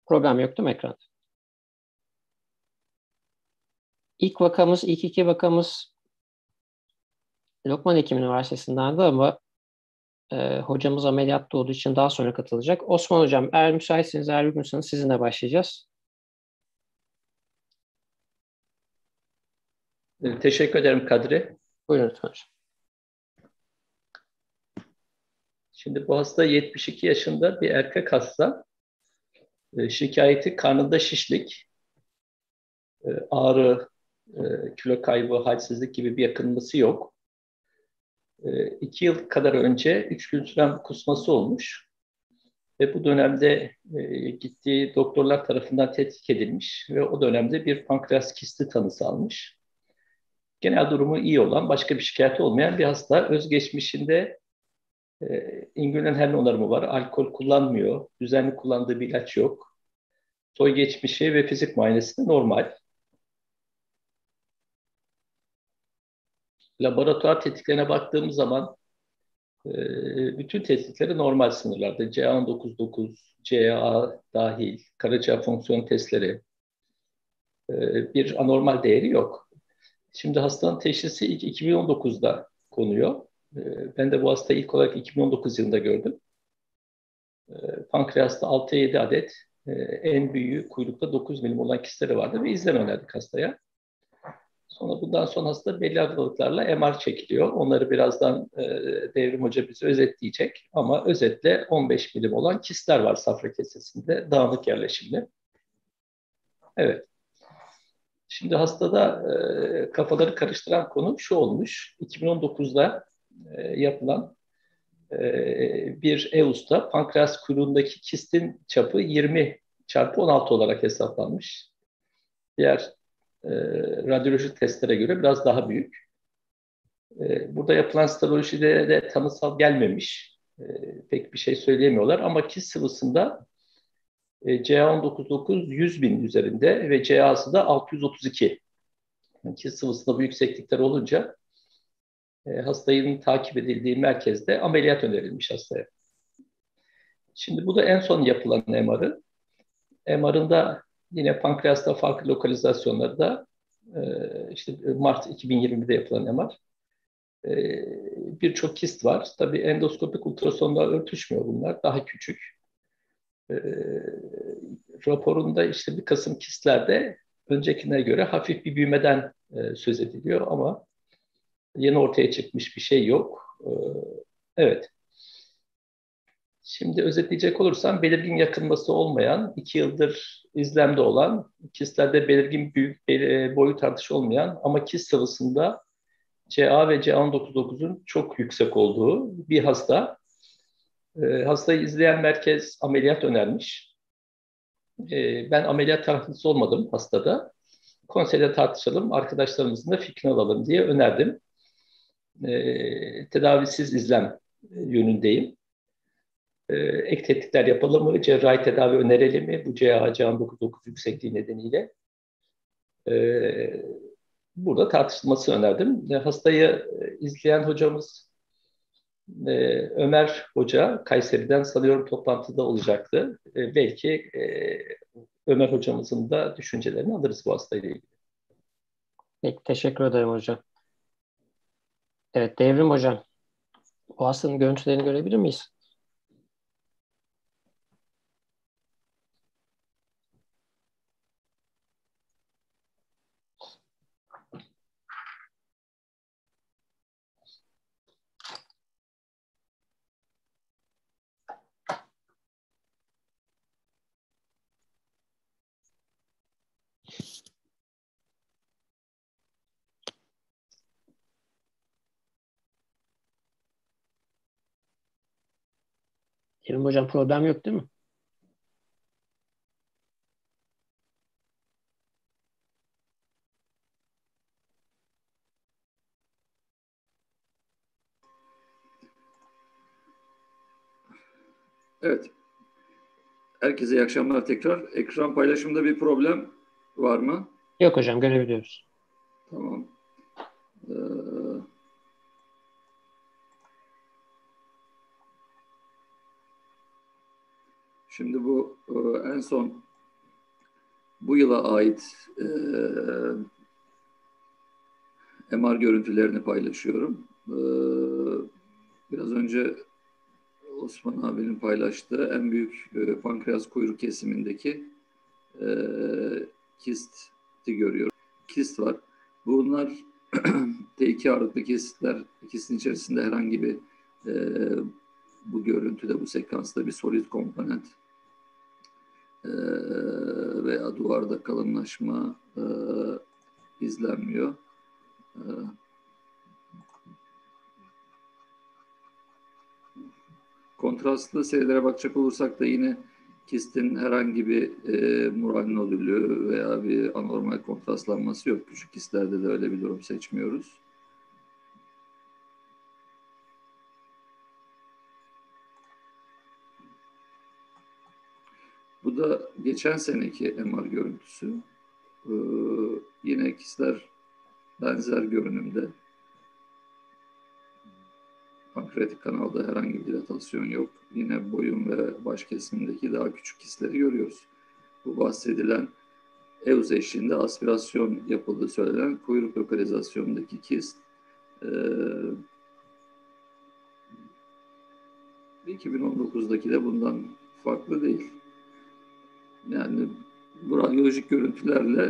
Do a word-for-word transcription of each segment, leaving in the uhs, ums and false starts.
Problem yok değil mi ekranda? İlk vakamız, ilk iki vakamız Lokman Hekim Üniversitesi'ndendi ama e, hocamız ameliyatta olduğu için daha sonra katılacak. Osman Hocam, eğer müsaitseniz, eğer uygunsanız sizinle başlayacağız. Teşekkür ederim Kadri. Buyurun lütfen hocam. Şimdi bu hasta yetmiş iki yaşında bir erkek hasta. E, şikayeti karnında şişlik, e, ağrı, e, kilo kaybı, halsizlik gibi bir yakınması yok. E, iki yıl kadar önce üç gün süren bir kusması olmuş. Ve bu dönemde e, gittiği doktorlar tarafından tetkik edilmiş ve o dönemde bir pankreas kisti tanısı almış. Genel durumu iyi olan, başka bir şikayeti olmayan bir hasta. Özgeçmişinde e, İngülen onarımı var, alkol kullanmıyor, düzenli kullandığı bir ilaç yok. Soy geçmişi ve fizik muayenesi de normal. Laboratuvar tetkiklerine baktığımız zaman e, bütün tetkikleri normal sınırlarda. C A on dokuz nokta dokuz, C A dahil, karaciğer fonksiyon testleri, e, bir anormal değeri yok. Şimdi hastanın teşhisi ilk iki bin on dokuzda konuyor. E, ben de bu hastayı ilk olarak iki bin on dokuz yılında gördüm. E, pankreasta altı yedi adet, e, en büyüğü kuyrukta dokuz milim olan kistleri vardı ve izlem önerdik hastaya. Sonra bundan sonra hasta belli aralıklarla M R çekiliyor. Onları birazdan e, Devrim Hoca bize özetleyecek. Ama özetle on beş milim olan kistler var safra kesesinde, dağınık yerleşimli. Evet. Şimdi hastada e, kafaları karıştıran konu şu olmuş. iki bin on dokuzda e, yapılan e, bir E U S'ta pankreas kuyruğundaki kistin çapı yirmi çarpı on altı olarak hesaplanmış. Diğer e, radyolojik testlere göre biraz daha büyük. E, burada yapılan serolojide de tanısal gelmemiş. E, pek bir şey söyleyemiyorlar ama kist sıvısında e, C A on dokuz nokta dokuz yüz bin üzerinde ve C A'sı da altı yüz otuz iki. Yani kist sıvısında bu yükseklikler olunca e, hastanın takip edildiği merkezde ameliyat önerilmiş hastaya. Şimdi bu da en son yapılan M R'ı. M R'ında yine pankreasta farklı lokalizasyonları da e, işte Mart iki bin yirmide yapılan M R. E, birçok kist var. Tabii endoskopik ultrasonla örtüşmüyor bunlar. Daha küçük. E, raporunda işte bir kısım kistlerde öncekine göre hafif bir büyümeden e, söz ediliyor ama yeni ortaya çıkmış bir şey yok. E, evet. Şimdi özetleyecek olursam belirgin yakınması olmayan, iki yıldır izlemde olan, kistlerde belirgin büyük e, boyut artışı olmayan ama kist sıvısında C A ve C A on dokuz nokta dokuzun çok yüksek olduğu bir hasta. E, hastayı izleyen merkez ameliyat önermiş. E, ben ameliyat taraflısı olmadım hastada. Konseyde tartışalım, arkadaşlarımızın da fikrini alalım diye önerdim. E, tedavisiz izlem yönündeyim. E, ek tetkikler yapalım mı? Cerrahi tedavi önerelim mi? Bu C A, C A on dokuz nokta dokuz yüksekliği nedeniyle. E, burada tartışılması önerdim. E, hastayı e, izleyen hocamız e, Ömer Hoca, Kayseri'den sanıyorum toplantıda olacaktı. E, belki e, Ömer hocamızın da düşüncelerini alırız bu hastayla ilgili. Peki, teşekkür ederim hocam. Evet, Devrim Hocam, bu hastanın görüntülerini görebilir miyiz? Devrim Hocam, problem yok değil mi? Evet. Herkese iyi akşamlar tekrar. Ekran paylaşımında bir problem var mı? Yok hocam, görebiliyoruz. Tamam. Ee, şimdi bu e, en son bu yıla ait e, M R görüntülerini paylaşıyorum. E, biraz önce Osman abinin paylaştığı en büyük e, pankreas kuyruk kesimindeki e, kisti görüyorum. Kist var. Bunlar T iki ağırlıklı kistler. İkisinin içerisinde herhangi bir e, bu görüntüde, bu sekansta bir solid komponent e, veya duvarda kalınlaşma e, izlenmiyor. E, kontrastlı serilere bakacak olursak da yine kistin herhangi bir e, mural nodülü veya bir anormal kontrastlanması yok. Küçük kistlerde de öyle bir durum seçmiyoruz. Bu da geçen seneki M R görüntüsü. Ee, yine kistler benzer görünümde. Pankreatik kanalda herhangi bir dilatasyon yok. Yine boyun ve baş kesimindeki daha küçük kistleri görüyoruz. Bu bahsedilen EUS eşliğinde aspirasyon yapıldığı söylenen kuyruk lokalizasyonundaki kist. Ee, iki bin on dokuzdaki de bundan farklı değil. Yani bu radyolojik görüntülerle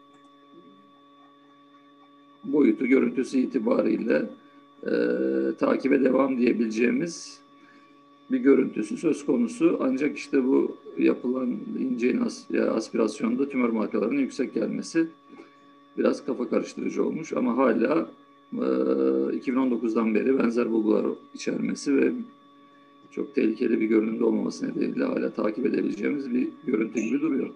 boyutu, görüntüsü itibariyle e, takibe devam diyebileceğimiz bir görüntüsü söz konusu. Ancak işte bu yapılan ince as aspirasyonda tümör markalarının yüksek gelmesi biraz kafa karıştırıcı olmuş. Ama hala e, iki bin on dokuzdan beri benzer bulgular içermesi ve çok tehlikeli bir görünümde olmaması nedeniyle hala takip edebileceğimiz bir görüntü gibi duruyor.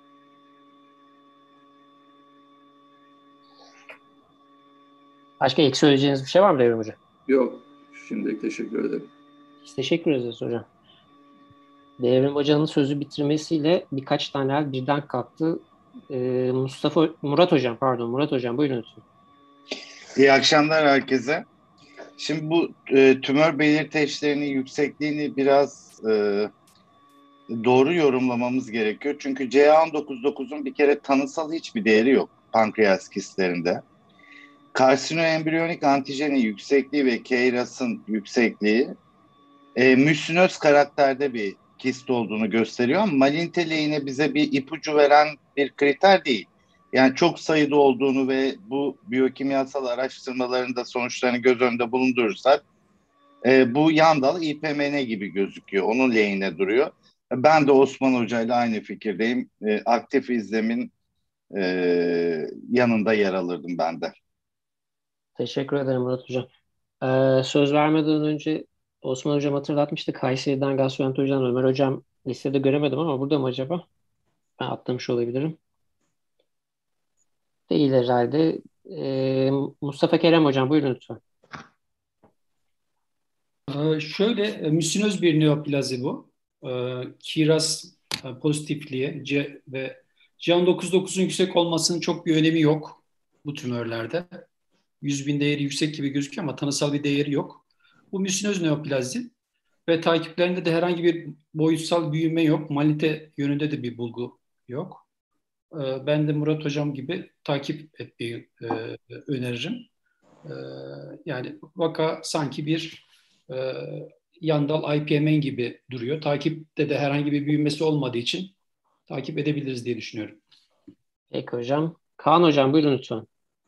Başka ek söyleyeceğiniz bir şey var mı Devrim Hocam? Yok. Şimdilik teşekkür ederim. Biz teşekkür ederiz hocam. Devrim Hoca'nın sözü bitirmesiyle birkaç tane el birden kalktı. Ee, Mustafa, Murat Hocam pardon Murat Hocam buyurun lütfen. İyi akşamlar herkese. Şimdi bu e, tümör belirteçlerinin yüksekliğini biraz e, doğru yorumlamamız gerekiyor. Çünkü C A on dokuz dokuzun bir kere tanısal hiçbir değeri yok pankreas kistlerinde. Karsinoembriyonik antijenin yüksekliği ve K R A S'ın yüksekliği e, müsünöz karakterde bir kist olduğunu gösteriyor ama malignite lehine bize bir ipucu veren bir kriter değil. Yani çok sayıda olduğunu ve bu biyokimyasal araştırmaların da sonuçlarını göz önünde bulundurursak e, bu yan dal İ P M N gibi gözüküyor. Onun lehine duruyor. Ben de Osman Hoca ile aynı fikirdeyim. E, aktif izlemin e, yanında yer alırdım ben de. Teşekkür ederim Murat Hocam. Ee, söz vermeden önce Osman Hocam hatırlatmıştı. Kayseri'den gastroenterolojiden Ömer Hocam listede göremedim ama burada mı acaba? Ben atlamış olabilirim. Değil herhalde. Ee, Mustafa Kerem Hocam buyurun lütfen. Ee, şöyle, e, müsinöz bir neoplazi bu. Ee, K R A S e, pozitifliği C ve C A on dokuz dokuzun yüksek olmasının çok bir önemi yok bu tümörlerde. yüz bin değeri yüksek gibi gözüküyor ama tanısal bir değeri yok. Bu müsinöz neoplazi ve takiplerinde de herhangi bir boyutsal büyüme yok. Malignite yönünde de bir bulgu yok. Ee, ben de Murat Hocam gibi takip etmeyi e, öneririm. Ee, yani vaka sanki bir e, yandal I P M N gibi duruyor. Takipte de herhangi bir büyümesi olmadığı için takip edebiliriz diye düşünüyorum. Peki hocam. Kaan Hocam buyurun lütfen.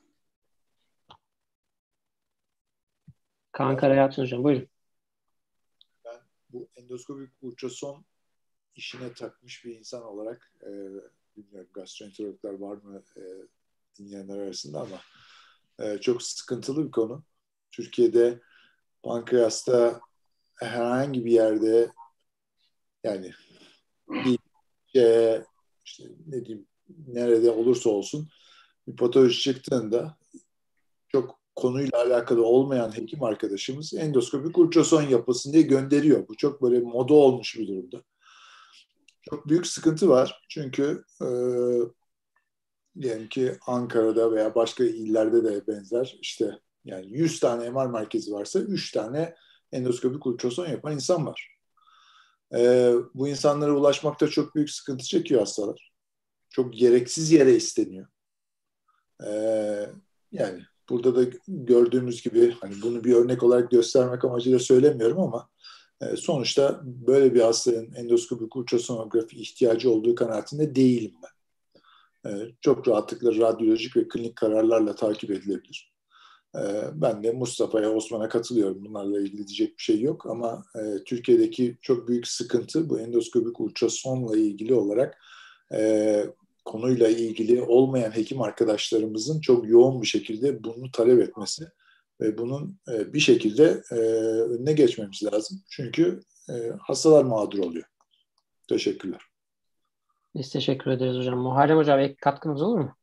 Kaan Karayalçın Hocam buyurun. Ben bu endoskopik ultrason işine takmış bir insan olarak e, bilmiyorum gastroenterologlar var mı e, dinleyenler arasında ama e, çok sıkıntılı bir konu. Türkiye'de pankreasta herhangi bir yerde yani bir şey, işte ne diyeyim nerede olursa olsun bir patoloji çıktığında çok konuyla alakalı olmayan hekim arkadaşımız endoskopik ultrason yapılsın diye gönderiyor. Bu çok böyle moda olmuş bir durumda. Çok büyük sıkıntı var. Çünkü e, diyelim ki Ankara'da veya başka illerde de benzer işte yani yüz tane M R merkezi varsa üç tane endoskopik ultrason yapan insan var. E, bu insanlara ulaşmakta çok büyük sıkıntı çekiyor hastalar. çok gereksiz yere isteniyor. E, yani burada da gördüğümüz gibi hani bunu bir örnek olarak göstermek amacıyla söylemiyorum ama e, sonuçta böyle bir hastanın endoskopik ultrasonografi ihtiyacı olduğu kanaatinde değilim ben. E, çok rahatlıkla radyolojik ve klinik kararlarla takip edilebilir. E, ben de Mustafa'ya, Osman'a katılıyorum. Bunlarla ilgili diyecek bir şey yok ama e, Türkiye'deki çok büyük sıkıntı bu endoskopik ultrasonla ilgili olarak e, konuyla ilgili olmayan hekim arkadaşlarımızın çok yoğun bir şekilde bunu talep etmesi ve bunun e, bir şekilde e, önüne geçmemiz lazım. Çünkü e, hastalar mağdur oluyor. Teşekkürler. Biz teşekkür ederiz hocam. Muharrem hocam, ek katkınız olur mu?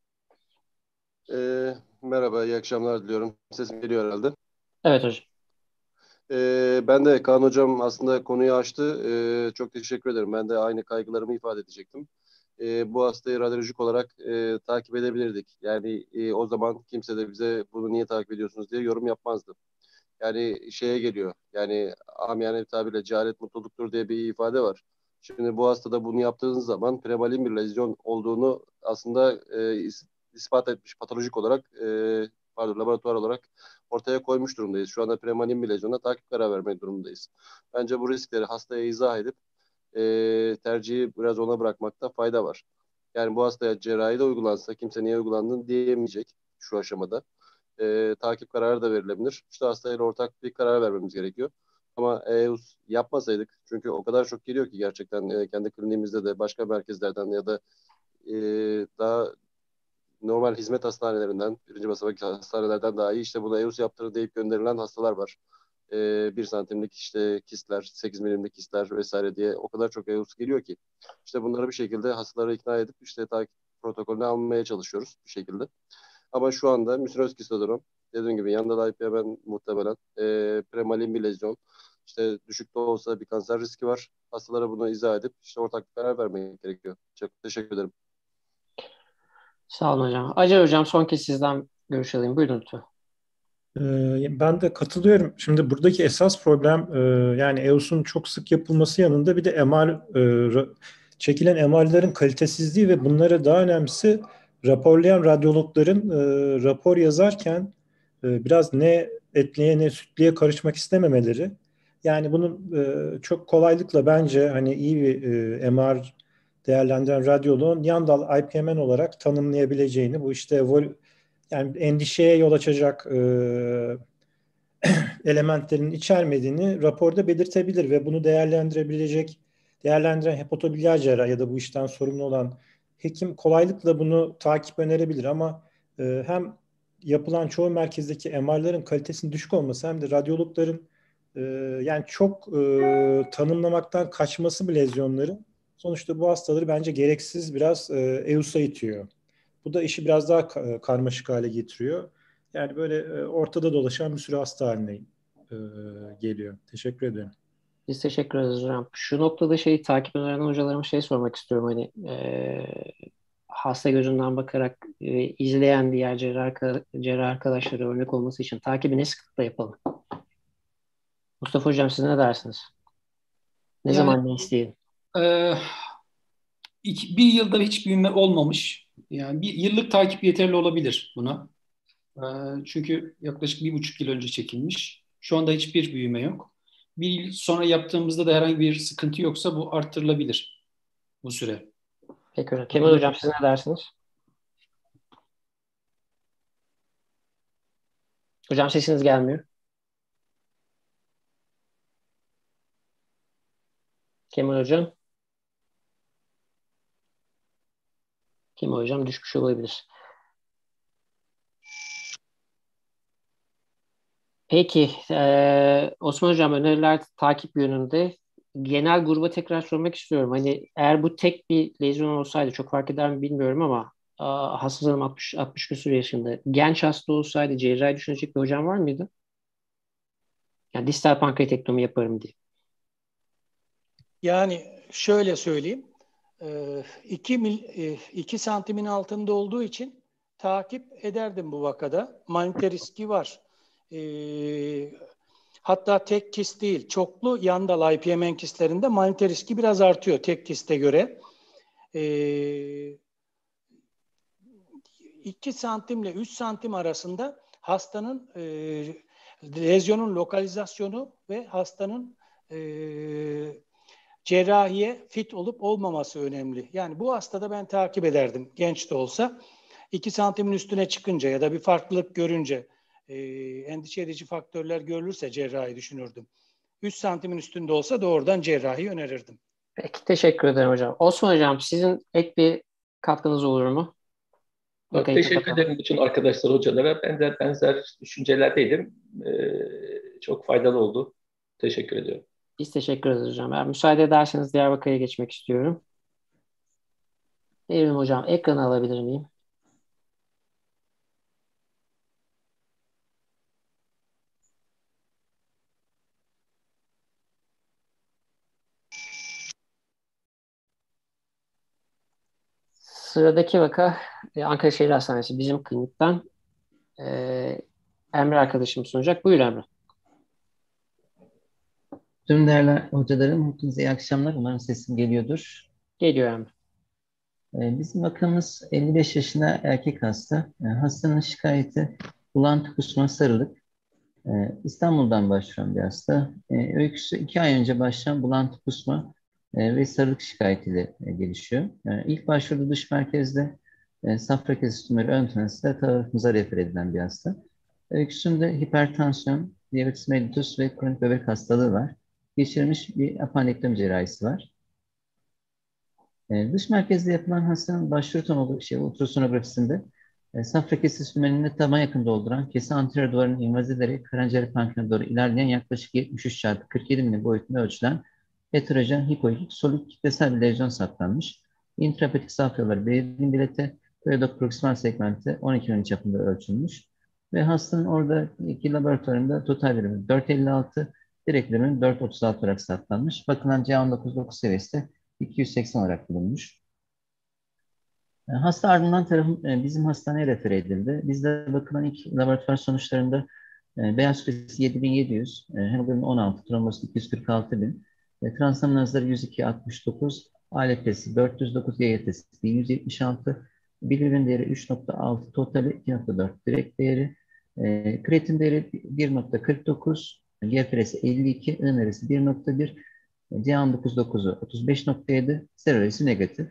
E, merhaba, iyi akşamlar diliyorum. Sesim geliyor herhalde. Evet hocam. E, ben de Kaan hocam aslında konuyu açtı. E, çok teşekkür ederim. Ben de aynı kaygılarımı ifade edecektim. E, bu hastayı radyolojik olarak e, takip edebilirdik. Yani e, o zaman kimse de bize bunu niye takip ediyorsunuz diye yorum yapmazdı. Yani şeye geliyor. Yani amiyane bir tabirle cehalet mutluluktur diye bir ifade var. Şimdi bu hastada bunu yaptığınız zaman premalin bir lezyon olduğunu aslında e, is, ispat etmiş patolojik olarak e, pardon laboratuvar olarak ortaya koymuş durumdayız. Şu anda premalin bir lezyona takip karar vermek durumundayız. Bence bu riskleri hastaya izah edip e, tercihi biraz ona bırakmakta fayda var. Yani bu hastaya cerrahi de uygulansa kimse niye uygulandığını diyemeyecek şu aşamada. E, takip kararı da verilebilir. İşte hastayla ortak bir karar vermemiz gerekiyor. Ama E U S yapmasaydık, çünkü o kadar çok geliyor ki gerçekten e, kendi kliniğimizde de başka merkezlerden ya da e, daha normal hizmet hastanelerinden, birinci basamak hastanelerden daha iyi işte buna E U S yaptırın deyip gönderilen hastalar var. E, bir santimlik işte kistler, sekiz milimlik kistler vesaire diye o kadar çok E U S geliyor ki. İşte bunları bir şekilde hastaları ikna edip işte takip protokolüne almaya çalışıyoruz bir şekilde. Ama şu anda müsinoz kistodrom, dediğim gibi yanında I P M N muhtemelen e, premalin bir lezyon. İşte düşük de olsa bir kanser riski var. Hastalara bunu izah edip işte ortak bir karar vermek gerekiyor. Çok teşekkür ederim. Sağ olun hocam. Acar hocam, son kez sizden görüş alayım. Buyurun lütfen. Ben de katılıyorum. Şimdi buradaki esas problem yani E U S'un çok sık yapılması yanında bir de M R çekilen M R'ların kalitesizliği ve bunlara daha önemlisi raporlayan radyologların rapor yazarken biraz ne etliye ne sütlüye karışmak istememeleri. Yani bunun çok kolaylıkla bence hani iyi bir M R değerlendiren radyoloğun yan dal I P M N olarak tanımlayabileceğini, bu işte vol yani endişeye yol açacak e, elementlerin içermediğini raporda belirtebilir ve bunu değerlendirebilecek, değerlendiren hepatobiliyer cerrah ya da bu işten sorumlu olan hekim kolaylıkla bunu takip önerebilir ama e, hem yapılan çoğu merkezdeki M R'ların kalitesinin düşük olması hem de radyologların e, yani çok e, tanımlamaktan kaçması bu lezyonların sonuçta bu hastaları bence gereksiz biraz e, E U S''a itiyor. Bu da işi biraz daha karmaşık hale getiriyor. Yani böyle ortada dolaşan bir sürü hasta haline e, geliyor. Teşekkür ederim. Biz teşekkür ederiz hocam. Şu noktada şey takip eden hocalarıma şey sormak istiyorum. Hani e, hasta gözünden bakarak e, izleyen diğer cerrah, cerrah arkadaşlara örnek olması için takibi ne sıklıkla yapalım? Mustafa hocam, siz ne dersiniz? Ne yani, zaman ne isteyin? E, iki, bir yılda hiç büyüme olmamış. Yani bir yıllık takip yeterli olabilir buna. E, çünkü yaklaşık bir buçuk yıl önce çekilmiş. Şu anda hiçbir büyüme yok. Bir yıl sonra yaptığımızda da herhangi bir sıkıntı yoksa bu arttırılabilir bu süre. Peki hocam. Kemal hocam, siz ne dersiniz? Hocam sesiniz gelmiyor. Kemal hocam. Kemal hocam düşmüş olabilir. Peki, e, Osman hocam, öneriler takip yönünde. Genel gruba tekrar sormak istiyorum. Hani eğer bu tek bir lezyon olsaydı çok fark eder mi bilmiyorum ama a, hastalığım altmış altmış küsur yaşında. Genç hasta olsaydı cerrahi düşünecek bir hocam var mıydı? Yani distal pankreatektomi yaparım diye. Yani şöyle söyleyeyim. iki, mil, iki santimin altında olduğu için takip ederdim bu vakada. Manite riski var. Hatta tek kist değil, çoklu yandal I P M N kistlerinde manite riski biraz artıyor tek kiste göre. iki santimle üç santim arasında hastanın e, lezyonun lokalizasyonu ve hastanın e, cerrahiye fit olup olmaması önemli. Yani bu hastada ben takip ederdim genç de olsa. iki santimin üstüne çıkınca ya da bir farklılık görünce, e, endişe edici faktörler görülürse cerrahi düşünürdüm. üç santimin üstünde olsa doğrudan cerrahi önerirdim. Peki, teşekkür ederim hocam. Osman hocam, sizin ek bir katkınız olur mu? Çok teşekkür ederim bütün arkadaşlar, hocalara. Ben de benzer düşüncelerdeydim. Ee, çok faydalı oldu. Teşekkür ediyorum. Biz teşekkür ederiz hocam. Eğer müsaade ederseniz Diyarbakır'a geçmek istiyorum. Evrim hocam, ekranı alabilir miyim? Sıradaki vaka Ankara Şehir Hastanesi bizim klinikten e, Emre arkadaşım sunacak. Buyur Emre. Tüm değerli hocalarım, hepinize iyi akşamlar. Umarım sesim geliyordur. Geliyor Emre. Ee, bizim vakamız elli beş yaşında erkek hasta. Ee, hastanın şikayeti bulantı, kusma, sarılık. Ee, İstanbul'dan başlayan bir hasta. Ee, öyküsü iki ay önce başlayan bulantı, kusma e, ve sarılık şikayetiyle e, gelişiyor. Ee, ilk başvurduğu dış merkezde e, safra kesesi tümörü ön tanısıyla tarafımıza refer edilen bir hasta. Öyküsünde hipertansiyon, diyabetes mellitus ve kronik böbrek hastalığı var. Geçirilmiş bir apandektomi cerrahisi var. Ee, dış merkezde yapılan hastanın başvuru tomografi, şey, ultrasonografisinde e, safra kesesi tümörünü taban yakın dolduran, kesi anterior duvarının invaz ederek karaciğer pankreasına doğru ilerleyen yaklaşık yetmiş üç çarpı kırk yedi milim boyutunda ölçülen heterojen hipoikik solük kitlesel bir lezyon saptanmış. İntrahepatik safraları belirgin bilete, periodok proksimal segmenti on iki milim çapında ölçülmüş. Ve hastanın orada iki laboratuvarında total verimi dört virgül elli altı, direkt verimi dört virgül otuz altı olarak saptanmış. Bakılan C A on dokuz dokuz seviyesi de iki yüz seksen olarak bulunmuş. Hasta ardından tarafım bizim hastaneye refer edildi. Bizde bakılan ilk laboratuvar sonuçlarında beyaz kütlesi yedi bin yedi yüz, hemoglobin on altı, trombosit iki yüz kırk altı bin, transaminazları yüz iki virgül altmış dokuz, A L P'si dört yüz dokuz, Y Y T'si bin yüz yetmiş altı, bilirubin değeri üç virgül altı, totali iki virgül dört, direkt değeri, kreatin değeri bir virgül kırk dokuz, G F R'si elli iki, I N R'si bir virgül bir, C A on dokuz dokuzu otuz beş virgül yedi, serolojisi negatif.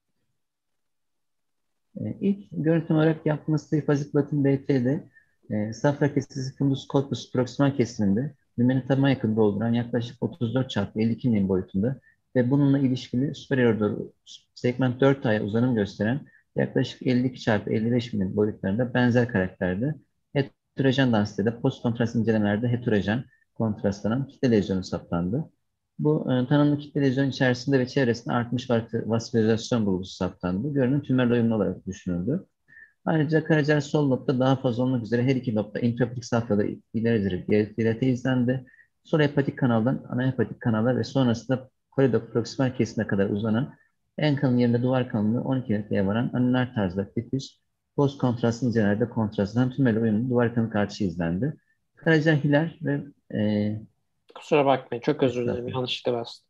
E, ilk görüntü olarak yaptığımız trifazik Latin B T'de e, safra kesesi fundus corpus proksimal kesiminde lümeni taban yakın dolduran yaklaşık otuz dört çarpı elli iki milim boyutunda ve bununla ilişkili superior doğru segment dört aya uzanım gösteren yaklaşık elli iki çarpı elli beş milim boyutlarında benzer karakterde heterojen densitede post kontrast incelemelerde heterojen kontrastlanan kitle lezyonu saptandı. Bu e, tanımlı kitle lezyon içerisinde ve çevresinde artmış vaskülarizasyon bulgusu saptandı. Görünüm tümörle uyumlu olarak düşünüldü. Ayrıca karaciğer sol lobda daha fazla olmak üzere her iki lobda intrahepatik safhada ileri dilate izlendi. Sol hepatik kanaldan ana hepatik kanala ve sonrasında koridor proksimal kesimine kadar uzanan en kalın yerinde duvar kalınlığı on iki metreye varan anüler tarzda difüz post kontrastlı incelerde kontrastlanan tümörle uyumlu duvar kalınlık artışı izlendi. Karaciğer hiler ve e, kusura bakmayın, çok özür dilerim, yanlışlıkla bastım.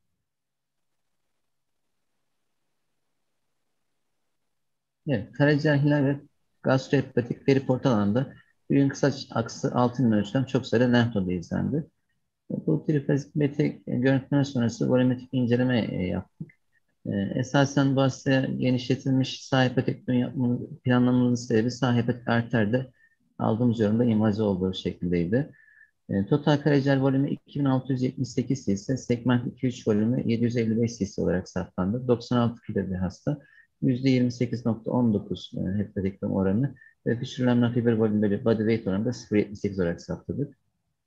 Evet, karaciğer hilal ve gastrohepatik periportal alanda büyüğün kısa aksı altı milim ölçüden çok sayıda lenf nodu izlendi. Bu trifazik beta görüntüleme sonrası volümetrik inceleme yaptık. Esasen bu hastaya genişletilmiş sağ hepatektomi yapmamız, planlamamızın sebebi sağ hepatik arterde aldığımız yorumda invazi olduğu şeklindeydi. E, total karaciğer volümü iki bin altı yüz yetmiş sekiz cc, segment iki üç volümü yedi yüz elli beş cc olarak saptandı. doksan altı kilo bir hasta, yüzde yirmi sekiz virgül on dokuz e, hepatektomi oranı ve fişürlenme fiber volümü bölü body weight oranında sıfır virgül yetmiş sekiz olarak saptadık.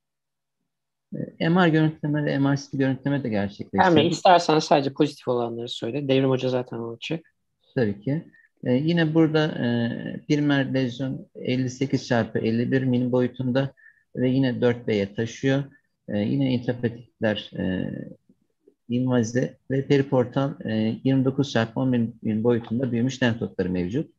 E, M R görüntüleme ve M R C T görüntüleme de gerçekleştirdik. Emre, istersen sadece pozitif olanları söyle. Devrim Hoca zaten anlatacak. Tabii ki. Ee, yine burada e, primer lezyon elli sekiz çarpı elli bir milim boyutunda ve yine dört B'ye taşıyor. E, yine intrahepatikler e, invaze ve periportal e, yirmi dokuz çarpı on milim boyutunda büyümüş lenf nodları mevcut.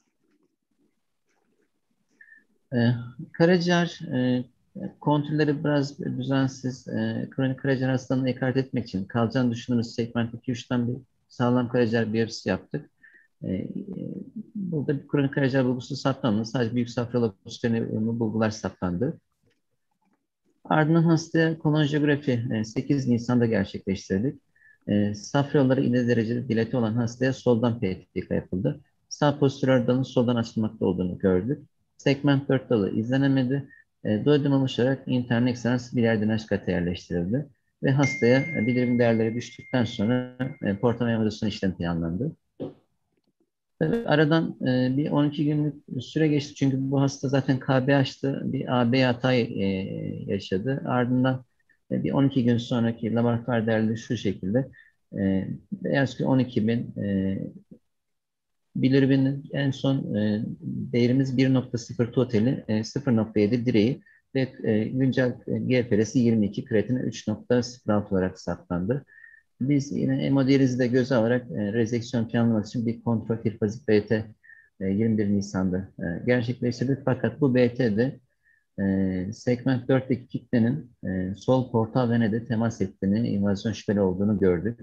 E, karaciğer e, kontürleri biraz düzensiz. E, kronik karaciğer hastalığını ekart etmek için kalacağını düşündüğümüz segment iki üçten bir sağlam karaciğer biyopsisi yaptık. E, burada bir kronik karaciğer bulgusu saptanmadı. Sadece büyük safra üzerine bulgular saptandı. Ardından hastaya kolonjografi e, sekiz Nisan'da gerçekleştirdik. E, safra yolları ileri derecede dilate olan hastaya soldan P T K yapıldı. Sağ posterior dalın soldan açılmakta olduğunu gördük. Segment dört dalı izlenemedi. E, duodenum oluşarak interne eksternal biliyer drenaj katı yerleştirildi. Ve hastaya e, bildirim değerleri düştükten sonra e, portal emodasyon işlemi planlandı. Tabii aradan e, bir on iki günlük süre geçti çünkü bu hasta zaten K B H'tı, bir A B hatayı e, yaşadı. Ardından e, bir on iki gün sonraki laboratuvar değerleri şu şekilde. E, beyaz ki on iki bin, e, bilirubinin en son e, değerimiz bir nokta sıfır totali, e, sıfır nokta yedi direği ve e, güncel G F R'si yirmi iki, kreatini üç nokta sıfır altı olarak saptandı. Biz yine hemodiyalizi de göze alarak e, rezeksiyon planlamak için bir kontrol trifazik B T e, yirmi bir Nisan'da e, gerçekleştirdik. Fakat bu B T'de e, segment dörtteki kitlenin e, sol portal venede temas ettiğini, invazyon şüpheli olduğunu gördük.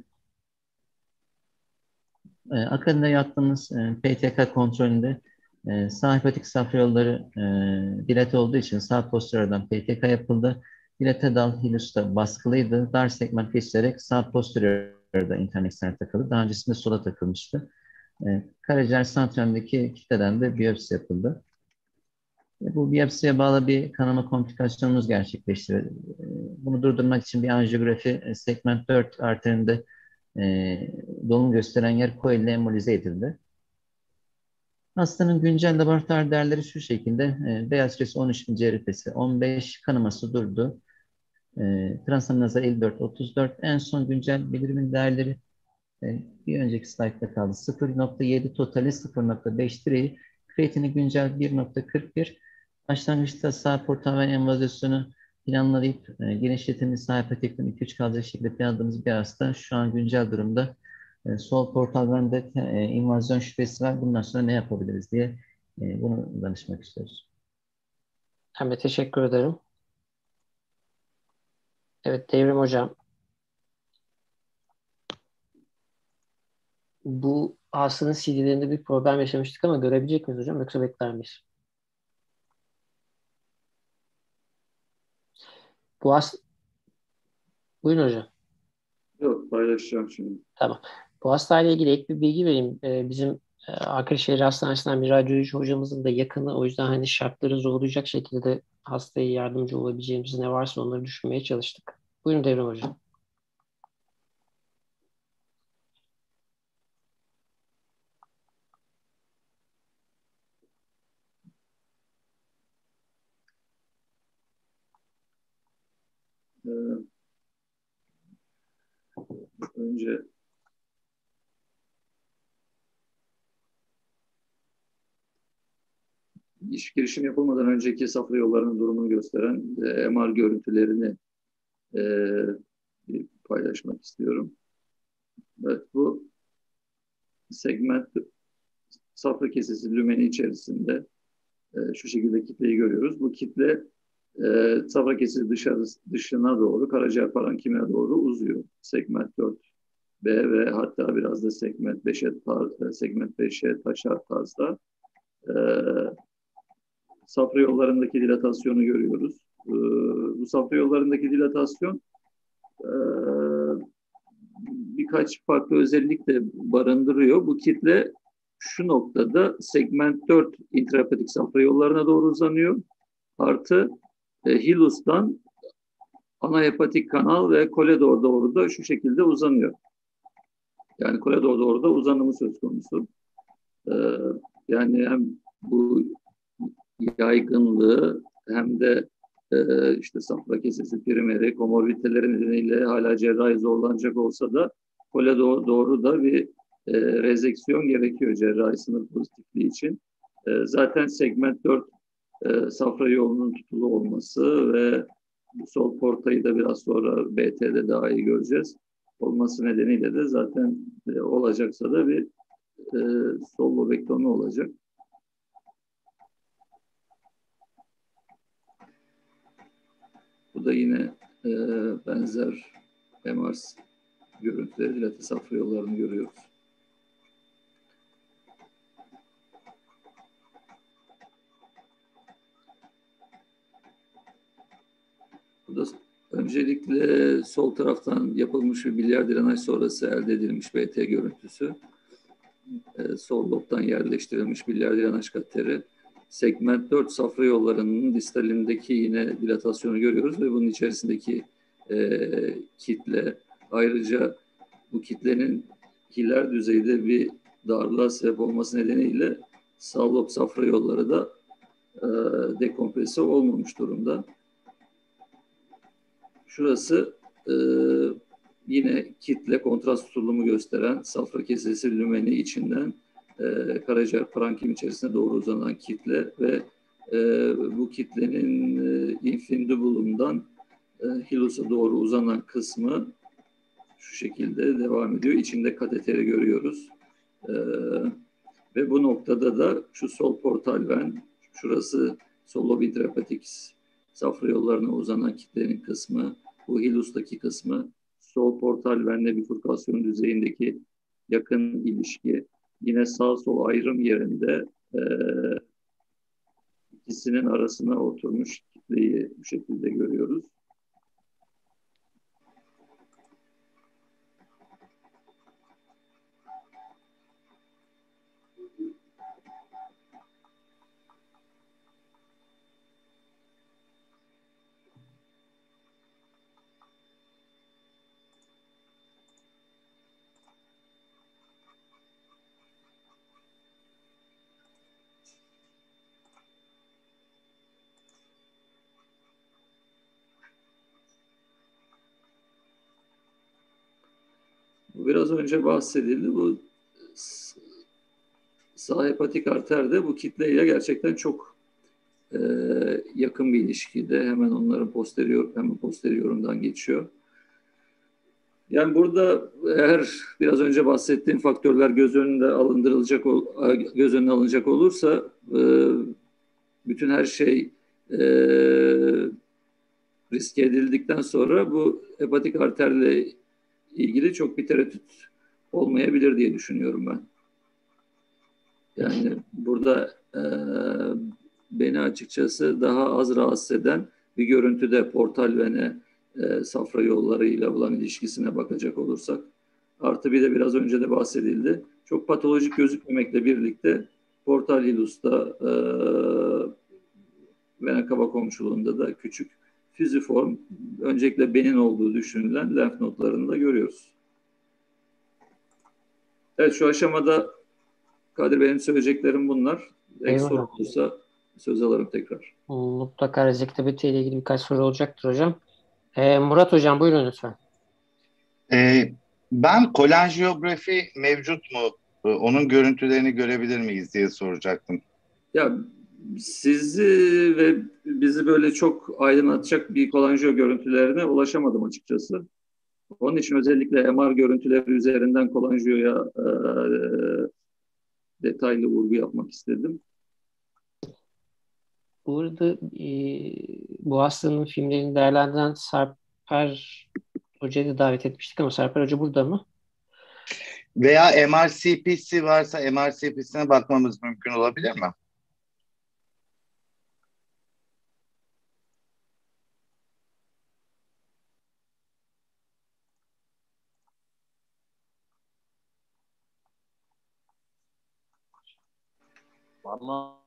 E, akabinde yaptığımız e, P T K kontrolünde e, sağ hepatik safra yolları e, dilate olduğu için sağ posteriordan P T K yapıldı. Dilate dal hilusta baskılıydı. Dar segment kesilerek sağ posteriorda interne eksternal takıldı. Daha öncesinde sola takılmıştı. E, karaciğer santralindeki kitleden de biyopsi yapıldı. E, bu biyopsiye bağlı bir kanama komplikasyonumuz gerçekleştirildi. E, bunu durdurmak için bir anjiyografi e, segment dört arterinde e, dolum gösteren yer koille embolize edildi. Hastanın güncel laboratuvar değerleri şu şekilde. E, beyaz resi on üç bin, C R P'si on beş, kanaması durdu. E, Transaminazal elli dört otuz dört. En son güncel bilirimin değerleri e, bir önceki slaytta kaldı. sıfır nokta yedi totali, sıfır nokta beş direği. Kreatini güncel bir nokta kırk bir. Başlangıçta sağ portal ve envazasyonu planlayıp e, genişletilmiş sağ hepatikten iki üç kalacak şekilde planladığımız bir hasta şu an güncel durumda e, sol portal vende e, invazyon şüphesi var. Bundan sonra ne yapabiliriz diye e, bunu danışmak istiyoruz. Evet, teşekkür ederim. Evet, Devrim Hocam. Bu hastanın C D'lerinde bir problem yaşamıştık ama görebilecek miyiz hocam, yoksa bekler miyiz? Bu hast... Buyurun hocam. Yok, paylaşacağım şimdi. Tamam. Bu hastayla ilgili ek bir bilgi vereyim. Ee, bizim e, Ankara Hastanesi'nden bir radyoloji hocamızın da yakını. O yüzden hani şartları zorlayacak şekilde hastaya yardımcı olabileceğimiz ne varsa onları düşünmeye çalıştık. Buyurun Devrim Hocam. Ee, önce iş girişim yapılmadan önceki safra yollarının durumunu gösteren e, M R görüntülerini e, paylaşmak istiyorum. Evet, bu segment safra kesesi lümeni içerisinde e, şu şekilde kitleyi görüyoruz. Bu kitle e, safra kesesi dışarı, dışına doğru, karaciğer parankimine doğru uzuyor. Segment dört B ve hatta biraz da segment beşe segment beşe taşar tarzda. E, safra yollarındaki dilatasyonu görüyoruz. E, bu safra yollarındaki dilatasyon e, birkaç farklı özellik de barındırıyor. Bu kitle şu noktada segment dört intrahepatik safra yollarına doğru uzanıyor. Artı e, hilustan ana hepatik kanal ve koledor doğru da şu şekilde uzanıyor. Yani koledor doğru da uzanımı söz konusu. Ee, yani hem bu yaygınlığı hem de e, işte safra kesesi primeri komorbiditeleri nedeniyle hala cerrahi zorlanacak olsa da koledor doğru da bir e, rezeksiyon gerekiyor cerrahi sınır pozitifliği için. E, zaten segment dört e, safra yolunun tutulu olması ve sol portayı da biraz sonra B T'de daha iyi göreceğiz. Olması nedeniyle de zaten e, olacaksa da bir e, sol lobektomi olacak. Bu da yine e, benzer M R görüntüleri, dilate safra yollarını görüyoruz. Burada öncelikle sol taraftan yapılmış bir bilyar drenaj sonrası elde edilmiş B T görüntüsü. Ee, sol lobdan yerleştirilmiş bilyar drenaj kateri. Segment dört safra yollarının distalindeki yine dilatasyonu görüyoruz ve bunun içerisindeki e, kitle, ayrıca bu kitlenin hiler düzeyde bir darlığa sebep olması nedeniyle sağ lob safra yolları da e, dekomprese olmamış durumda. Şurası e, yine kitle kontrast tutulumu gösteren safra kesesi lümeni içinden e, karaciğer parenkim içerisine doğru uzanan kitle ve e, bu kitlenin e, infundibulumdan e, hilus'a doğru uzanan kısmı şu şekilde devam ediyor. İçinde kateteri görüyoruz. E, ve bu noktada da şu sol portal ven, şurası sol lob intrahepatik safra yollarına uzanan kitlenin kısmı, bu hilus'taki kısmı, sol portal venle bifurkasyon düzeyindeki yakın ilişki, yine sağ sol ayrım yerinde e, ikisinin arasına oturmuş kitleyi bu şekilde görüyoruz. Biraz önce bahsedildi. Bu sağ hepatik arterde bu kitleyle gerçekten çok e, yakın bir ilişkide. Hemen onların posterior, hemen posteriorundan geçiyor. Yani burada eğer biraz önce bahsettiğim faktörler göz önünde alındırılacak göz önüne alınacak olursa e, bütün her şey e, riske edildikten sonra bu hepatik arterle ilgili çok bir tereddüt olmayabilir diye düşünüyorum ben. Yani burada e, beni açıkçası daha az rahatsız eden bir görüntüde portal vene e, safra yollarıyla olan ilişkisine bakacak olursak. Artı bir de biraz önce de bahsedildi. Çok patolojik gözükmemekle birlikte portal hilus'ta e, vena cava komşuluğunda da küçük füziform, öncelikle benin olduğu düşünülen lenf nodlarını da görüyoruz. Evet, şu aşamada Kadir, benim söyleyeceklerim bunlar. Ek soru olursa söz alırım tekrar. Mutlaka rezektabite ile ilgili birkaç soru olacaktır hocam. Ee, Murat hocam buyurun lütfen. Ee, ben kolanjiyografi mevcut mu? Onun görüntülerini görebilir miyiz diye soracaktım. Ya sizi ve bizi böyle çok aydınlatacak bir kolanjiyo görüntülerine ulaşamadım açıkçası. Onun için özellikle M R görüntüleri üzerinden kolanjiyoya e, detaylı vurgu yapmak istedim. Burada e, bu hastanın filmlerini değerlendiren Sarper Hoca'yı da davet etmiştik ama Sarper Hoca burada mı? Veya M R C P'si varsa M R C P'sine bakmamız mümkün olabilir mi? Ama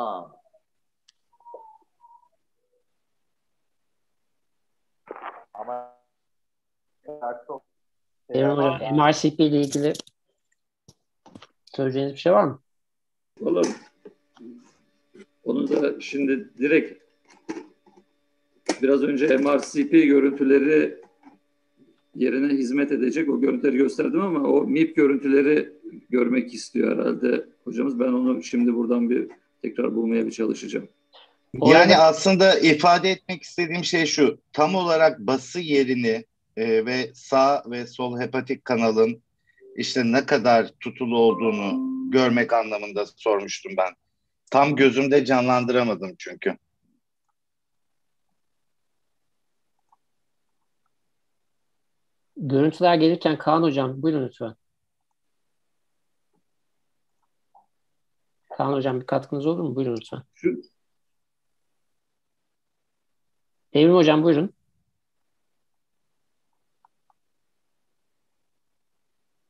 ama çok Evrim hocam, M R C P ile ilgili söyleyeceğiniz bir şey var mı? Vallahi onu da şimdi direkt biraz önce M R C P görüntüleri yerine hizmet edecek o görüntüleri gösterdim ama o M I P görüntüleri görmek istiyor herhalde hocamız. Ben onu şimdi buradan bir tekrar bulmaya bir çalışacağım. Yani aslında ifade etmek istediğim şey şu. Tam olarak bası yerini e, ve sağ ve sol hepatik kanalın işte ne kadar tutulu olduğunu görmek anlamında sormuştum ben. Tam gözümde canlandıramadım çünkü. Görüntüler gelirken Kaan hocam buyurun lütfen. Kaan hocam bir katkınız olur mu? Buyurun lütfen. Şu... Evrim hocam buyurun.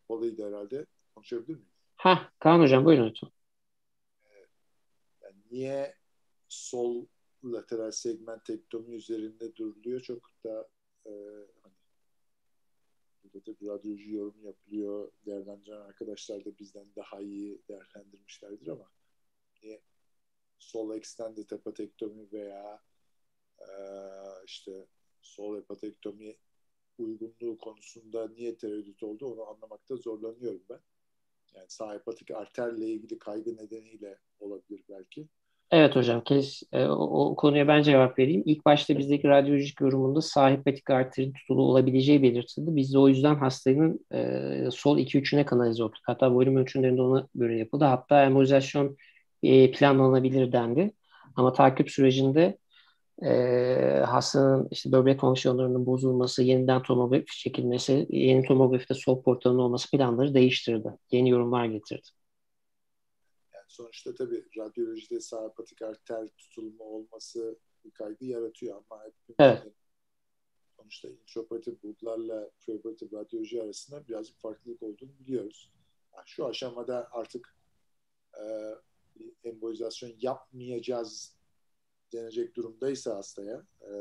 kapalıydı herhalde. Konuşabilir miyim? Ha, Kaan Hocam buyurun lütfen. Yani niye sol lateral segmentektomi üzerinde duruluyor? Çok da e, hani burada da bir radyoloji yorum yapılıyor. Değerlendiren arkadaşlar da bizden daha iyi değerlendirmişlerdir ama niye sol extended hepatektomi veya e, işte sol hepatektomi uygunluğu konusunda niye tereddüt oldu onu anlamakta zorlanıyorum ben. Yani sağ hepatik arterle ilgili kaygı nedeniyle olabilir belki. Evet hocam, kes, e, o, o konuya ben cevap vereyim. İlk başta bizdeki radyolojik yorumunda sağ hepatik arterin tutulu olabileceği belirtildi. Biz de o yüzden hastanın e, sol iki üçüne kanalize olduk. Hatta volüm ölçümlerinde ona göre yapıldı. Hatta embolizasyon e, planlanabilir dendi. Ama takip sürecinde e, hastanın işte böbrek fonksiyonlarının bozulması, yeniden tomografi çekilmesi, yeni tomografide sol portalının olması planları değiştirdi. Yeni yorumlar getirdi. Sonuçta tabii radyolojide sağ hepatik arter tutulma olması bir kaygı yaratıyor ama evet. Sonuçta intraoperatif bulgularla preoperatif radyoloji arasında birazcık farklılık olduğunu biliyoruz. Yani şu aşamada artık e, bir embolizasyon yapmayacağız denecek durumdaysa hastaya e,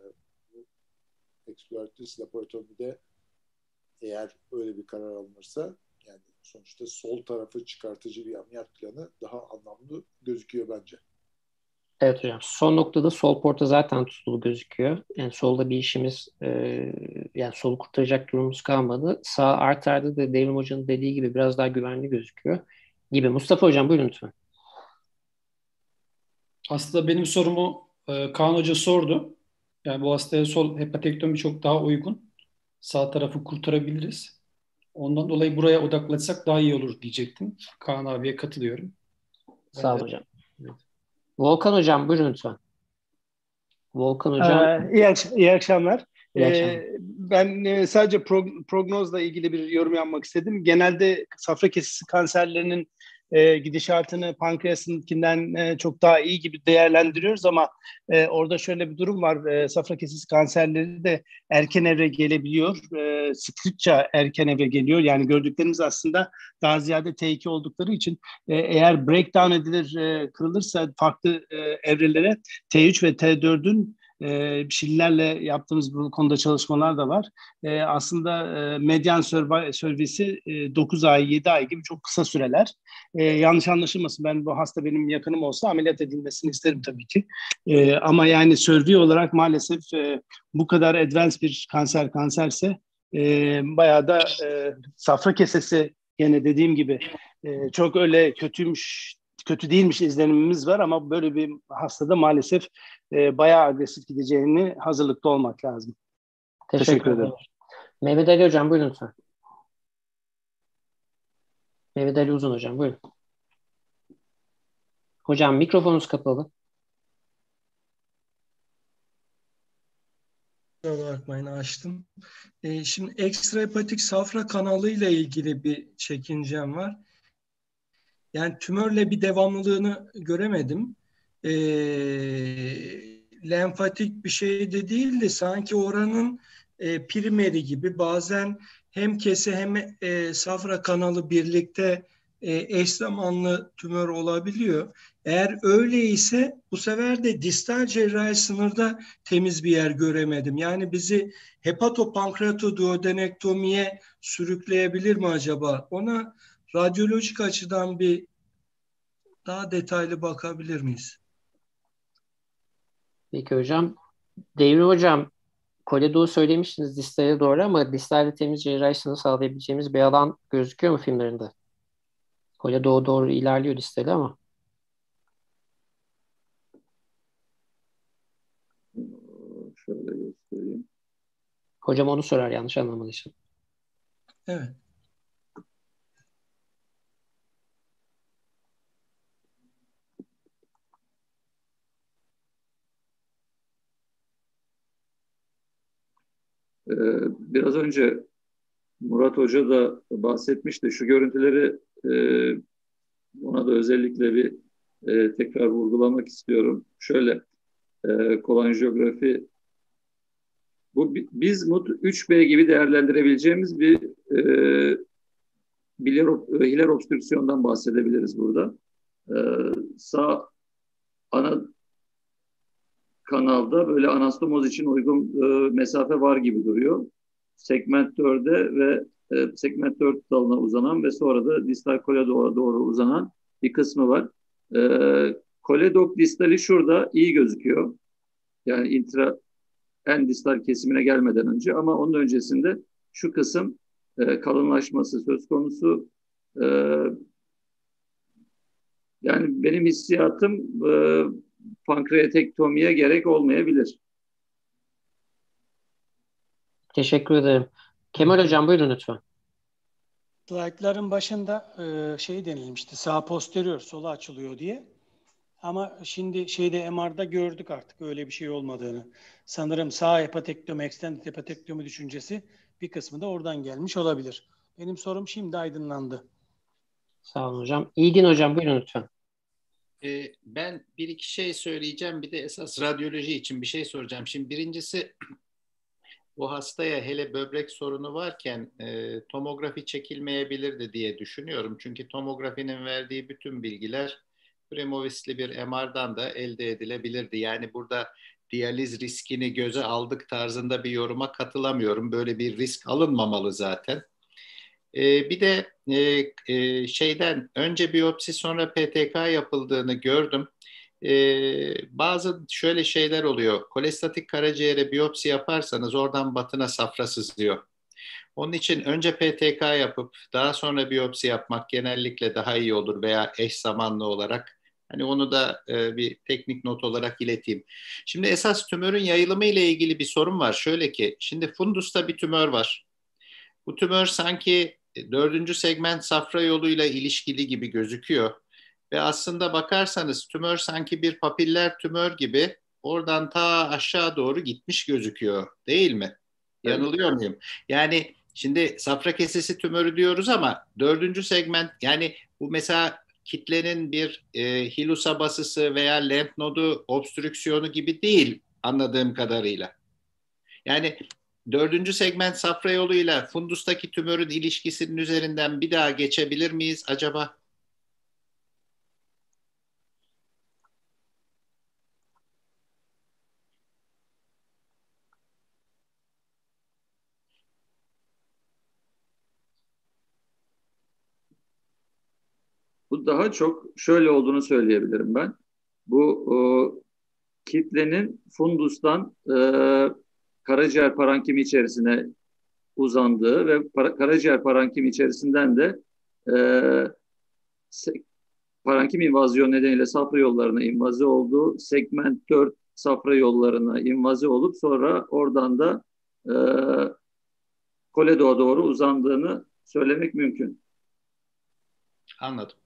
exploratif laparotomide eğer öyle bir karar alınırsa yani sonuçta sol tarafı çıkartıcı bir ameliyat planı daha anlamlı gözüküyor bence. Evet hocam. Son noktada sol porta zaten tutulu gözüküyor. Yani solda bir işimiz e, yani solu kurtaracak durumumuz kalmadı. Sağ arterde de Devrim Hoca'nın dediği gibi biraz daha güvenli gözüküyor gibi. Mustafa Hocam buyurun lütfen. Aslında benim sorumu e, Kaan Hoca sordu. Yani bu hastaya sol hepatektomi çok daha uygun. Sağ tarafı kurtarabiliriz. Ondan dolayı buraya odaklatsak daha iyi olur diyecektim. Kaan abiye katılıyorum. Sağ olun hocam. Evet. Volkan Hocam buyurun lütfen. Volkan Hocam. Ee, iyi, akş- iyi akşamlar. İyi akşamlar. Ee, ben e, sadece prog- prognozla ilgili bir yorum yapmak istedim. Genelde safra kesesi kanserlerinin e, gidişatını pankreasınkinden e, çok daha iyi gibi değerlendiriyoruz ama e, orada şöyle bir durum var. E, safra kesesi kanserleri de erken evre gelebiliyor. E, sıklıkça erken evre geliyor. Yani gördüklerimiz aslında daha ziyade T iki oldukları için e, eğer breakdown edilir, e, kırılırsa farklı e, evrelere T üç ve T dördün E, Şililerle yaptığımız bu konuda çalışmalar da var. E, aslında e, medyan sürvisi e, dokuz ay, yedi ay gibi çok kısa süreler. E, yanlış anlaşılmasın, ben bu hasta benim yakınım olsa ameliyat edilmesini isterim tabii ki. E, ama yani sürvi olarak maalesef e, bu kadar advanced bir kanser kanserse e, bayağı da e, safra kesesi gene dediğim gibi e, çok öyle kötüymüş kötü değilmiş izlenimimiz var ama böyle bir hastada maalesef e, bayağı agresif gideceğini hazırlıklı olmak lazım. Teşekkür, Teşekkür ederim. Mehmet Ali Hocam buyurun lütfen. Mehmet Ali Uzun Hocam buyurun. Hocam mikrofonunuz kapalı. Kusura bakmayın, açtım. E, şimdi ekstrahepatik safra kanalı ile ilgili bir çekincem var. Yani tümörle bir devamlılığını göremedim. E, lenfatik bir şey de değil de sanki oranın e, primeri gibi bazen hem kese hem e, safra kanalı birlikte e, eş zamanlı tümör olabiliyor. Eğer öyleyse bu sefer de distal cerrahi sınırda temiz bir yer göremedim. Yani bizi hepatopankreatoduodenektomiye sürükleyebilir mi acaba? Ona radyolojik açıdan bir daha detaylı bakabilir miyiz? Peki hocam. Devrim Hocam, koledoğu söylemiştiniz distale doğru ama distalde temiz cerrahisini sağlayabileceğimiz bir alan gözüküyor mu filmlerinde? Koledoğu doğru ilerliyor distale ama. Şöyle göstereyim. Hocam onu sorar yanlış anlamadıysam. Evet. Biraz önce Murat Hoca da bahsetmişti. Şu görüntüleri e, ona da özellikle bir e, tekrar vurgulamak istiyorum. Şöyle e, kolanjiyografi bu biz M U T üç B gibi değerlendirebileceğimiz bir e, bilir, hiler obstrüksiyondan bahsedebiliriz burada. E, sağ ana kanalda böyle anastomoz için uygun e, mesafe var gibi duruyor. Segment dörde ve e, segment dört dalına uzanan ve sonra da distal koledoğa doğru uzanan bir kısmı var. E, koledok distali şurada iyi gözüküyor. Yani intra en distal kesimine gelmeden önce, ama onun öncesinde şu kısım e, kalınlaşması söz konusu. E, yani benim hissiyatım e, pankreatektomiye gerek olmayabilir. Teşekkür ederim. Kemal Hocam buyurun lütfen. Slaytların başında e, şey denilmişti, sağ posterior sola açılıyor diye. Ama şimdi şeyde M R'da gördük artık öyle bir şey olmadığını. Sanırım sağ hepatektomi, extended hepatektomi düşüncesi bir kısmı da oradan gelmiş olabilir. Benim sorum şimdi aydınlandı. Sağ olun hocam. İlgin Hocam buyurun lütfen. Ee, ben bir iki şey söyleyeceğim. Bir de esas radyoloji için bir şey soracağım. Şimdi birincisi, o hastaya hele böbrek sorunu varken e, tomografi çekilmeyebilirdi diye düşünüyorum. Çünkü tomografinin verdiği bütün bilgiler Primovis'li bir M R'dan da elde edilebilirdi. Yani burada diyaliz riskini göze aldık tarzında bir yoruma katılamıyorum. Böyle bir risk alınmamalı zaten. Ee, bir de e, e, şeyden önce biyopsi sonra P T K yapıldığını gördüm. Ee, bazı şöyle şeyler oluyor. Kolestatik karaciğere biyopsi yaparsanız oradan batına safra sızıyor. Onun için önce P T K yapıp daha sonra biyopsi yapmak genellikle daha iyi olur veya eş zamanlı olarak. Hani onu da e, bir teknik not olarak ileteyim. Şimdi esas tümörün yayılımı ile ilgili bir sorun var. Şöyle ki, şimdi fundusta bir tümör var. Bu tümör sanki dördüncü segment safra yoluyla ilişkili gibi gözüküyor. Ve aslında bakarsanız tümör sanki bir papiller tümör gibi oradan ta aşağı doğru gitmiş gözüküyor, değil mi? Yanılıyor muyum? Yani şimdi safra kesesi tümörü diyoruz ama dördüncü segment, yani bu mesela kitlenin bir e, hilusa basısı veya lenf nodu obstrüksiyonu gibi değil anladığım kadarıyla. Yani dördüncü segment safra yoluyla fundustaki tümörün ilişkisinin üzerinden bir daha geçebilir miyiz acaba? Bu daha çok şöyle olduğunu söyleyebilirim ben. Bu o, kitlenin fundustan e, karaciğer parankimi içerisine uzandığı ve para, karaciğer parankimi içerisinden de e, parenkim invazyonu nedeniyle safra yollarına invaze olduğu segment dört safra yollarına invaze olup sonra oradan da e, koledoğa doğru uzandığını söylemek mümkün. Anladım.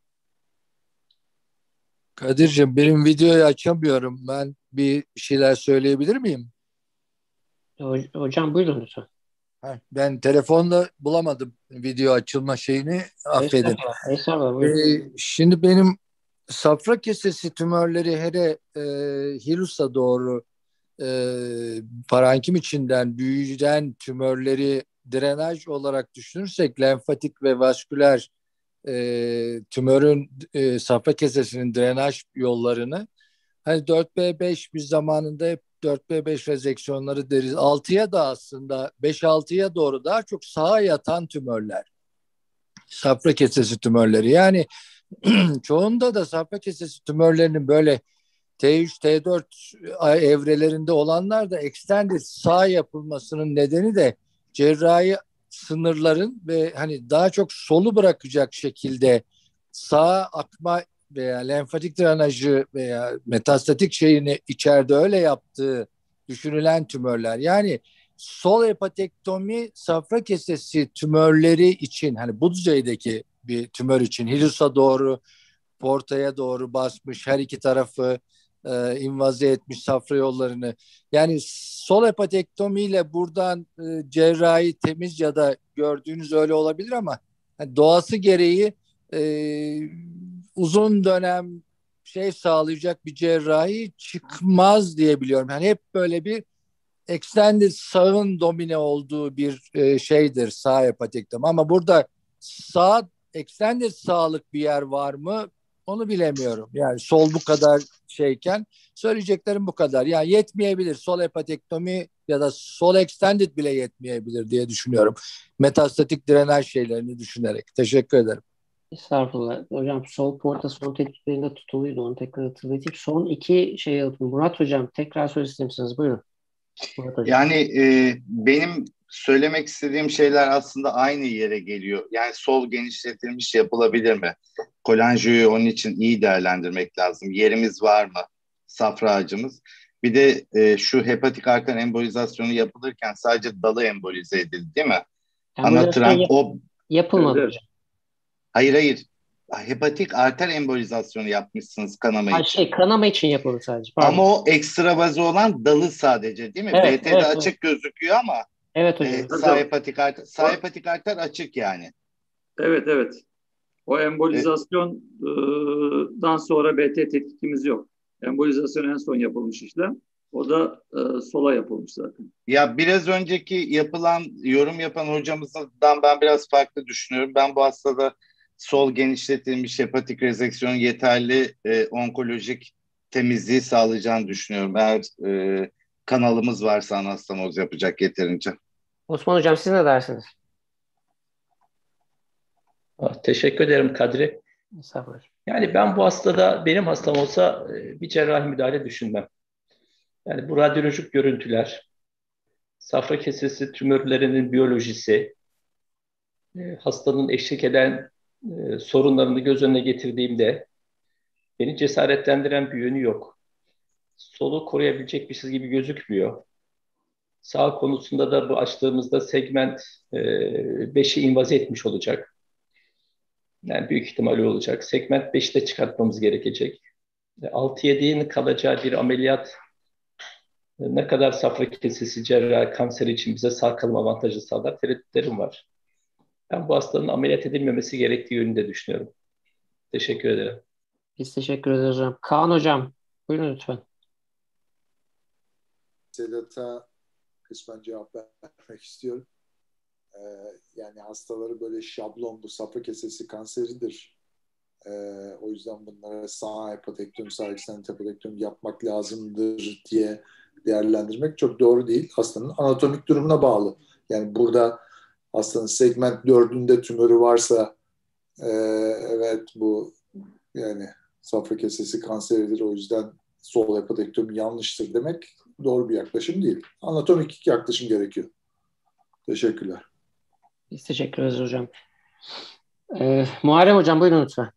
Kadir'cim benim videoyu açamıyorum. Ben bir şeyler söyleyebilir miyim? Hocam buyurun lütfen. Ben telefonla bulamadım video açılma şeyini. Affedin. Estağfurullah, estağfurullah, buyurun. Ee, şimdi benim safra kesesi tümörleri hele e, hilusa doğru e, parenkim içinden büyüyen tümörleri drenaj olarak düşünürsek lenfatik ve vasküler e, tümörün e, safra kesesinin drenaj yollarını hani dört B beş biz zamanında hep dört B beş rezeksiyonları deriz. altıya da aslında beş altıya doğru daha çok sağa yatan tümörler. Safra kesesi tümörleri. Yani çoğunda da safra kesesi tümörlerinin böyle T üç T dört evrelerinde olanlar da extended sağ yapılmasının nedeni de cerrahi sınırların ve hani daha çok solu bırakacak şekilde sağa akma veya lenfatik drenajı veya metastatik şeyini içeride öyle yaptığı düşünülen tümörler. Yani sol hepatektomi safra kesesi tümörleri için, hani bu düzeydeki bir tümör için hilusa doğru, portaya doğru basmış, her iki tarafı e, invaze etmiş safra yollarını. Yani sol hepatektomiyle buradan e, cerrahi temiz ya da gördüğünüz öyle olabilir ama yani doğası gereği e, uzun dönem şey sağlayacak bir cerrahi çıkmaz diye biliyorum. Yani hep böyle bir extended sağın domine olduğu bir e, şeydir sağ hepatektomi. Ama burada sağ extended sağlık bir yer var mı? Onu bilemiyorum. Yani sol bu kadar şeyken söyleyeceklerim bu kadar. Yani yetmeyebilir. Sol hepatektomi ya da sol extended bile yetmeyebilir diye düşünüyorum. Metastatik drenaj şeylerini düşünerek. Teşekkür ederim. Estağfurullah. Hocam sol porta son tetkiklerinde tutuluydu. Onu tekrar hatırlatayım. Son iki şey yapın. Murat Hocam tekrar söz ister misiniz? Buyurun. Murat Hocam. Yani e, benim söylemek istediğim şeyler aslında aynı yere geliyor. Yani sol genişletilmiş yapılabilir mi? Kolanjiyoyu onun için iyi değerlendirmek lazım. Yerimiz var mı? Safra ağacımız. Bir de e, şu hepatik arter embolizasyonu yapılırken sadece dalı embolize edildi değil mi? Ana trunk yap- o... yapılmadı Evet. hocam. Hayır hayır. Hepatik arter embolizasyonu yapmışsınız kanama Ha, için. şey kanama için yapıldı sadece. Pardon. Ama o ekstravazı olan dalı sadece değil mi? Evet, B T'de evet, açık evet. gözüküyor ama Evet hocam. e, sağ hepatik arter, sağ hepatik arter açık yani. Evet, evet. O embolizasyondan sonra B T tetkikimiz yok. Embolizasyon en son yapılmış işlem. O da e, sola yapılmış zaten. Ya biraz önceki yapılan yorum yapan hocamızdan ben biraz farklı düşünüyorum. Ben bu hastada sol genişletilmiş hepatik rezeksiyon yeterli e, onkolojik temizliği sağlayacağını düşünüyorum. Eğer e, kanalımız varsa anastomoz yapacak yeterince. Osman Hocam siz ne dersiniz? Ah, teşekkür ederim Kadri. Estağfurullah. Yani ben bu hastada, benim hastam olsa e, bir cerrahi müdahale düşünmem. Yani bu radyolojik görüntüler, safra kesesi tümörlerinin biyolojisi, e, hastanın eşlik eden e, sorunlarını göz önüne getirdiğimde beni cesaretlendiren bir yönü yok. Solu koruyabilecek bir şey gibi gözükmüyor. Sağ konusunda da bu açtığımızda segment e, beşi invaze etmiş olacak. Yani büyük ihtimalle olacak. Segment beşi de çıkartmamız gerekecek. altı yediğin kalacağı bir ameliyat ne kadar safra kesesi cerrahi kanser için bize sağ kalma avantajı sağlar tereddütlerim var. Ben bu hastanın ameliyat edilmemesi gerektiği yönünde düşünüyorum. Teşekkür ederim. Biz teşekkür ederiz hocam. Kaan Hocam buyurun lütfen. Sedat'a kısmen cevap vermek istiyorum. Ee, yani hastaları böyle şablon bu safra kesesi kanseridir. Ee, o yüzden bunlara sağ hepatektomi, sağ ekstended hepatektomi yapmak lazımdır diye değerlendirmek çok doğru değil. Hastanın anatomik durumuna bağlı. Yani burada hastanın segment dördünde tümörü varsa e, evet bu yani safra kesesi kanseridir. O yüzden sol hepatektomi yanlıştır demek doğru bir yaklaşım değil. Anatomik yaklaşım gerekiyor. Teşekkürler. Biz teşekkür ederiz hocam. Ee, Muharrem Hocam buyurun lütfen.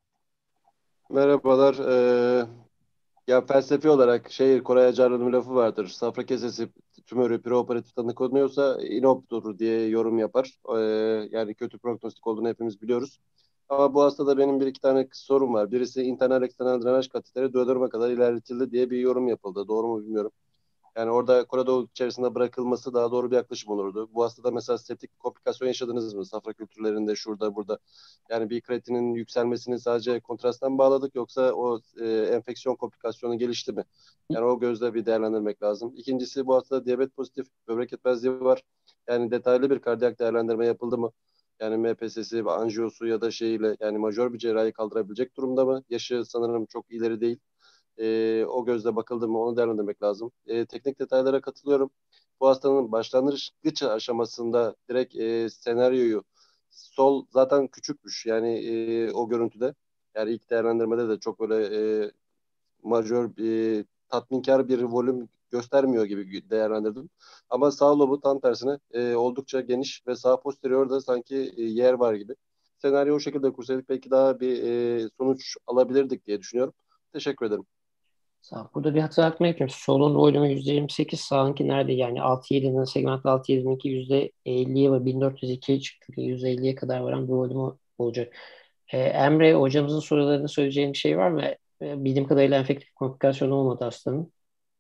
Merhabalar. Ee, ya felsefi olarak şehir Koray Acarlı'nın lafı vardır. Safra kesesi tümörü preoperatif tanı konuyorsa inoptur diye yorum yapar. Ee, yani kötü prognostik olduğunu hepimiz biliyoruz. Ama bu hastada benim bir iki tane sorum var. Birisi internal eksternal drenaj kateteri duodenuma kadar ilerletildi diye bir yorum yapıldı. Doğru mu bilmiyorum. Yani orada koridor içerisinde bırakılması daha doğru bir yaklaşım olurdu. Bu hastada mesela septik komplikasyon yaşadınız mı? Safra kültürlerinde şurada burada. Yani bir kreatinin yükselmesini sadece kontrasttan bağladık yoksa o e, enfeksiyon komplikasyonu gelişti mi? Yani o gözle bir değerlendirmek lazım. İkincisi bu hastada diyabet pozitif, böbrek yetmezliği var. Yani detaylı bir kardiyak değerlendirme yapıldı mı? Yani M P S S, anjiyosu ya da şeyle yani majör bir cerrahi kaldırabilecek durumda mı? Yaşı sanırım çok ileri değil. E, o gözle bakıldı mı onu değerlendirmek lazım. E, teknik detaylara katılıyorum. Bu hastanın başlangıç aşamasında direkt e, senaryoyu sol zaten küçükmüş yani e, o görüntüde. Yani ilk değerlendirmede de çok böyle e, majör e, tatminkar bir volüm göstermiyor gibi değerlendirdim. Ama sağ lobu tam tersine e, oldukça geniş ve sağ posteriorda sanki e, yer var gibi. Senaryo o şekilde kursaydık belki daha bir e, sonuç alabilirdik diye düşünüyorum. Teşekkür ederim. Sağ ol. Burada bir hatırlatma yapayım. Solun volümü yüzde yirmi sekiz, sağınki nerede? Yani altı yedinin segment altı yedininki yüzde elliye ve bin dört yüz ikiye çıktı. yüzde elliye kadar varan bir volümü olacak. Ee, Emre hocamızın sorularını söyleyeceğin bir şey var mı? Ee, bildiğim kadarıyla enfektif komplikasyon olmadı hastanın.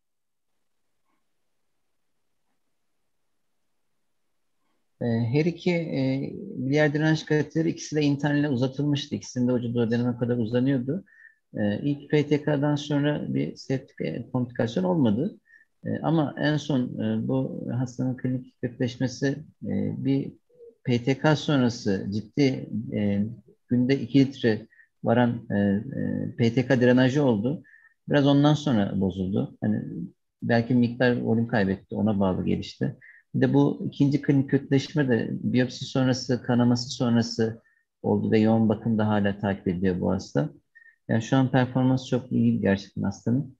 Her iki e, diğer direnç kateteri ikisi de internale uzatılmıştı. İkisinde ucu duodenuma kadar uzanıyordu. E, ilk P T K'dan sonra bir septik komplikasyon olmadı. E, ama en son e, bu hastanın klinik kötüleşmesi e, bir P T K sonrası ciddi e, günde iki litre varan e, e, P T K drenajı oldu. Biraz ondan sonra bozuldu. Hani belki miktar volüm kaybetti. Ona bağlı gelişti. Bir de bu ikinci klinik kötüleşme de biyopsi sonrası, kanaması sonrası oldu ve yoğun bakımda hala takip ediliyor bu hasta. Yani şu an performans çok iyi gerçekten hastanın.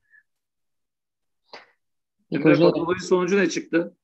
Emre, patoloji sonucu ne çıktı?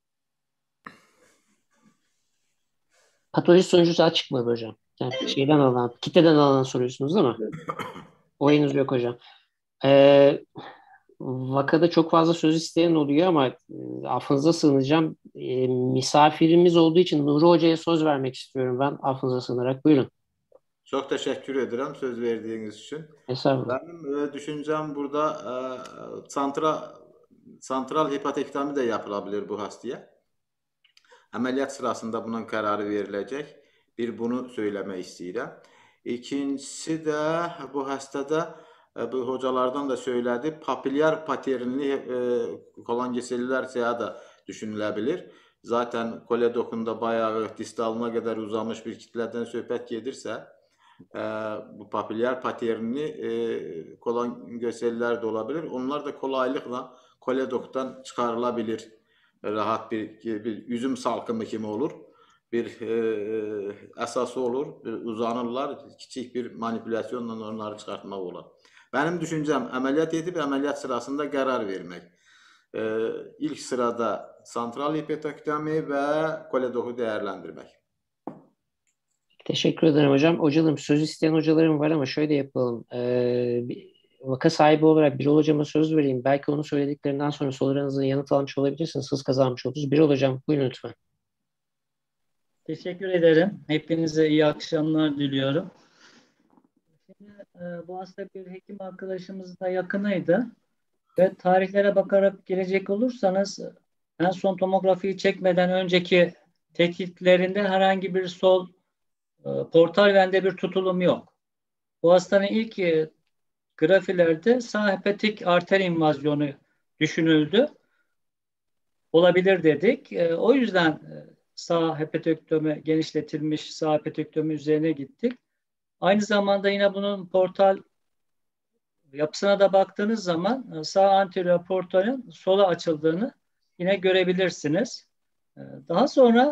Patoloji sonucu daha çıkmadı hocam. Yani şeyden alınan, kitleden alınan soruyorsunuz değil mi? O henüz yok hocam. Ee, vakada çok fazla söz isteyen oluyor ama e, affınıza sığınacağım. E, misafirimiz olduğu için Nuri Hoca'ya söz vermek istiyorum ben affınıza sığınarak. Buyurun. Çok teşekkür ederim söz verdiğiniz için. Estağfurullah. Benim e, düşüncem burada e, santral, santral hepatektomi de yapılabilir bu hastaya. Ameliyat sırasında bunun kararı verilecek. Bir bunu söylemek istedim. İkincisi de bu hastada e, bu hocalardan da söyledi. Papilyar paternli e, kolongeseller seyahat da düşünülebilir. Zaten koledokunda bayağı distalına kadar uzamış bir kitleden söhbət gedirsə, e, bu papilyar paternli e, kolongeseller de olabilir. Onlar da kolaylıkla koledoktan çıkarılabilir. Rahat bir, bir üzüm salkımı kimi olur. Bir e, esası olur. Bir uzanırlar. Küçük bir manipülasyonla onları çıkartmak olur. Benim düşüncem ameliyat edip ameliyat sırasında karar vermek. E, ilk sırada santral hepatektomi ve koledoku değerlendirmek. Teşekkür ederim hocam. Hocalarım söz isteyen hocalarım var ama şöyle yapalım. Ee, bir vaka sahibi olarak Birol hocama söz vereyim. Belki onun söylediklerinden sonra sorularınızı yanıt almış olabilirsiniz. Hız kazanmış oluruz. Birol hocam buyurun lütfen. Teşekkür ederim. Hepinize iyi akşamlar diliyorum. Şimdi, e, bu hasta bir hekim arkadaşımızın da yakınıydı. Ve tarihlere bakarak gelecek olursanız en son tomografiyi çekmeden önceki tetkiklerinde herhangi bir sol e, portal vende bir tutulum yok. Bu hastanın ilk e, grafilerde sağ hepatik arter invazyonu düşünüldü. Olabilir dedik. E, o yüzden e, sağ hepatektomi, genişletilmiş sağ hepatektomi üzerine gittik. Aynı zamanda yine bunun portal yapısına da baktığınız zaman sağ anterior portalın sola açıldığını yine görebilirsiniz. Daha sonra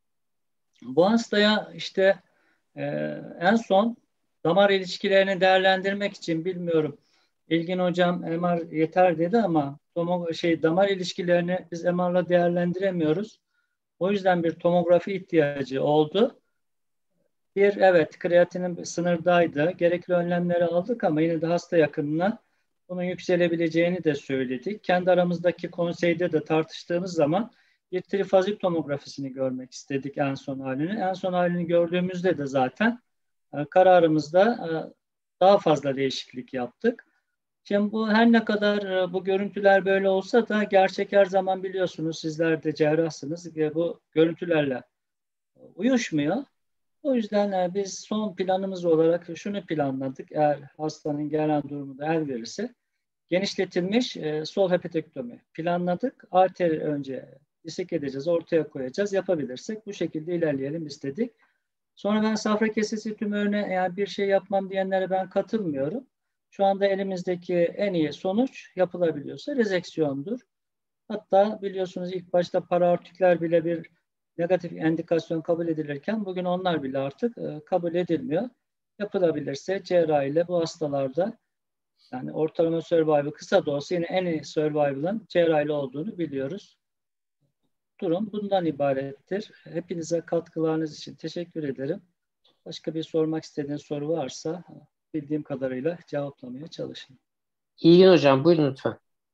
bu hastaya işte e, en son damar ilişkilerini değerlendirmek için bilmiyorum. İlgin hocam M R yeter dedi ama tomo, şey damar ilişkilerini biz M R'la değerlendiremiyoruz. O yüzden bir tomografi ihtiyacı oldu. Bir, evet kreatinin sınırdaydı. Gerekli önlemleri aldık ama yine de hasta yakınına bunun yükselebileceğini de söyledik. Kendi aramızdaki konseyde de tartıştığımız zaman bir trifazik tomografisini görmek istedik en son halini. En son halini gördüğümüzde de zaten e, kararımızda e, daha fazla değişiklik yaptık. Şimdi bu her ne kadar e, bu görüntüler böyle olsa da gerçek her zaman biliyorsunuz sizler de cerrahsınız ve bu görüntülerle uyuşmuyor. O yüzden biz son planımız olarak şunu planladık. Eğer hastanın gelen durumu da el verirse genişletilmiş e, sol hepatektomi planladık. Arteri önce disek edeceğiz, ortaya koyacağız. Yapabilirsek bu şekilde ilerleyelim istedik. Sonra ben safra kesesi tümörüne eğer bir şey yapmam diyenlere ben katılmıyorum. Şu anda elimizdeki en iyi sonuç yapılabiliyorsa rezeksiyondur. Hatta biliyorsunuz ilk başta paraortikler bile bir negatif endikasyon kabul edilirken bugün onlar bile artık e, kabul edilmiyor. Yapılabilirse cerrahiyle bu hastalarda yani ortalama survival kısa da olsa yine en iyi survival'ın cerrahiyle olduğunu biliyoruz. Durum bundan ibarettir. Hepinize katkılarınız için teşekkür ederim. Başka bir sormak istediğiniz soru varsa bildiğim kadarıyla cevaplamaya çalışayım. İyi hocam buyurun lütfen.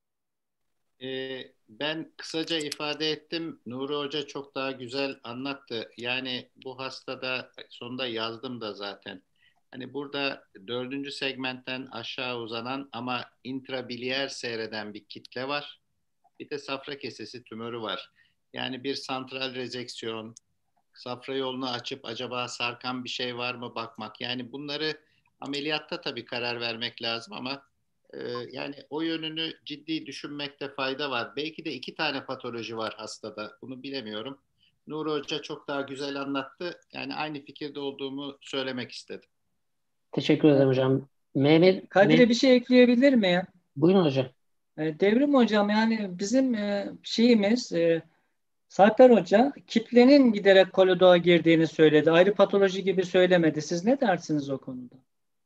Ee, ben kısaca ifade ettim. Nuri Hoca çok daha güzel anlattı. Yani bu hastada sonunda yazdım da zaten. Hani burada dördüncü segmentten aşağı uzanan ama intrabiliyer seyreden bir kitle var. Bir de safra kesesi tümörü var. Yani bir santral rezeksiyon, safra yolunu açıp acaba sarkan bir şey var mı bakmak. Yani bunları ameliyatta tabii karar vermek lazım ama e, yani o yönünü ciddi düşünmekte fayda var. Belki de iki tane patoloji var hastada. Bunu bilemiyorum. Nuri Hoca çok daha güzel anlattı. Yani aynı fikirde olduğumu söylemek istedim. Teşekkür ederim hocam. Mehmet, Kadir'e Mehmet bir şey ekleyebilir miyim? buyurun hocam. E, Devrim hocam, yani bizim e, şeyimiz e, Sarper Hoca kitlenin giderek kolodoğa girdiğini söyledi. Ayrı patoloji gibi söylemedi. Siz ne dersiniz o konuda?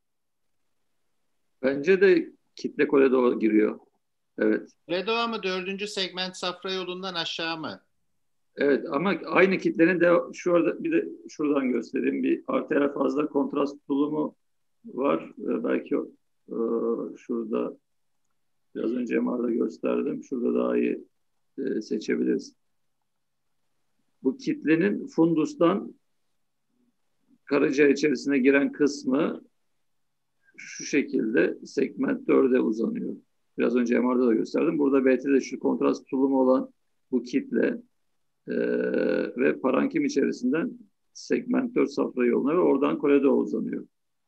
Bence de kitle kolodoğa giriyor. Evet. Koledoğa mı, dördüncü segment safra yolundan aşağı mı? Evet ama aynı kitlenin de şurada bir de şuradan göstereyim, bir arteriyel fazla kontrast tutulumu var. Ee, belki e, şurada biraz önce M R'da gösterdim. Şurada daha iyi e, seçebiliriz. Bu kitlenin fundustan karaciğer içerisine giren kısmı şu şekilde segment dörde uzanıyor. Biraz önce M R'da da gösterdim. Burada B T'de şu kontrast tutulumu olan bu kitle Ee, ve parenkim içerisinden segment dört safra yoluna ve oradan kolodoğa uzanıyor.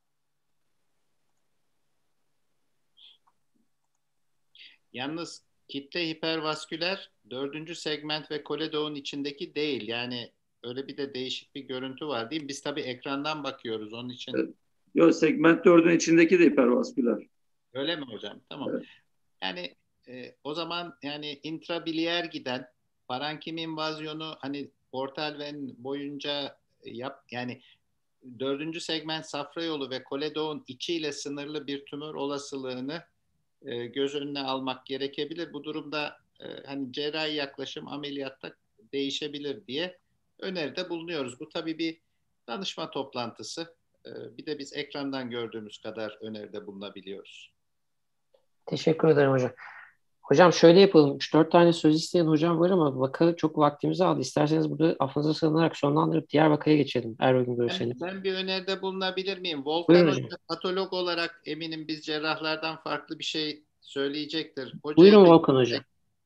Yalnız kitle hipervasküler dördüncü segment ve koledoğun içindeki değil. Yani öyle bir de değişik bir görüntü var değil mi? Biz tabii ekrandan bakıyoruz onun için. Evet. Yok, segment dördün içindeki de hipervasküler. Öyle mi hocam? Tamam. Evet. Yani e, o zaman yani intrabiliyer giden parenkim invazyonu hani portal ven boyunca yap, yani dördüncü segment safra yolu ve koledoğun içiyle sınırlı bir tümör olasılığını e, göz önüne almak gerekebilir. Bu durumda e, hani cerrahi yaklaşım ameliyatta değişebilir diye öneride bulunuyoruz. Bu tabii bir danışma toplantısı. E, bir de biz ekrandan gördüğümüz kadar öneride bulunabiliyoruz. Teşekkür ederim hocam. Hocam şöyle yapalım. üç dört tane söz isteyen hocam var ama vaka çok vaktimizi aldı. İsterseniz burada affınıza sığınarak sonlandırıp diğer vakaya geçelim. Eğer uygun görürseniz. Ben, ben bir öneride bulunabilir miyim? Volkan Buyurun Hoca hocam. patolog olarak eminim biz cerrahlardan farklı bir şey söyleyecektir. Hocayı Buyurun da- Volkan hocam.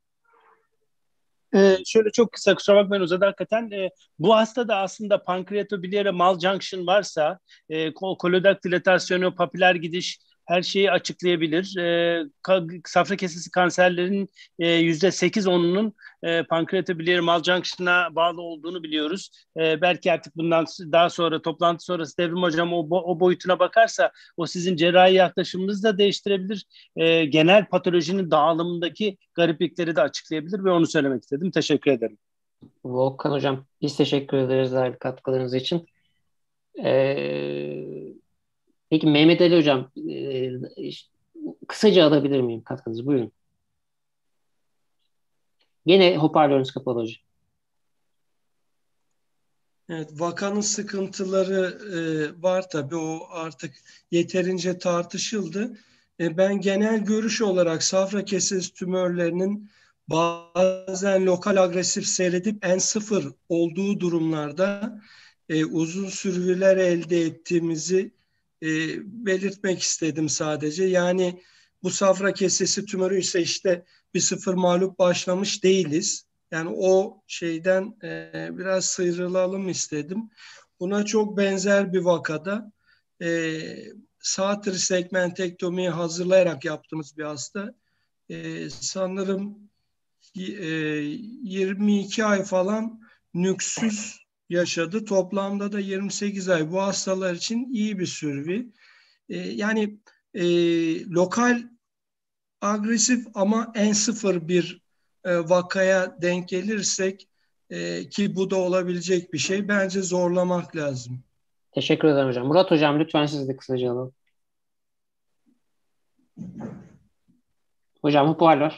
Ee, şöyle çok kısa, kusura bakmayın uzadı hakikaten. Ee, bu hastada aslında pankreatobiliare malfunction varsa e, kol- kolodak dilatasyonu, papiler gidiş her şeyi açıklayabilir. Ee, ka- safra kesesi kanserlerinin e, yüzde sekiz onunun e, pankreatobiliare maljunction'a bağlı olduğunu biliyoruz. E, belki artık bundan daha sonra toplantı sonrası Devrim Hocam o, bo- o boyutuna bakarsa o sizin cerrahi yaklaşımınızı da değiştirebilir. E, genel patolojinin dağılımındaki gariplikleri de açıklayabilir ve onu söylemek istedim. Teşekkür ederim. Volkan hocam biz teşekkür ederiz değerli katkılarınız için. Ee, peki Mehmet Ali hocam e, kısaca alabilir miyim katkınızı? Buyurun. Gene hoparlörünüz kapalı hocam. Evet, vakanın sıkıntıları e, var tabii, o artık yeterince tartışıldı. E, ben genel görüş olarak safra kesesi tümörlerinin bazen lokal agresif seyredip N sıfır olduğu durumlarda e, uzun sürgüler elde ettiğimizi e, belirtmek istedim sadece. Yani bu safra kesesi tümörü ise işte bir sıfır mağlup başlamış değiliz. Yani o şeyden e, biraz sıyrılalım istedim. Buna çok benzer bir vakada e, sağ trisegmentektomiyi hazırlayarak yaptığımız bir hasta. E, sanırım e, yirmi iki ay falan nüksüz yaşadı. Toplamda da yirmi sekiz ay. Bu hastalar için iyi bir sürvi. E, yani e, lokal agresif ama N sıfır bir e, vakaya denk gelirsek e, ki bu da olabilecek bir şey, bence zorlamak lazım. Teşekkür ederim hocam. Murat hocam lütfen siz de kısaca alalım. Hocam hoparlör.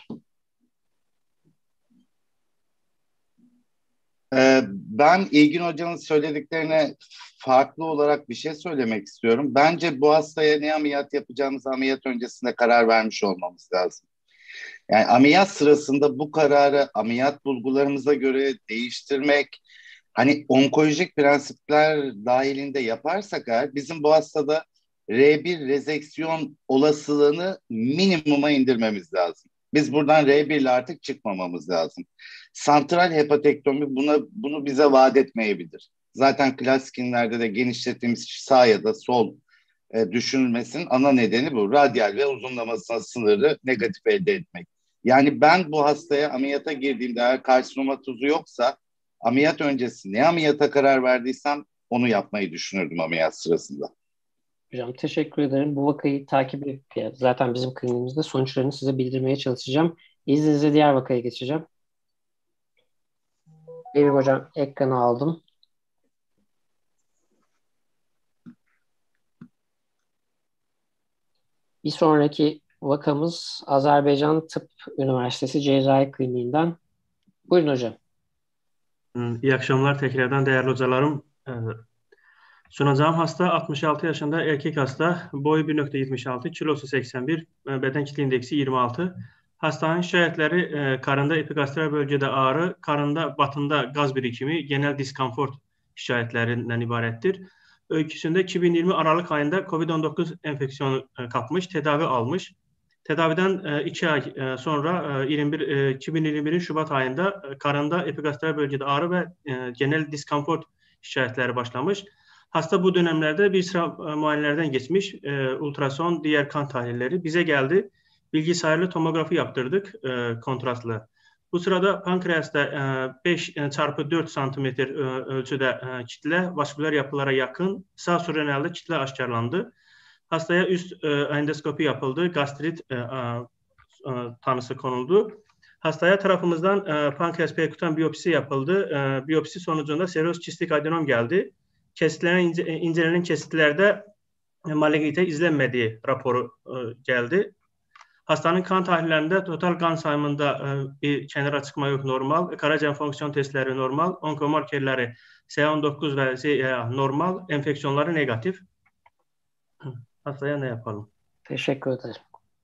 Ee, ben İlgin Hocam'ın söylediklerine farklı olarak bir şey söylemek istiyorum. Bence bu hastaya ne ameliyat yapacağımız ameliyat öncesinde karar vermiş olmamız lazım. Yani ameliyat sırasında bu kararı ameliyat bulgularımıza göre değiştirmek, hani onkolojik prensipler dahilinde yaparsak eğer bizim bu hastada R bir rezeksiyon olasılığını minimuma indirmemiz lazım. Biz buradan R bir ile artık çıkmamamız lazım. Santral hepatektomi buna, bunu bize vaat etmeyebilir. Zaten klasikimlerde de genişlettiğimiz sağ ya da sol e, düşünülmesinin ana nedeni bu. Radyal ve uzunlamasına sınırı negatif elde etmek. Yani ben bu hastaya ameliyata girdiğimde eğer karsinoma tuzu yoksa ameliyat öncesi ne ameliyata karar verdiysem onu yapmayı düşünürdüm ameliyat sırasında. Hocam teşekkür ederim. Bu vakayı takip edip zaten bizim kliniğimizde sonuçlarını size bildirmeye çalışacağım. İzninizle diğer vakaya geçeceğim. Evrim hocam ekranı aldım. Bir sonraki vakamız Azerbaycan Tıp Üniversitesi Cerrahi Kliniğinden. Buyurun hocam. İyi akşamlar tekrardan değerli hocalarım. Sunacağım hasta altmış altı yaşında erkek hasta. Boyu bir nokta yetmiş altı, kilosu seksen bir, beden kitle indeksi yirmi altı. Hastanın şikayetleri karında epigastral bölgede ağrı, karında batında gaz birikimi, genel diskomfort şikayetlerinden ibarettir. Öyküsünde iki bin yirmi Aralık ayında kovid on dokuz enfeksiyonu kapmış, tedavi almış. Tedaviden iki ay sonra iki bin yirmi birin Şubat ayında karında epigastral bölgede ağrı ve genel diskomfort şikayetleri başlamış. Hasta bu dönemlerde bir sıra muayenelerden geçmiş, ultrason, diğer kan tahlilleri bize geldi. Bilgisayarlı tomografi yaptırdık, kontrastlı. Bu sırada pankreasta beş çarpı dört santimetre ölçüde kitle, vasküler yapılara yakın sağ surenalde kitle aşkarlandı. Hastaya üst endoskopi yapıldı, gastrit tanısı konuldu. Hastaya tarafımızdan pankreas perkutan biyopsi yapıldı. Biyopsi sonucunda seroz kistik adenom geldi. Kesitlenen, ince, incelenen kesitlerde malignite izlenmediği raporu geldi. Hastanın kan tahlillerinde total kan sayımında bir kenara çıkma yok, normal. Karaciğer fonksiyon testleri normal. Onkomarkerleri S on dokuz ve Z E A normal. Enfeksiyonları negatif. Hastaya ne yapalım? Teşekkür ederim.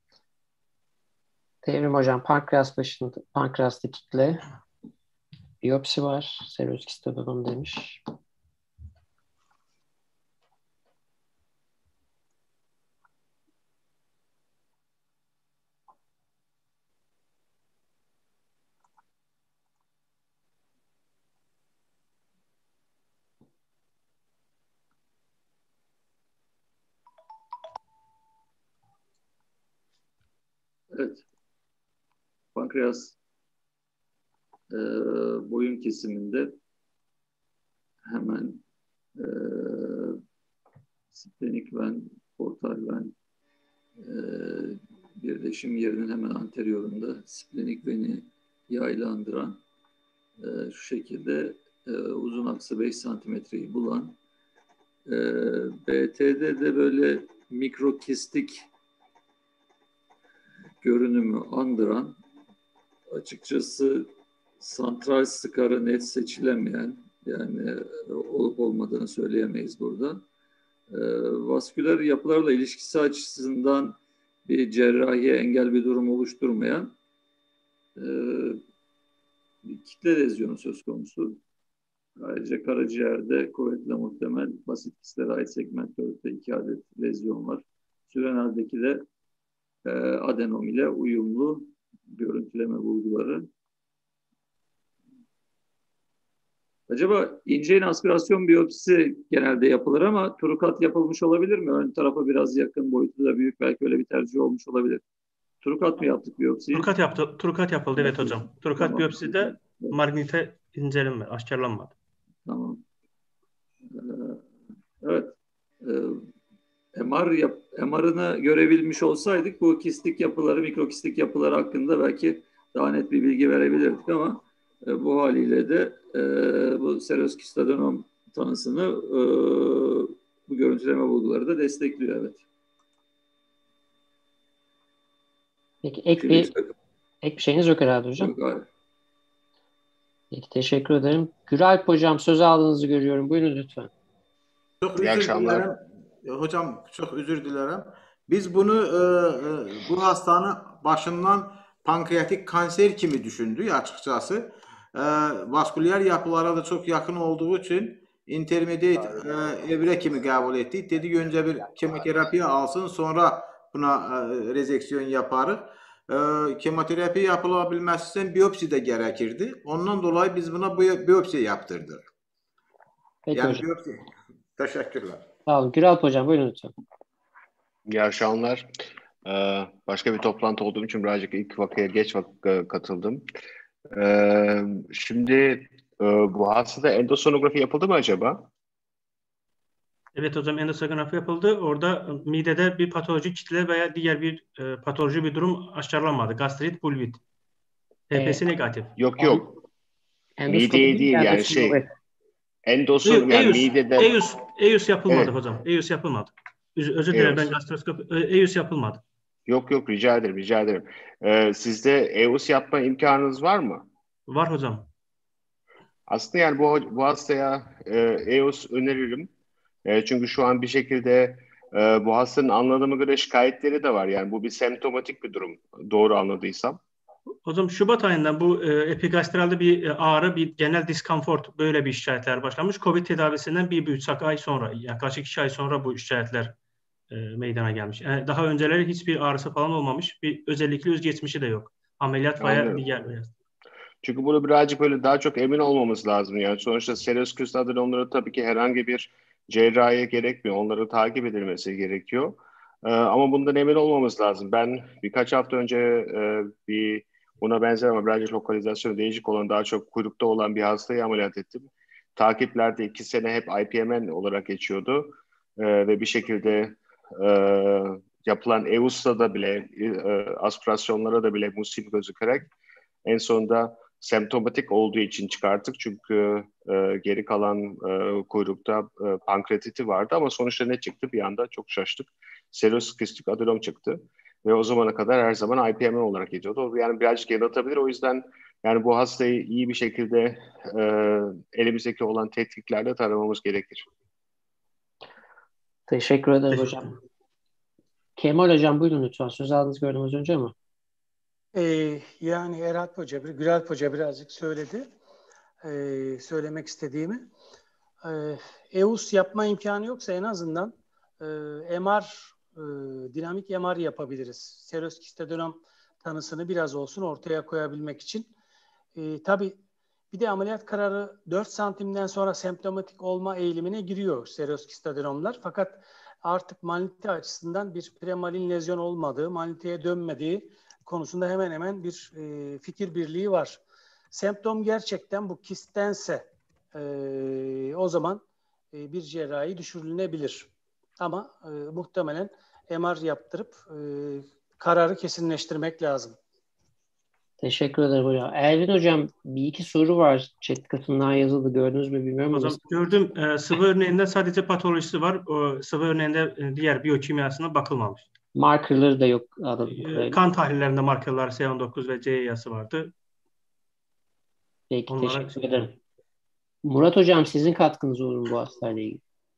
Evrim hocam, pankreas başında, pankreasta kitle, biyopsi var, seroz kistodonom demiş. Evet. Pankreas e, boyun kesiminde hemen e, splenik ven, portal ven e, birleşim yerinin hemen anteriorunda splenik veni yaylandıran e, şu şekilde e, uzun aksı beş santimetreyi bulan e, B T'de de böyle mikrokistik görünümü andıran, açıkçası santral skarı net seçilemeyen, yani olup olmadığını söyleyemeyiz burada. E, vasküler yapılarla ilişkisi açısından bir cerrahiye engel bir durum oluşturmayan e, bir kitle lezyonu söz konusu. Ayrıca karaciğerde kuvvetle muhtemel basit kistlere ait segmentörde iki adet lezyon var. Sürenaldeki de e, adenom ile uyumlu görüntüleme bulguları. Acaba ince yayın aspirasyon biyopsisi genelde yapılır ama trukat yapılmış olabilir mi? Ön tarafa biraz yakın, boyutu da büyük, belki öyle bir tercih olmuş olabilir. Trukat mı yaptık biyopsiyi? Trukat yaptı, trukat yapıldı evet hocam. Trukat tamam. Biyopside evet. Magnite incelenme, aşkarlanmadı. Tamam. Ee, evet. Ee, M R yap, M R'ını görebilmiş olsaydık bu kistik yapıları, mikrokistik yapıları hakkında belki daha net bir bilgi verebilirdik ama e, bu haliyle de e, bu seroz kistodonom tanısını e, bu görüntüleme bulguları da destekliyor evet. Peki ek bir, ek bir şeyiniz yok herhalde hocam. Yok, hayır. Peki teşekkür ederim. Güralp hocam söz aldığınızı görüyorum. Buyurun lütfen. Çok özür dilerim. Hocam çok özür dilerim. Biz bunu e, e, bu hastanın başından pankreatik kanser kimi düşündük açıkçası. E, vasküler yapılara da çok yakın olduğu için intermediate e, evre kimi kabul ettik. Dedik önce bir kemoterapi alsın sonra buna e, rezeksiyon yaparız. E, kemoterapi yapılabilmesi için biyopsi de gerekirdi. Ondan dolayı biz buna biyopsi yaptırdık. Peki yani hocam. Biyopsi. Teşekkürler. Sağ olun. Güralp hocam buyurun lütfen. İyi akşamlar. Ee, başka bir toplantı olduğum için birazcık ilk vakaya geç vak- katıldım. Ee, şimdi bu hastada endosonografi yapıldı mı acaba? Evet hocam, endosonografi yapıldı. Orada midede bir patolojik kitle veya diğer bir e, patoloji bir durum aşkarlanmadı. Gastrit, bulvit. H P S E, negatif. Yok yok. Endoskopi Mideye değil yani endoskopi. şey. Endoson yani EUS, midede. EUS, EUS yapılmadı Evet. hocam. EUS yapılmadı. Öz- Özür dilerim, ben EUS. gastroskopi, e, EUS yapılmadı. Yok yok, rica ederim rica ederim. Ee, sizde E U S yapma imkanınız var mı? Var hocam. Aslında yani bu, bu hastaya e, E U S öneririm. E, çünkü şu an bir şekilde e, bu hastanın anladığıma göre şikayetleri de var. Yani bu bir semptomatik bir durum. Doğru anladıysam. Hocam Şubat ayından bu e, epigastralde bir e, ağrı, bir genel diskomfort, böyle bir şikayetler başlamış. Covid tedavisinden bir buçuk ay sonra, yaklaşık iki ay sonra bu şikayetler e, meydana gelmiş. Yani daha önceleri hiçbir ağrısı falan olmamış. Bir özellikle özgeçmişi de yok. Ameliyat veya Anlıyorum. diğer veya. Çünkü bunu birazcık böyle daha çok emin olmamız lazım. Yani sonuçta seröz küst adenomları tabii ki herhangi bir cerrahiye gerekmiyor. Onların takip edilmesi gerekiyor. Ee, ama bundan emin olmamız lazım. Ben birkaç hafta önce e, bir buna benzer ama birazcık lokalizasyonu değişik olan, daha çok kuyrukta olan bir hastayı ameliyat ettim. Takiplerde iki sene hep I P M N olarak geçiyordu. Ee, ve bir şekilde e, yapılan E U S'ta da bile, e, aspirasyonlara da bile musil gözükerek en sonunda semptomatik olduğu için çıkarttık. Çünkü e, geri kalan e, kuyrukta e, pankreatiti vardı ama sonuçta ne çıktı? Bir anda çok şaştık. Seröz kistik adenom çıktı. Ve o zamana kadar her zaman I P M N olarak gidiyordu. Yani birazcık yanıltabilir. O yüzden yani bu hastayı iyi bir şekilde e, elimizdeki olan tetkiklerle taramamız gerekir. Teşekkür ederim hocam. Kemal hocam buyurun lütfen. Söz aldınız gördüm az önce ama. Ee, yani Erhat Hoca, Güralp Hoca birazcık söyledi. Ee, söylemek istediğimi. Ee, E U S yapma imkanı yoksa en azından e, M R, e, dinamik M R yapabiliriz. Seröz kistadenom tanısını biraz olsun ortaya koyabilmek için. E, tabii bir de ameliyat kararı dört santimden sonra semptomatik olma eğilimine giriyor seröz kistadenomlar. Fakat artık malignite açısından bir premalin lezyon olmadığı, maligniteye dönmediği konusunda hemen hemen bir e, fikir birliği var. Semptom gerçekten bu kisttense e, o zaman e, bir cerrahi düşürülebilir. Ama e, muhtemelen M R yaptırıp e, kararı kesinleştirmek lazım. Teşekkür ederim hocam. Elvin hocam bir iki soru var. Chat katından yazıldı. Gördünüz mü bilmiyorum. Hocam gördüm. E, sıvı örneğinde sadece patolojisi var. O sıvı örneğinde e, diğer biyokimyasına bakılmamış. Markerları da yok. E, kan tahlillerinde markerlar C on dokuz ve C yası vardı. Peki Onlara... teşekkür ederim. Murat hocam sizin katkınız olur mu bu hastayla ilgili?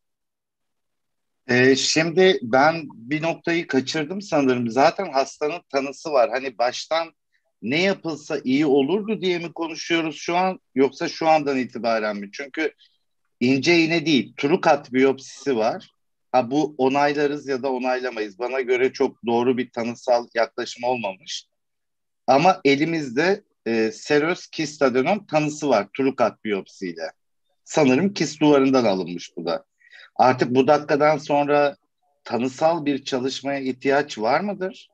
Ee, şimdi ben bir noktayı kaçırdım sanırım. Zaten hastanın tanısı var. Hani baştan ne yapılsa iyi olurdu diye mi konuşuyoruz şu an, yoksa şu andan itibaren mi? Çünkü ince iğne değil, trukat biyopsisi var. Ha, bu onaylarız ya da onaylamayız. Bana göre çok doğru bir tanısal yaklaşım olmamış. Ama elimizde e, seröz kist adenom tanısı var trukat biyopsiyle. Sanırım kist duvarından alınmış bu da. Artık bu dakikadan sonra tanısal bir çalışmaya ihtiyaç var mıdır?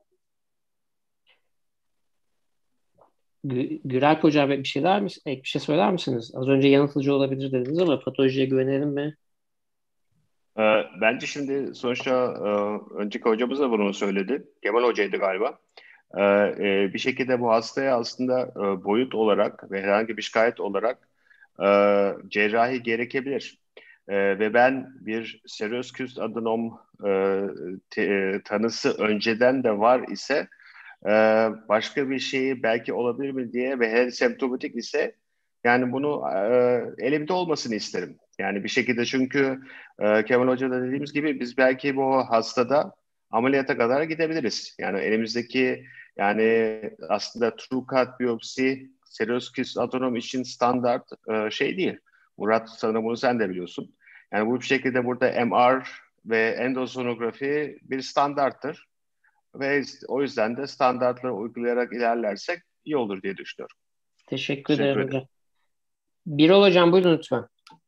Güralp hocam bir şey der misiniz? Ek bir şey söyler misiniz? Az önce yanıltıcı olabilir dediniz ama patolojiye güvenelim mi? Ee, bence şimdi sonuçta e, önceki hocamız da bunu söyledi. Kemal hocaydı galiba. Ee, e, bir şekilde bu hastaya aslında e, boyut olarak ve herhangi bir şikayet olarak e, cerrahi gerekebilir. E, ve ben bir seröz küst adenom e, te, e, tanısı önceden de var ise e, başka bir şeyi belki olabilir mi diye ve her semptomatik ise yani bunu e, elimde olmasını isterim. Yani bir şekilde çünkü e, Kemal Hoca da dediğimiz gibi biz belki bu hastada ameliyata kadar gidebiliriz. Yani elimizdeki yani aslında trukat biyopsi seröz küst adenom için standart e, şey değil. Murat sanırım bunu sen de biliyorsun. Yani bu bir şekilde burada M R ve endosonografi bir standarttır. Ve o yüzden de standartları uygulayarak ilerlersek iyi olur diye düşünüyorum. Teşekkür, Teşekkür ederim ederim. hocam. Birol hocam buyurun lütfen.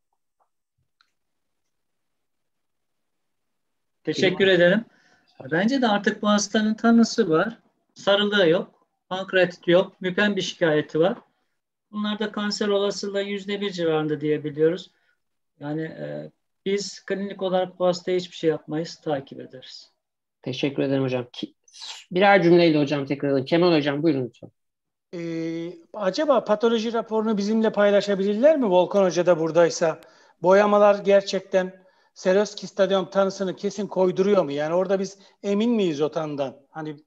Teşekkür ederim. Bence de artık bu hastanın tanısı var. Sarılığı yok. Pankreatit yok. Müpem bir şikayeti var. Bunlarda kanser olasılığı yüzde bir civarında diyebiliyoruz. Yani e, biz klinik olarak bu hastaya hiçbir şey yapmayız, takip ederiz. Teşekkür ederim hocam. Ki, birer cümleyle hocam tekrar alayım. Kemal hocam buyurun lütfen. Ee, acaba patoloji raporunu bizimle paylaşabilirler mi Volkan Hoca da buradaysa? Boyamalar gerçekten Seroski stadyum tanısını kesin koyduruyor mu? Yani orada biz emin miyiz o tanıdan? Hani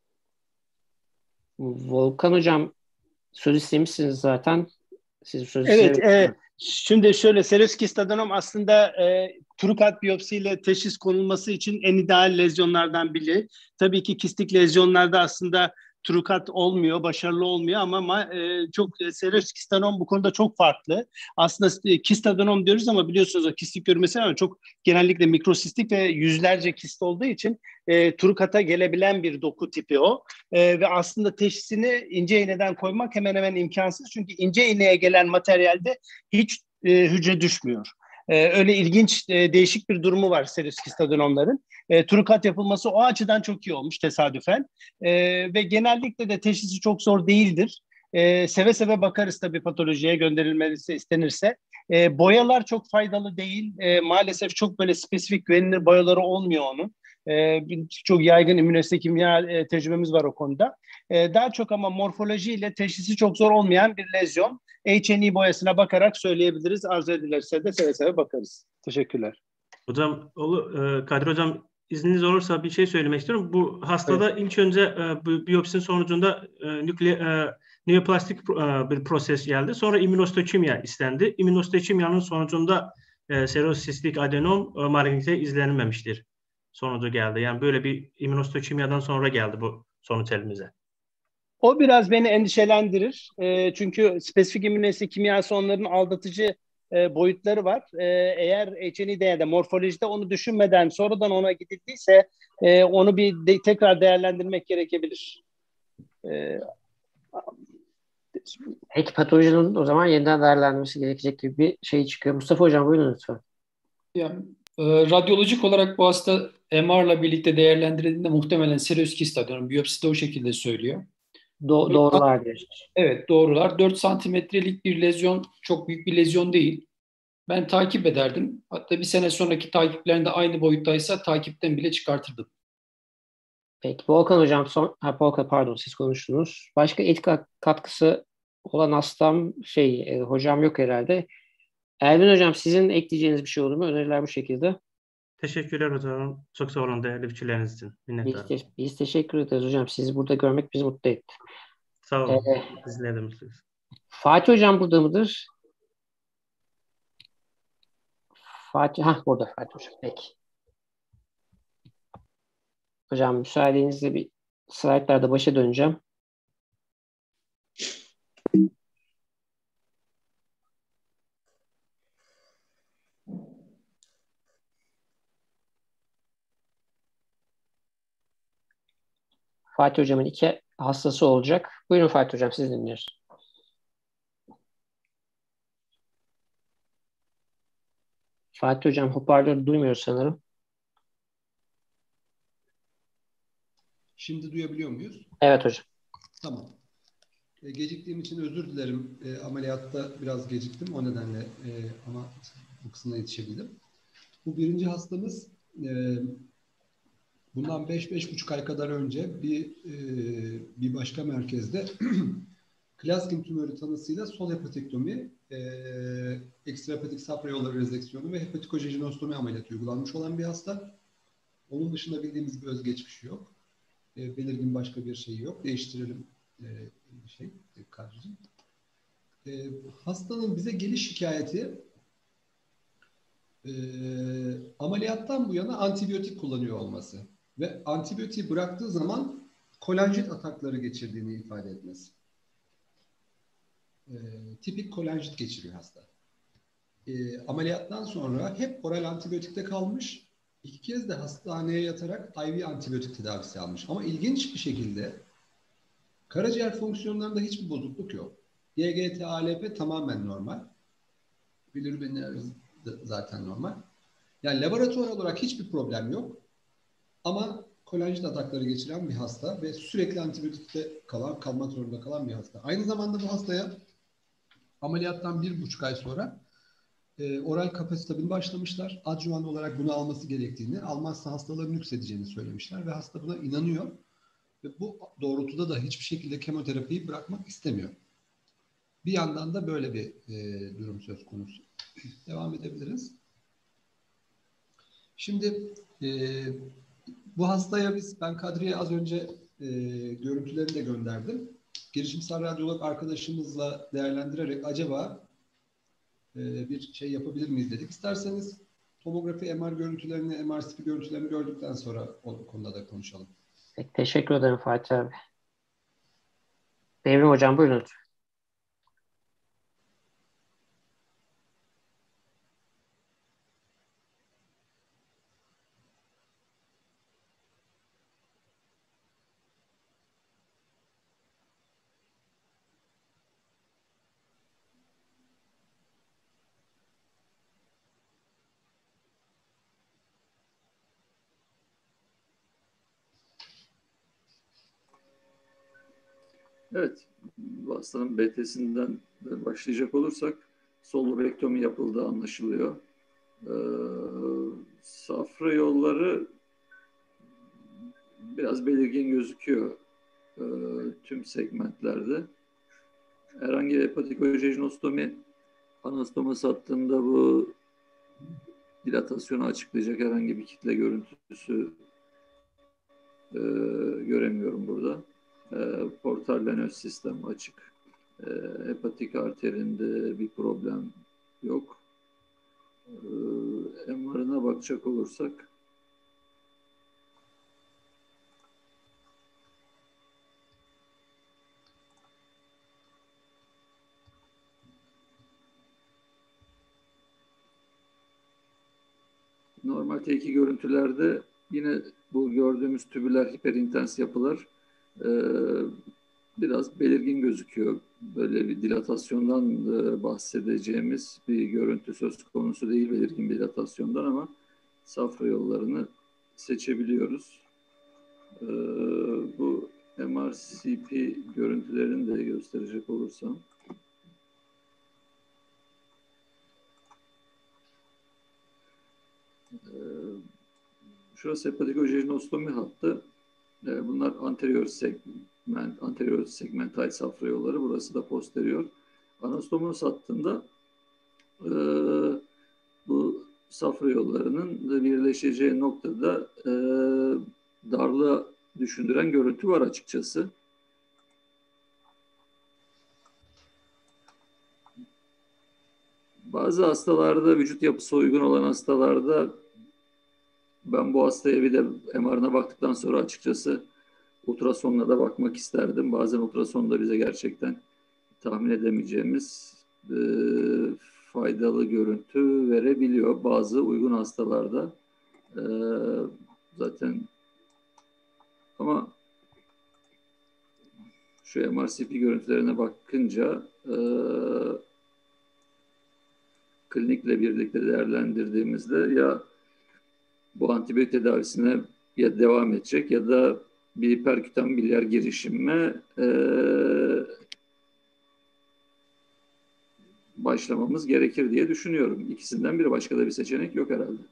Volkan hocam söz istemişsiniz zaten. Siz söz Evet, istemişsiniz. e, şimdi şöyle Seroski stadyum aslında e, trukat biyopsiyle teşhis konulması için en ideal lezyonlardan biri. Tabii ki kistik lezyonlarda aslında trukat olmuyor, başarılı olmuyor ama e, çok e, Seroski stadyum bu konuda çok farklı. Aslında e, kist adenom diyoruz ama biliyorsunuz o kistik görmesi ama çok genellikle mikrosistik ve yüzlerce kist olduğu için e, trukata gelebilen bir doku tipi o. E, ve aslında teşhisini ince iğneden koymak hemen hemen imkansız. Çünkü ince iğneye gelen materyalde hiç e, hücre düşmüyor. E, öyle ilginç, e, değişik bir durumu var Seroski stadyumların. E, trukat yapılması o açıdan çok iyi olmuş tesadüfen. E, ve genellikle de teşhisi çok zor değildir. E, seve seve bakarız tabii patolojiye gönderilmesi istenirse. E, boyalar çok faydalı değil. E, maalesef çok böyle spesifik güvenilir boyaları olmuyor onun. E, çok yaygın immünostekimya e, tecrübemiz var o konuda. E, daha çok ama morfolojiyle teşhisi çok zor olmayan bir lezyon. H N E boyasına bakarak söyleyebiliriz. Arzu edilirse de seve seve bakarız. Teşekkürler. Hocam, e, Kadir Hocam izniniz olursa bir şey söylemek istiyorum. Bu hastada evet. ilk önce e, bu biyopsinin sonucunda e, nükle, e, neoplastik e, bir proses geldi. Sonra immünohistoçimya istendi. İmmünohistoçimyanın sonucunda e, serosistik adenom e, malignite izlenmemiştir. Sonucu geldi. Yani böyle bir immünohistoçimyadan sonra geldi bu sonuç elimize. O biraz beni endişelendirir. E, çünkü spesifik immünohistokimyası onların aldatıcı e, boyutları var. E, eğer H N E'de ya da morfolojide onu düşünmeden sonradan ona gidildiyse e, onu bir de, tekrar değerlendirmek gerekebilir. E, Peki patolojinin o zaman yeniden değerlendirmesi gerekecek gibi bir şey çıkıyor. Mustafa Hocam buyurun lütfen. Yani, e, radyolojik olarak bu hasta M R'la birlikte değerlendirildiğinde muhtemelen Seroski stadyum biyopsi de o şekilde söylüyor. Do- doğrular diyorsunuz. Evet doğrular. dört santimetrelik bir lezyon çok büyük bir lezyon değil. Ben takip ederdim. Hatta bir sene sonraki takiplerinde aynı boyuttaysa takipten bile çıkartırdım. Peki Volkan Hocam son, ha, Volkan pardon siz konuştunuz. Başka etik katkısı olan hastam şey e, hocam yok herhalde. Elvin Hocam sizin ekleyeceğiniz bir şey olur mu? Öneriler bu şekilde. Teşekkürler hocam. Çok sağ olun değerli fikirleriniz için. Biz, te- biz teşekkür ederiz hocam. Sizi burada görmek bizi mutlu etti. Sağ olun. Ee, Siz ne demişsiniz? Fatih Hocam burada mıdır? Fatih, ha burada Fatih Hocam. Peki. Hocam müsaadenizle bir slaytlarda başa döneceğim. Fatih Hocam'ın iki hastası olacak. Buyurun Fatih Hocam siz dinliyoruz. Fatih Hocam hoparlörü duymuyoruz sanırım. Şimdi duyabiliyor muyuz? Evet hocam. Tamam. E, geciktiğim için özür dilerim. E, ameliyatta biraz geciktim. O nedenle e, ama bu kısmına yetişebildim. Bu birinci hastamız e, bundan beş beş buçuk ay kadar önce bir e, bir başka merkezde Klaskin tümörü tanısıyla sol hepatektomi, e, ekstrahepatik safra yolları rezeksiyonu ve hepatikojejunostomi ameliyatı uygulanmış olan bir hasta. Onun dışında bildiğimiz bir özgeçmişi yok. E, belirgin başka bir şey yok. Değiştirelim e, şey e, kardeşim. E, hastanın bize geliş şikayeti e, ameliyattan bu yana antibiyotik kullanıyor olması ve antibiyotiği bıraktığı zaman kolanjit atakları geçirdiğini ifade etmesi. E, tipik kolanjit geçiriyor hasta. E, ameliyattan sonra hep oral antibiyotikte kalmış. İki kez de hastaneye yatarak I V antibiyotik tedavisi almış. Ama ilginç bir şekilde karaciğer fonksiyonlarında hiçbir bozukluk yok. G G T A L P tamamen normal. Bilirubinler zaten normal. Yani laboratuvar olarak hiçbir problem yok. Ama kolanjit atakları geçiren bir hasta ve sürekli antibiyotikte kalan, kalmak zorunda kalan bir hasta. Aynı zamanda bu hastaya Ameliyattan bir buçuk ay sonra e, oral kapasitabini başlamışlar. Adjuvan olarak bunu alması gerektiğini, almazsa hastaların nüksedeceğini söylemişler ve hasta buna inanıyor. Ve bu doğrultuda da hiçbir şekilde kemoterapiyi bırakmak istemiyor. Bir yandan da böyle bir e, durum söz konusu. Devam edebiliriz. Şimdi e, bu hastaya biz, ben Kadriye az önce e, görüntülerini de gönderdim. Girişimsel radyolog arkadaşımızla değerlendirerek acaba e, bir şey yapabilir miyiz dedik. İsterseniz tomografi M R görüntülerini, M R C P görüntülerini gördükten sonra o konuda da konuşalım. Peki, teşekkür ederim Fatih abi. Devrim Hocam buyurun. Evet, bu hastanın B T'sinden başlayacak olursak sol lobektomi yapıldığı anlaşılıyor. Ee, safra yolları biraz belirgin gözüküyor e, tüm segmentlerde. Herhangi bir hepatikojejunostomi anastomosu hattında bu dilatasyonu açıklayacak herhangi bir kitle görüntüsü e, göremiyorum burada. E, portal venöz sistem açık. E, hepatik arterinde bir problem yok. E, M R'ına bakacak olursak normal T iki görüntülerde yine bu gördüğümüz tübüler hiperintens yapılar e, biraz belirgin gözüküyor. Böyle bir dilatasyondan e, bahsedeceğimiz bir görüntü söz konusu değil, belirgin bir dilatasyondan, ama safra yollarını seçebiliyoruz. E, bu M R C P görüntülerini de gösterecek olursam. Şurası hepatikojejunostomi hattı. Bunlar anterior segment, anterior segmental safra yolları. Burası da posterior. Anastomos hattında e, bu safra yollarının birleşeceği noktada e, darlığa düşündüren görüntü var açıkçası. Bazı hastalarda, vücut yapısı uygun olan hastalarda, ben bu hastaya bir de M R'ına baktıktan sonra açıkçası ultrasonla da bakmak isterdim. Bazen ultrasonda bize gerçekten tahmin edemeyeceğimiz e, faydalı görüntü verebiliyor. Bazı uygun hastalarda e, zaten, ama şu M R C P görüntülerine bakınca e, klinikle birlikte değerlendirdiğimizde ya bu antibiyotik tedavisine ya devam edecek ya da bir perkütan biliyer girişime e, başlamamız gerekir diye düşünüyorum. İkisinden biri, başka da bir seçenek yok herhalde.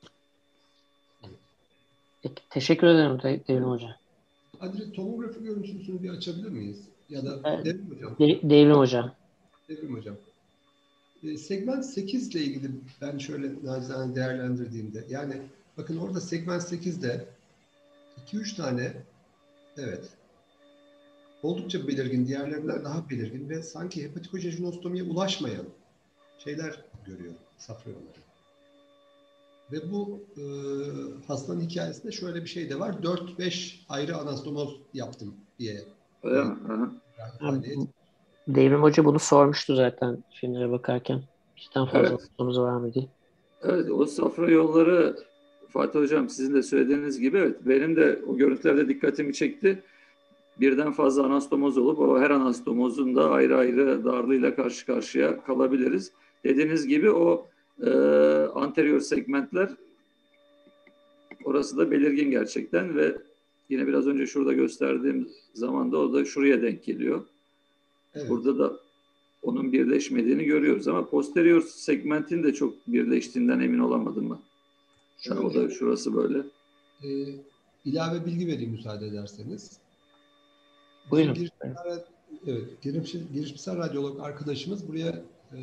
Peki, teşekkür ederim Devrim Hocam. Hadi tomografi görüntüsünü bir açabilir miyiz? Ya da Evet, Devrim Hocam. De- Devrim Hocam. Devrim Hocam. E, segment sekiz ile ilgili ben şöyle nacizane değerlendirdiğimde, yani bakın orada segment sekizde iki üç tane, evet, oldukça belirgin, diğerlerinden daha belirgin ve sanki hepatikojejunostomiye ulaşmayan şeyler görüyor safra yolları. Ve bu e, hastanın hikayesinde şöyle bir şey de var. dört beş ayrı anastomoz yaptım diye. Öyle e, mi? Devrim Hoca bunu sormuştu zaten filmlere bakarken. İkiden fazla Evet. sorumuz var mı diye. Evet, o safra yolları Fatih Hocam sizin de söylediğiniz gibi, evet, benim de o görüntülerde dikkatimi çekti. Birden fazla anastomoz olup o her anastomozun da ayrı ayrı darlığıyla karşı karşıya kalabiliriz. Dediğiniz gibi o e, anterior segmentler, orası da belirgin gerçekten ve yine biraz önce şurada gösterdiğim zaman da o da şuraya denk geliyor. Evet. Burada da onun birleşmediğini görüyoruz ama posterior segmentin de çok birleştiğinden emin olamadım ben. Yani o da şurası böyle. E, ilave bilgi vereyim müsaade ederseniz. Buyurun. Girişimsel, evet, girişimsel, girişimsel radyolog arkadaşımız buraya e,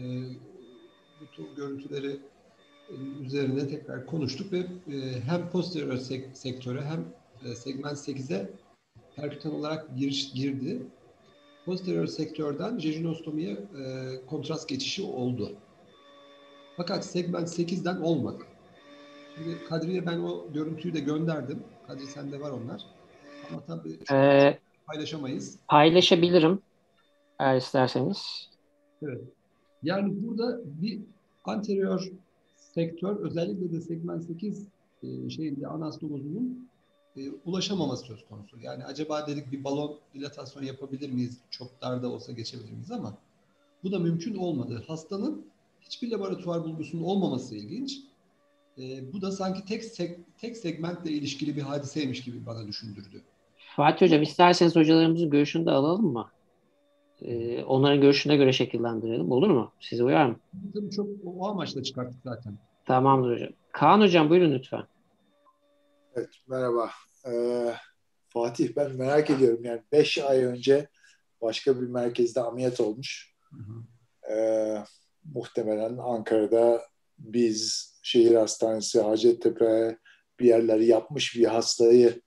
bu görüntüleri üzerine tekrar konuştuk ve e, hem posterior sek- sektöre hem e, segment sekize perkütan olarak giriş girdi. Posterior sektörden jejinostomiye e, kontrast geçişi oldu. Fakat segment sekizden olmadı. Şimdi Kadri'ye ben o görüntüyü de gönderdim. Kadri sende var onlar. Ama tabii Ee, paylaşamayız. Paylaşabilirim eğer isterseniz. Evet. Yani burada bir anterior sektör, özellikle de segment sekiz e, şeyinde anastomozunun e, ulaşamaması söz konusu. Yani acaba dedik bir balon dilatasyon yapabilir miyiz? Çok dar da olsa geçebilir miyiz ama bu da mümkün olmadı. Hastanın hiçbir laboratuvar bulgusunun olmaması ilginç. E, bu da sanki tek seg- tek segmentle ilişkili bir hadiseymiş gibi bana düşündürdü. Fatih Hocam, isterseniz hocalarımızın görüşünü de alalım mı? Ee, onların görüşüne göre şekillendirelim. Olur mu? Size uyar mı? Tabii çok o amaçla çıkarttık zaten. Tamamdır hocam. Kaan Hocam buyurun lütfen. Evet, merhaba. Ee, Fatih, ben merak ediyorum. Yani beş ay önce başka bir merkezde ameliyat olmuş. Hı hı. Ee, muhtemelen Ankara'da biz, şehir hastanesi, Hacettepe bir yerleri yapmış bir hastayı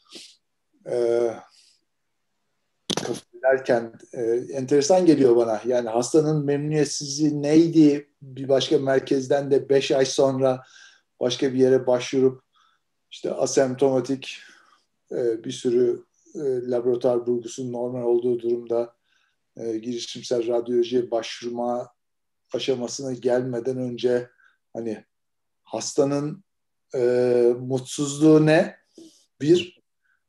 e, kabul ederken e, enteresan geliyor bana. Yani hastanın memnuniyetsizliği neydi? Bir başka merkezden de beş ay sonra başka bir yere başvurup işte asemptomatik e, bir sürü e, laboratuvar bulgusunun normal olduğu durumda e, girişimsel radyolojiye başvurma aşamasına gelmeden önce hani hastanın e, mutsuzluğu ne? Bir,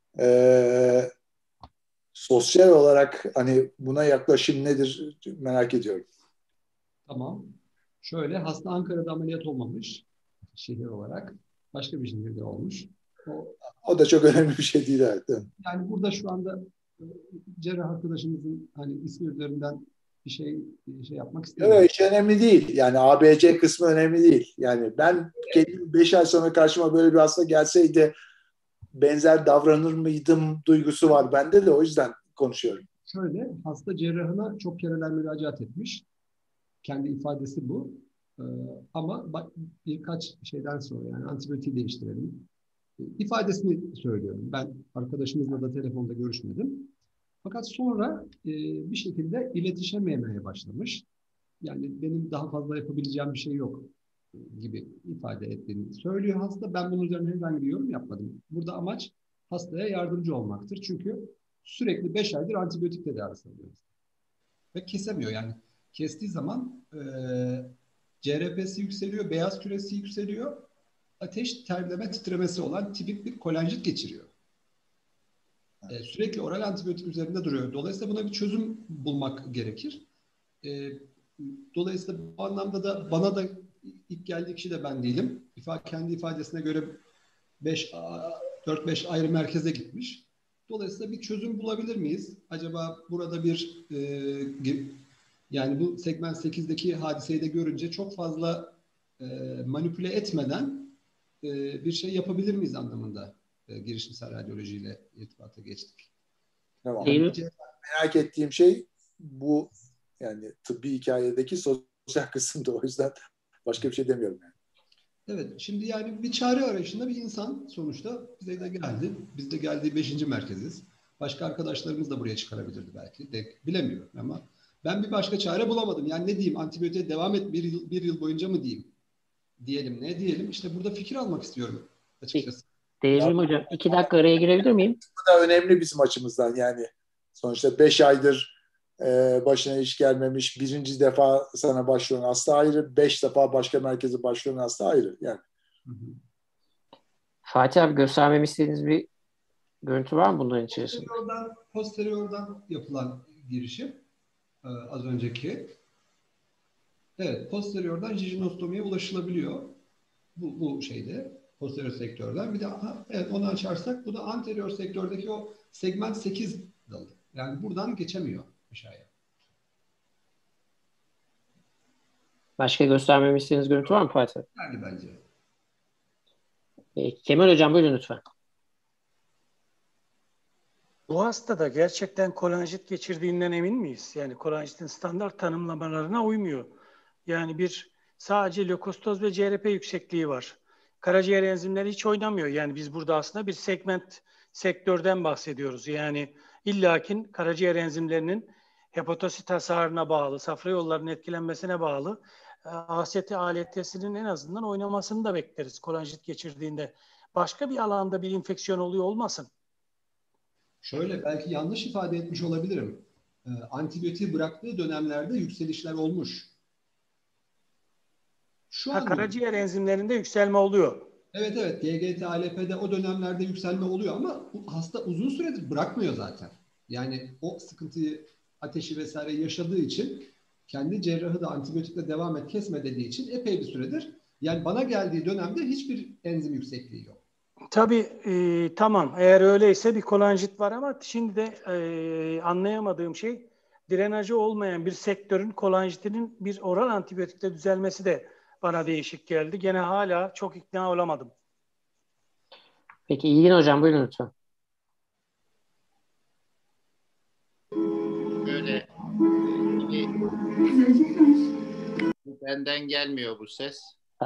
e, sosyal olarak hani buna yaklaşım nedir merak ediyorum. Tamam. Şöyle, hasta Ankara'da ameliyat olmamış şehir olarak. Başka bir şehirde olmuş. O, o da çok önemli bir şey değil. Evet, değil mi? Yani burada şu anda cerrah arkadaşımızın hani ismi üzerinden bir şey bir şey yapmak istemiyorum. Evet, hiç önemli değil. Yani A B C kısmı önemli değil. Yani ben kendim beş ay sonra karşıma böyle bir hasta gelseydi benzer davranır mıydım duygusu var bende de, o yüzden konuşuyorum. Şöyle, hasta cerrahına çok kereler müracaat etmiş. Kendi ifadesi bu. Ee, ama bak, birkaç şeyden sonra yani antibiyotiği değiştirelim. İfadesini söylüyorum. Ben arkadaşımızla da telefonda görüşmedim. Fakat sonra e, bir şekilde iletişememeye başlamış. Yani benim daha fazla yapabileceğim bir şey yok gibi ifade ettiğini söylüyor hasta. Ben bunun üzerine herhangi bir yorum yapmadım. Burada amaç hastaya yardımcı olmaktır. Çünkü sürekli beş aydır antibiyotik tedavisi alıyoruz. Ve kesemiyor yani. Kestiği zaman e, C R P'si yükseliyor, beyaz küresi yükseliyor. Ateş, terleme, titremesi olan tipik bir kolanjit geçiriyor. E, sürekli oral antibiyotik üzerinde duruyor. Dolayısıyla buna bir çözüm bulmak gerekir. E, dolayısıyla bu anlamda da bana da ilk geldiği kişi de ben değilim. İfa, kendi ifadesine göre dört beş ayrı merkeze gitmiş. Dolayısıyla bir çözüm bulabilir miyiz? Acaba burada bir e, yani bu segment sekizdeki hadiseyi de görünce çok fazla e, manipüle etmeden e, bir şey yapabilir miyiz anlamında e, girişimsel radyolojiyle irtibata geçtik. Tamam. Yani, merak ettiğim şey bu, yani tıbbi hikayedeki sosyal kısımda, o yüzden başka bir şey demiyorum yani. Evet, şimdi yani bir çare arayışında bir insan sonuçta bize de geldi. Biz de geldiği beşinci merkeziz. Başka arkadaşlarımız da buraya çıkarabilirdi belki. De, bilemiyorum ama ben bir başka çare bulamadım. Yani ne diyeyim, antibiyotiğe devam et bir yıl, bir yıl boyunca mı diyeyim? Diyelim, ne diyelim? İşte burada fikir almak istiyorum açıkçası. Devrim Hocam, iki dakika araya girebilir miyim? Bu da önemli bizim açımızdan yani. Sonuçta beş aydır e, başına iş gelmemiş, birinci defa sana başvuran hasta ayrı, beş defa başka merkeze başvuran hasta ayrı yani. Hı hı. Fatih abi, göstermemi istediğiniz bir görüntü var mı bunların içerisinde? Posteriordan, posteriordan yapılan girişim e, az önceki. Evet, posteriordan jejinostomiye ulaşılabiliyor. Bu, bu şeyde, posterior sektörden. Bir de evet, onu açarsak bu da anterior sektördeki o segment sekiz dalı. Yani buradan geçemiyor aşağıya. Başka göstermemi istediğiniz görüntü var mı Fatih? Yani bence. E, Kemal Hocam buyurun lütfen. Bu hastada gerçekten kolanjit geçirdiğinden emin miyiz? Yani kolanjitin standart tanımlamalarına uymuyor. Yani bir sadece lökostoz ve C R P yüksekliği var. Karaciğer enzimleri hiç oynamıyor. Yani biz burada aslında bir segment sektörden bahsediyoruz. Yani illakin karaciğer enzimlerinin hepatosit hasarına bağlı, safra yollarının etkilenmesine bağlı A S T A L T'sinin en azından oynamasını da bekleriz kolanjit geçirdiğinde. Başka bir alanda bir infeksiyon oluyor olmasın? Şöyle belki yanlış ifade etmiş olabilirim. Ee, antibiyotiği bıraktığı dönemlerde yükselişler olmuş. Şu ha, an karaciğer enzimlerinde yükselme oluyor. Evet evet G G T A L P'de o dönemlerde yükselme oluyor ama hasta uzun süredir bırakmıyor zaten. Yani o sıkıntıyı, ateşi vesaire yaşadığı için kendi cerrahı da antibiyotikle devam et kesme dediği için epey bir süredir. Yani bana geldiği dönemde hiçbir enzim yüksekliği yok. Tabii e, tamam eğer öyleyse bir kolanjit var ama şimdi de e, anlayamadığım şey drenajı olmayan bir sektörün kolanjitinin bir oral antibiyotikle düzelmesi de bana değişik geldi. Gene hala çok ikna olamadım. Peki İlgin Hocam buyurun lütfen. Böyle benden gelmiyor bu ses.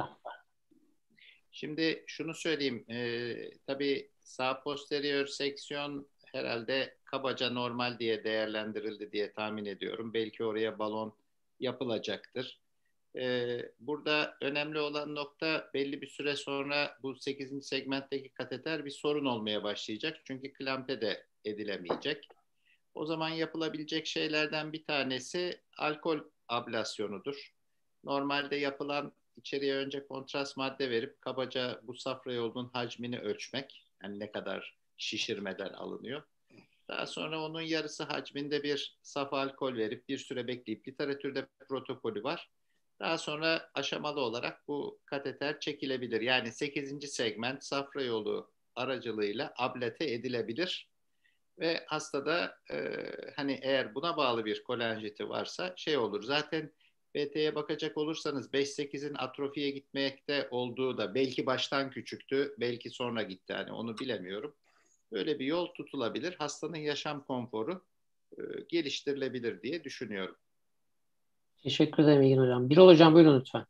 Şimdi şunu söyleyeyim. E, tabii sağ posterior seksiyon herhalde kabaca normal diye değerlendirildi diye tahmin ediyorum. Belki oraya balon yapılacaktır. E, burada önemli olan nokta belli bir süre sonra bu sekizinci segmentteki kateter bir sorun olmaya başlayacak. Çünkü klampe de edilemeyecek. O zaman yapılabilecek şeylerden bir tanesi alkol ablasyonudur. Normalde yapılan içeriye önce kontrast madde verip kabaca bu safra yolunun hacmini ölçmek. Yani ne kadar şişirmeden alınıyor. Daha sonra onun yarısı hacminde bir saf alkol verip bir süre bekleyip literatürde protokolü var. Daha sonra aşamalı olarak bu kateter çekilebilir. Yani sekizinci segment safra yolu aracılığıyla ablate edilebilir. Ve hastada e, hani eğer buna bağlı bir kolanjiti varsa şey olur. Zaten B T'ye bakacak olursanız beş sekizin atrofiye gitmekte olduğu da belki baştan küçüktü, belki sonra gitti. Hani onu bilemiyorum. Böyle bir yol tutulabilir. Hastanın yaşam konforu e, geliştirilebilir diye düşünüyorum. Teşekkür ederim İlgin Hocam. Birol Hocam buyurun lütfen.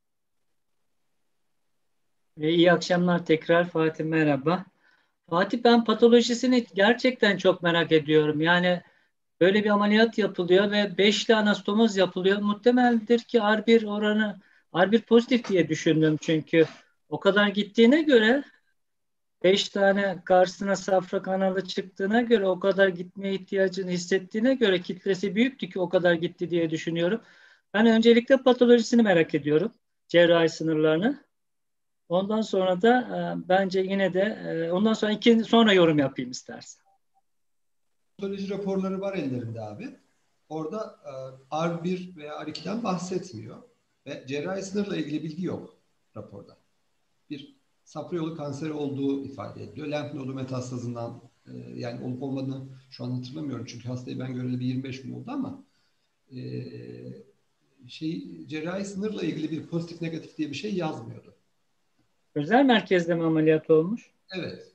İyi akşamlar tekrar Fatih, merhaba. Fatih, ben patolojisini gerçekten çok merak ediyorum. Yani böyle bir ameliyat yapılıyor ve beşli anastomoz yapılıyor. Muhtemeldir ki R bir oranı R bir pozitif diye düşündüm çünkü o kadar gittiğine göre beş tane karşısına safra kanalı çıktığına göre o kadar gitmeye ihtiyacını hissettiğine göre kitlesi büyüktü ki o kadar gitti diye düşünüyorum. Ben öncelikle patolojisini merak ediyorum. Cerrahi sınırlarını. Ondan sonra da e, bence yine de e, ondan sonra iki, sonra yorum yapayım istersen. Patoloji raporları var ellerinde abi. Orada e, R bir veya R iki'den bahsetmiyor. Ve cerrahi sınırla ilgili bilgi yok raporda. Bir safra yolu kanseri olduğu ifade ediliyor. Lenf nodu metastazından e, yani olup olmadığını şu an hatırlamıyorum. Çünkü hastayı ben göreli bir yirmi beş gün oldu ama e, şey cerrahi sınırla ilgili bir pozitif negatif diye bir şey yazmıyordu. Özel merkezde mi ameliyat olmuş? Evet.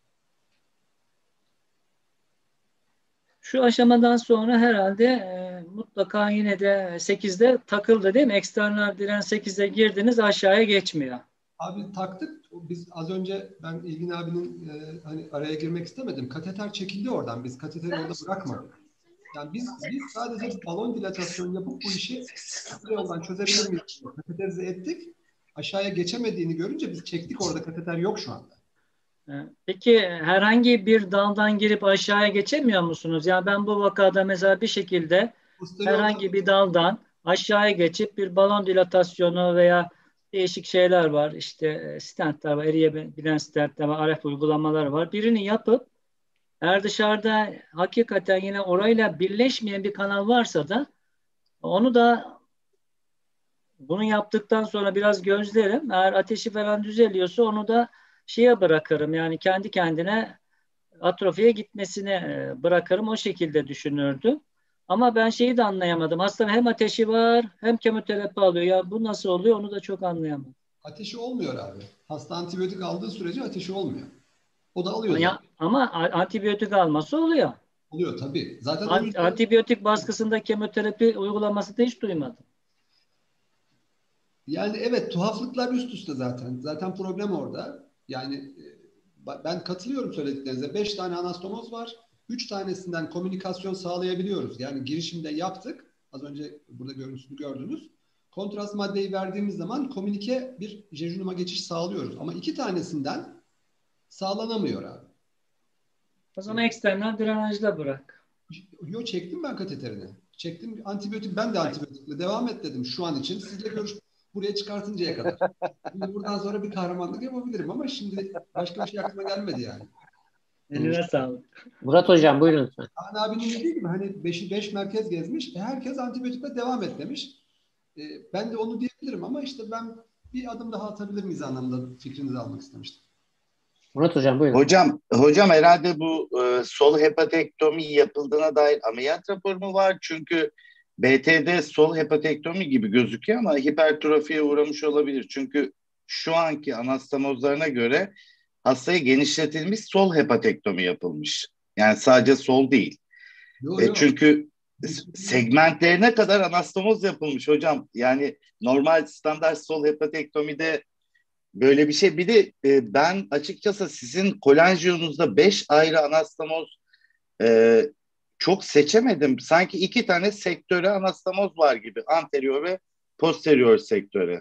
Şu aşamadan sonra herhalde e, mutlaka yine de sekizde takıldı değil mi? Eksternal direnç sekize girdiniz, aşağıya geçmiyor. Abi taktık. Biz az önce ben İlgin abinin e, hani araya girmek istemedim. Kateter çekildi oradan. Biz kateteri orada bırakmadık. Yani biz, biz sadece balon dilatasyonu yapıp bu işi yoldan çözebilir miyiz? Kateterize ettik. Aşağıya geçemediğini görünce biz çektik, orada kateter yok şu anda. Peki herhangi bir daldan girip aşağıya geçemiyor musunuz? Yani ben bu vakada mesela bir şekilde herhangi bir daldan aşağıya geçip bir balon dilatasyonu veya değişik şeyler var. İşte stentler var, eriyebilen stentler var, R F uygulamalar var. Birini yapıp eğer dışarıda hakikaten yine orayla birleşmeyen bir kanal varsa da onu da bunu yaptıktan sonra biraz gözlerim. Eğer ateşi falan düzeliyorsa onu da şeye bırakırım. Yani kendi kendine atrofiye gitmesine bırakırım. O şekilde düşünürdüm. Ama ben şeyi de anlayamadım. Hastanın hem ateşi var hem kemoterapi alıyor. Ya bu nasıl oluyor onu da çok anlayamadım. Ateşi olmuyor abi. Hasta antibiyotik aldığı sürece ateşi olmuyor. O da alıyor Ya, zaten. ama antibiyotik alması oluyor. Oluyor tabii. Zaten Ant- yüzden... Antibiyotik baskısında kemoterapi uygulaması da hiç duymadım. Yani evet, tuhaflıklar üst üste zaten. Zaten problem orada. Yani ben katılıyorum söylediklerinize. Beş tane anastomoz var. Üç tanesinden komünikasyon sağlayabiliyoruz. Yani girişimde yaptık. Az önce burada görüntüsünü gördünüz. Kontrast maddeyi verdiğimiz zaman komünike bir jejunuma geçiş sağlıyoruz. Ama iki tanesinden sağlanamıyor abi. O zaman eksternal drenajla bırak. Yo, çektim ben kateterini. Çektim antibiyotik. Ben de antibiyotikle devam et dedim şu an için. Sizle görüş buraya çıkartıncaya kadar. Şimdi buradan sonra bir kahramanlık yapabilirim ama şimdi başka bir şey aklıma gelmedi yani. Eline sağlık. Murat Hocam buyurun lütfen. Kaan abinin dediği gibi hani beş, beş merkez gezmiş. E, herkes antibiyotikle devam et demiş. E, ben de onu diyebilirim ama işte ben bir adım daha atabilir miyiz anlamda fikrinizi almak istemiştim. Murat Hocam buyurun. Hocam, hocam herhalde bu e, sol hepatektomi yapıldığına dair ameliyat raporu mu var? Çünkü B T D sol hepatektomi gibi gözüküyor ama hipertrofiye uğramış olabilir. Çünkü şu anki anastomozlarına göre hastaya genişletilmiş sol hepatektomi yapılmış. Yani sadece sol değil. Yo, E, yo. çünkü segmentlerine kadar anastomoz yapılmış hocam. Yani normal standart sol hepatektomide böyle bir şey. Bir de e, ben açıkçası sizin kolanjiyonunuzda beş ayrı anastomoz e, çok seçemedim. Sanki iki tane sektöre anastomoz var gibi. Anterior ve posterior sektöre.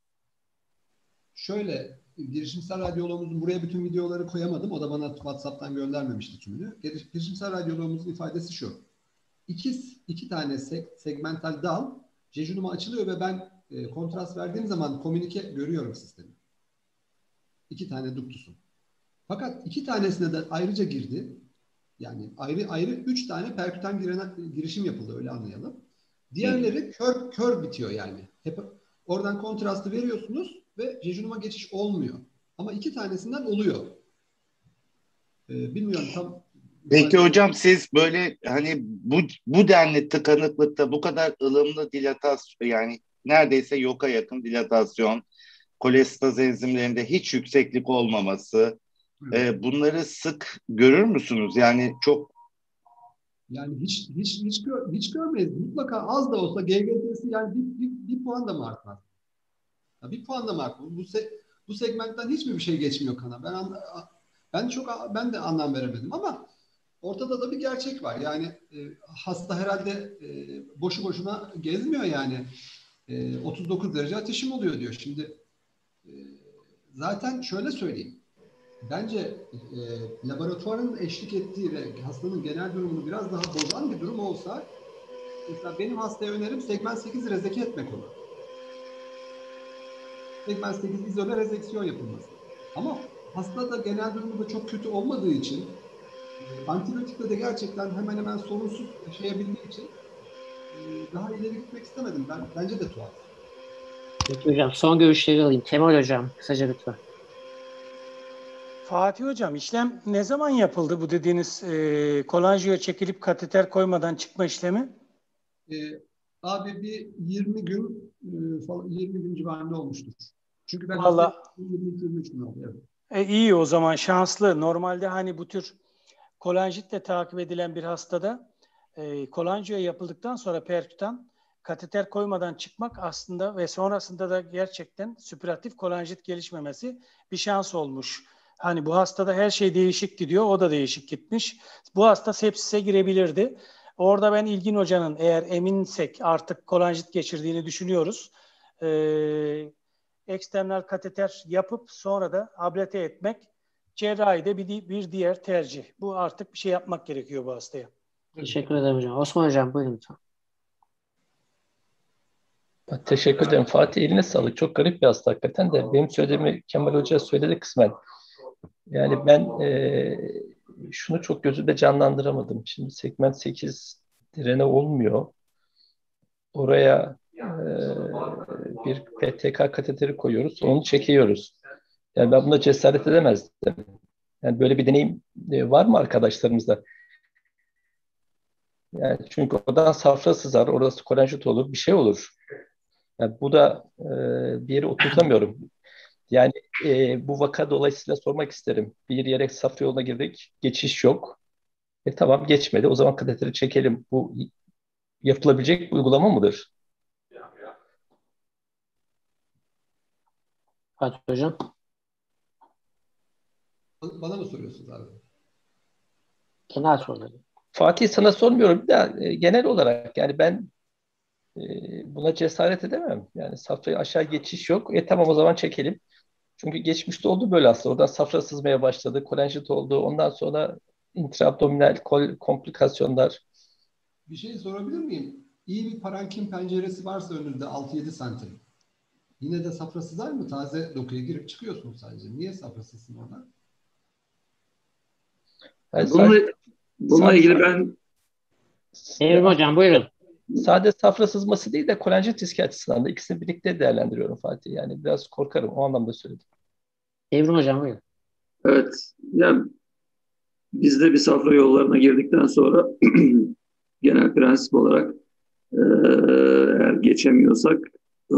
Şöyle, girişimsel radyologumuzun buraya bütün videoları koyamadım. O da bana WhatsApp'tan göndermemişti tümünü. Girişimsel radyologumuzun ifadesi şu. İki, iki tane seg, segmental dal jejunuma açılıyor ve ben e, kontrast verdiğim zaman komünike görüyorum sistemi. İki tane duktusun. Fakat iki tanesine de ayrıca girdi. Yani ayrı ayrı üç tane perkütan girişim yapıldı, öyle anlayalım. Diğerleri kör kör bitiyor yani. Hep oradan kontrastı veriyorsunuz ve jejunuma geçiş olmuyor. Ama iki tanesinden oluyor. Ee, bilmiyorum tam. Peki hocam siz böyle hani bu bu denli tıkanıklıkta bu kadar ılımlı dilatasyon, yani neredeyse yoka yakın dilatasyon, kolestaz enzimlerinde hiç yükseklik olmaması, e, bunları sık görür müsünüz? Yani çok yani hiç hiç hiç gör, hiç görmeyiz. Mutlaka az da olsa G G T'si yani bir, bir, bir puan da mı artmaz? Ya bir puan da mı artmaz? Bu se, bu segmentten hiç mi bir şey geçmiyor kana? Ben anla, ben çok ben de anlam veremedim ama ortada da bir gerçek var. Yani e, hasta herhalde e, boşu boşuna gezmiyor yani. E, otuz dokuz derece ateşim oluyor diyor. Şimdi e, zaten şöyle söyleyeyim. Bence e, laboratuvarın eşlik ettiği ve hastanın genel durumunu biraz daha bozan bir durum olsa, mesela benim hastaya önerim segment sekiz rezeke etmek olur. Segment sekiz izole rezeksiyon yapılması. Ama hasta da genel durumu da çok kötü olmadığı için, antibiyotikle de gerçekten hemen hemen sorunsuz yaşayabildiği için daha ileri gitmek istemedim. Ben, bence de tuhaf. Peki hocam son görüşleri alayım. Kemal hocam kısaca lütfen. Fatih hocam, işlem ne zaman yapıldı bu dediğiniz e, kolanjiyo çekilip kateter koymadan çıkma işlemi? E, abi bir yirmi gün e, falan, yirmi gün civarında olmuştur. Çünkü ben Vallahi yirmi iki yirmi üç gün oldu. Evet. E, iyi o zaman, şanslı. Normalde hani bu tür kolanjitle takip edilen bir hastada e, kolanjiyo yapıldıktan sonra perkütan kateter koymadan çıkmak aslında ve sonrasında da gerçekten süpüratif kolanjit gelişmemesi bir şans olmuş. Hani bu hastada her şey değişik gidiyor, o da değişik gitmiş. Bu hasta sepsise girebilirdi. Orada ben İlgin Hoca'nın, eğer eminsek artık kolanjit geçirdiğini düşünüyoruz, Ee, eksternal kateter yapıp sonra da ablate etmek cerrahide bir, bir diğer tercih. Bu artık bir şey yapmak gerekiyor bu hastaya. Teşekkür ederim hocam. Osman hocam buyurun lütfen. Teşekkür ederim Fatih. Eline sağlık. Çok garip bir hasta hakikaten de. Benim söylediğimi Kemal Hoca söyledi kısmen. Yani ben e, şunu çok gözümde canlandıramadım. Şimdi segment sekiz direne olmuyor. Oraya e, bir P T K kateteri koyuyoruz. Onu çekiyoruz. Yani ben buna cesaret edemezdim. Yani böyle bir deneyim e, var mı arkadaşlarımızda? Yani çünkü oradan safra sızar, orası kolanjit olur, bir şey olur. Yani bu da e, bir yere oturtamıyorum. Yani e, bu vaka dolayısıyla sormak isterim. Bir yere safra yoluna girdik, geçiş yok. E tamam geçmedi, o zaman kateteri çekelim. Bu yapılabilecek bir uygulama mıdır? Fatih Hocam. Bana mı soruyorsunuz abi? Genel soruları. Fatih sana sormuyorum da e, genel olarak yani ben e, buna cesaret edemem. Yani safraya aşağı geçiş yok. E tamam o zaman çekelim. Çünkü geçmişte oldu böyle aslında. Oradan safra sızmaya başladı. Kolanjit oldu. Ondan sonra intraabdominal kol, komplikasyonlar. Bir şey sorabilir miyim? İyi bir parenkim penceresi varsa önünde altı yedi santim. Yine de safra sızar mı? Taze dokuya girip çıkıyorsun sadece. Niye safra sızsın orada? Yani Bununla, sadece, bununla sadece, ilgili ben Evrim Hocam buyurun. Sade safra sızması değil de kolanjit riski açısından da ikisini birlikte değerlendiriyorum Fatih. Yani biraz korkarım. O anlamda söyledim. Evrim Hocam buyurun. evet yani biz de bir safra yollarına girdikten sonra genel prensip olarak e, eğer geçemiyorsak e,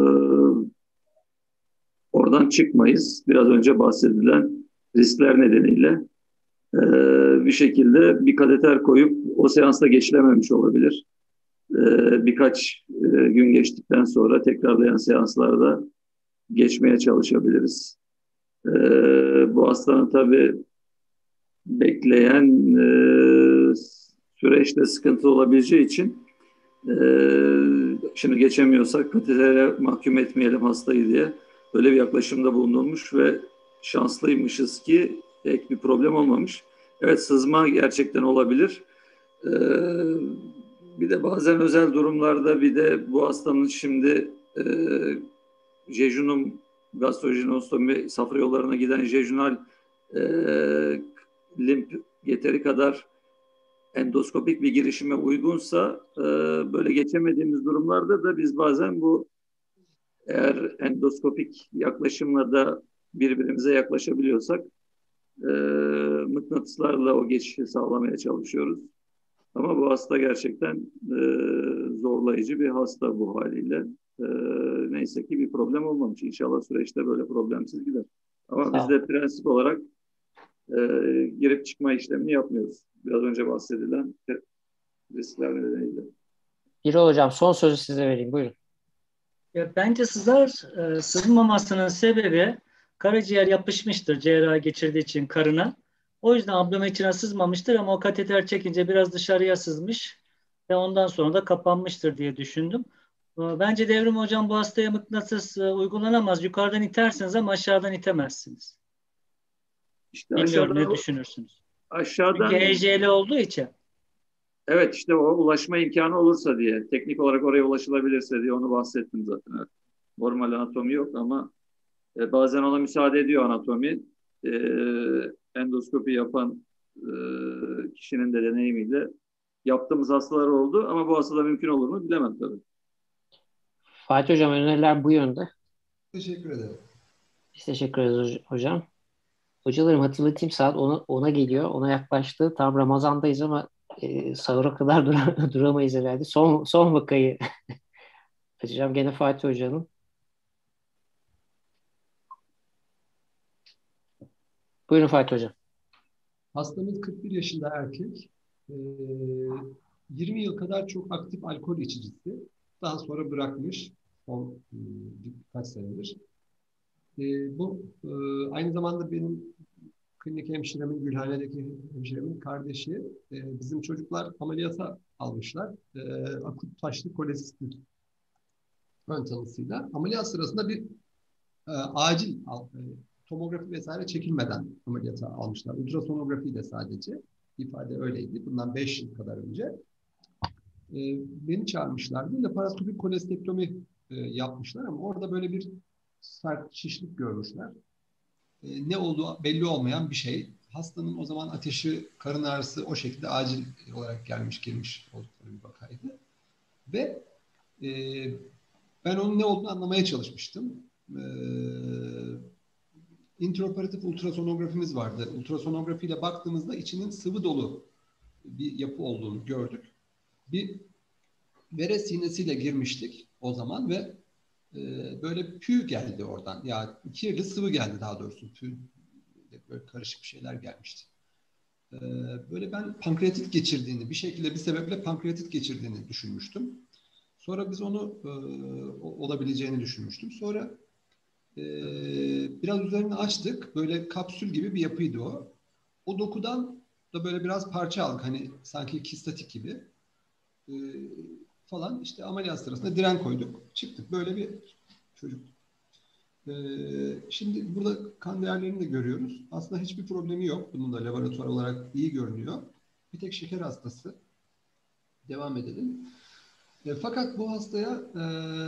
oradan çıkmayız. Biraz önce bahsedilen riskler nedeniyle e, bir şekilde bir kateter koyup o seansta geçilememiş olabilir. E, birkaç e, gün geçtikten sonra tekrarlayan seanslarda geçmeye çalışabiliriz. E, bu hastanın tabii bekleyen e, süreçte sıkıntı olabileceği için e, şimdi geçemiyorsak katetere mahkum etmeyelim hastayı diye böyle bir yaklaşımda bulunulmuş ve şanslıymışız ki ek bir problem olmamış. Evet sızma gerçekten olabilir. E, bir de bazen özel durumlarda bir de bu hastanın şimdi e, jejunum gastrojenostomi safra yollarına giden jejunal e, limf yeteri kadar endoskopik bir girişime uygunsa e, böyle geçemediğimiz durumlarda da biz bazen bu eğer endoskopik yaklaşımla da birbirimize yaklaşabiliyorsak e, mıknatıslarla o geçişi sağlamaya çalışıyoruz. Ama bu hasta gerçekten e, zorlayıcı bir hasta bu haliyle. E, neyse ki bir problem olmamış. İnşallah süreçte böyle problemsiz gider. Ama biz de prensip olarak e, girip çıkma işlemini yapmıyoruz. Biraz önce bahsedilen riskler nedeniyle. Birol Hocam son sözü size vereyim. Buyurun. Ya, bence sızar, e, sızmamasının sebebi karaciğer yapışmıştır cerrahi geçirdiği için karına. O yüzden abdomen içine sızmamıştır ama o kateter çekince biraz dışarıya sızmış ve ondan sonra da kapanmıştır diye düşündüm. Bence Devrim Hocam bu hastaya mıknatıs uygulanamaz. Yukarıdan itersiniz ama aşağıdan itemezsiniz. İşte Bilmiyorum aşağıdan, ne düşünürsünüz? Aşağıdan, Çünkü H J L olduğu için. Evet işte o ulaşma imkanı olursa diye, teknik olarak oraya ulaşılabilirse diye onu bahsettim zaten. Evet. Normal anatomi yok ama e, bazen ona müsaade ediyor anatomi. E, endoskopi yapan e, kişinin de deneyimiyle yaptığımız hastalar oldu ama bu hastada mümkün olur mu bilemem tabii. Fatih Hocam öneriler bu yönde. Teşekkür ederim. Biz teşekkür ederiz hocam. Hocalarım hatırlatayım saat ona, ona geliyor. Ona yaklaştı. Tam Ramazan'dayız ama e, sahura kadar dur duramayız herhalde. Son, son vakayı açacağım. Gene Fatih Hoca'nın. Buyurun Fatih Hocam. Hastamız kırk bir yaşında erkek. Ee, yirmi yıl kadar çok aktif alkol içicisi. Daha sonra bırakmış. Son birkaç senedir. Ee, bu e, aynı zamanda benim klinik hemşiremin, Gülhane'deki hemşiremin kardeşi. Ee, bizim çocuklar ameliyata almışlar. Ee, akut taşlı kolesistit ön tanısıyla. Ameliyat sırasında bir e, acil e, tomografi vesaire çekilmeden ameliyata almışlar. Ultrasonografi de sadece. İfade öyleydi. Bundan beş yıl kadar önce. E, beni çağırmışlardı. Laparoskopik kolestektomi e, yapmışlar ama orada böyle bir sert şişlik görmüşler. E, ne olduğu belli olmayan bir şey. Hastanın o zaman ateşi, karın ağrısı o şekilde acil olarak gelmiş girmiş oldukları bir vakaydı. Ve e, ben onun ne olduğunu anlamaya çalışmıştım. E, intraoperatif ultrasonografimiz vardı. Ultrasonografiyle baktığımızda içinin sıvı dolu bir yapı olduğunu gördük. bir veres iğnesiyle girmiştik o zaman ve e, böyle pü geldi oradan. Ya kirli sıvı geldi daha doğrusu. Pü, böyle karışık bir şeyler gelmişti. E, böyle ben pankreatit geçirdiğini, bir şekilde bir sebeple pankreatit geçirdiğini düşünmüştüm. Sonra biz onu e, olabileceğini düşünmüştüm. Sonra e, biraz üzerine açtık. Böyle kapsül gibi bir yapıydı o. O dokudan da böyle biraz parça aldık. Hani sanki kistatik gibi. E, falan işte ameliyat sırasında diren koyduk. Çıktık. Böyle bir çocuk. E, şimdi burada kan değerlerini de görüyoruz. Aslında hiçbir problemi yok. Bunun da laboratuvar olarak iyi görünüyor. Bir tek şeker hastası. Devam edelim. E, fakat bu hastaya e,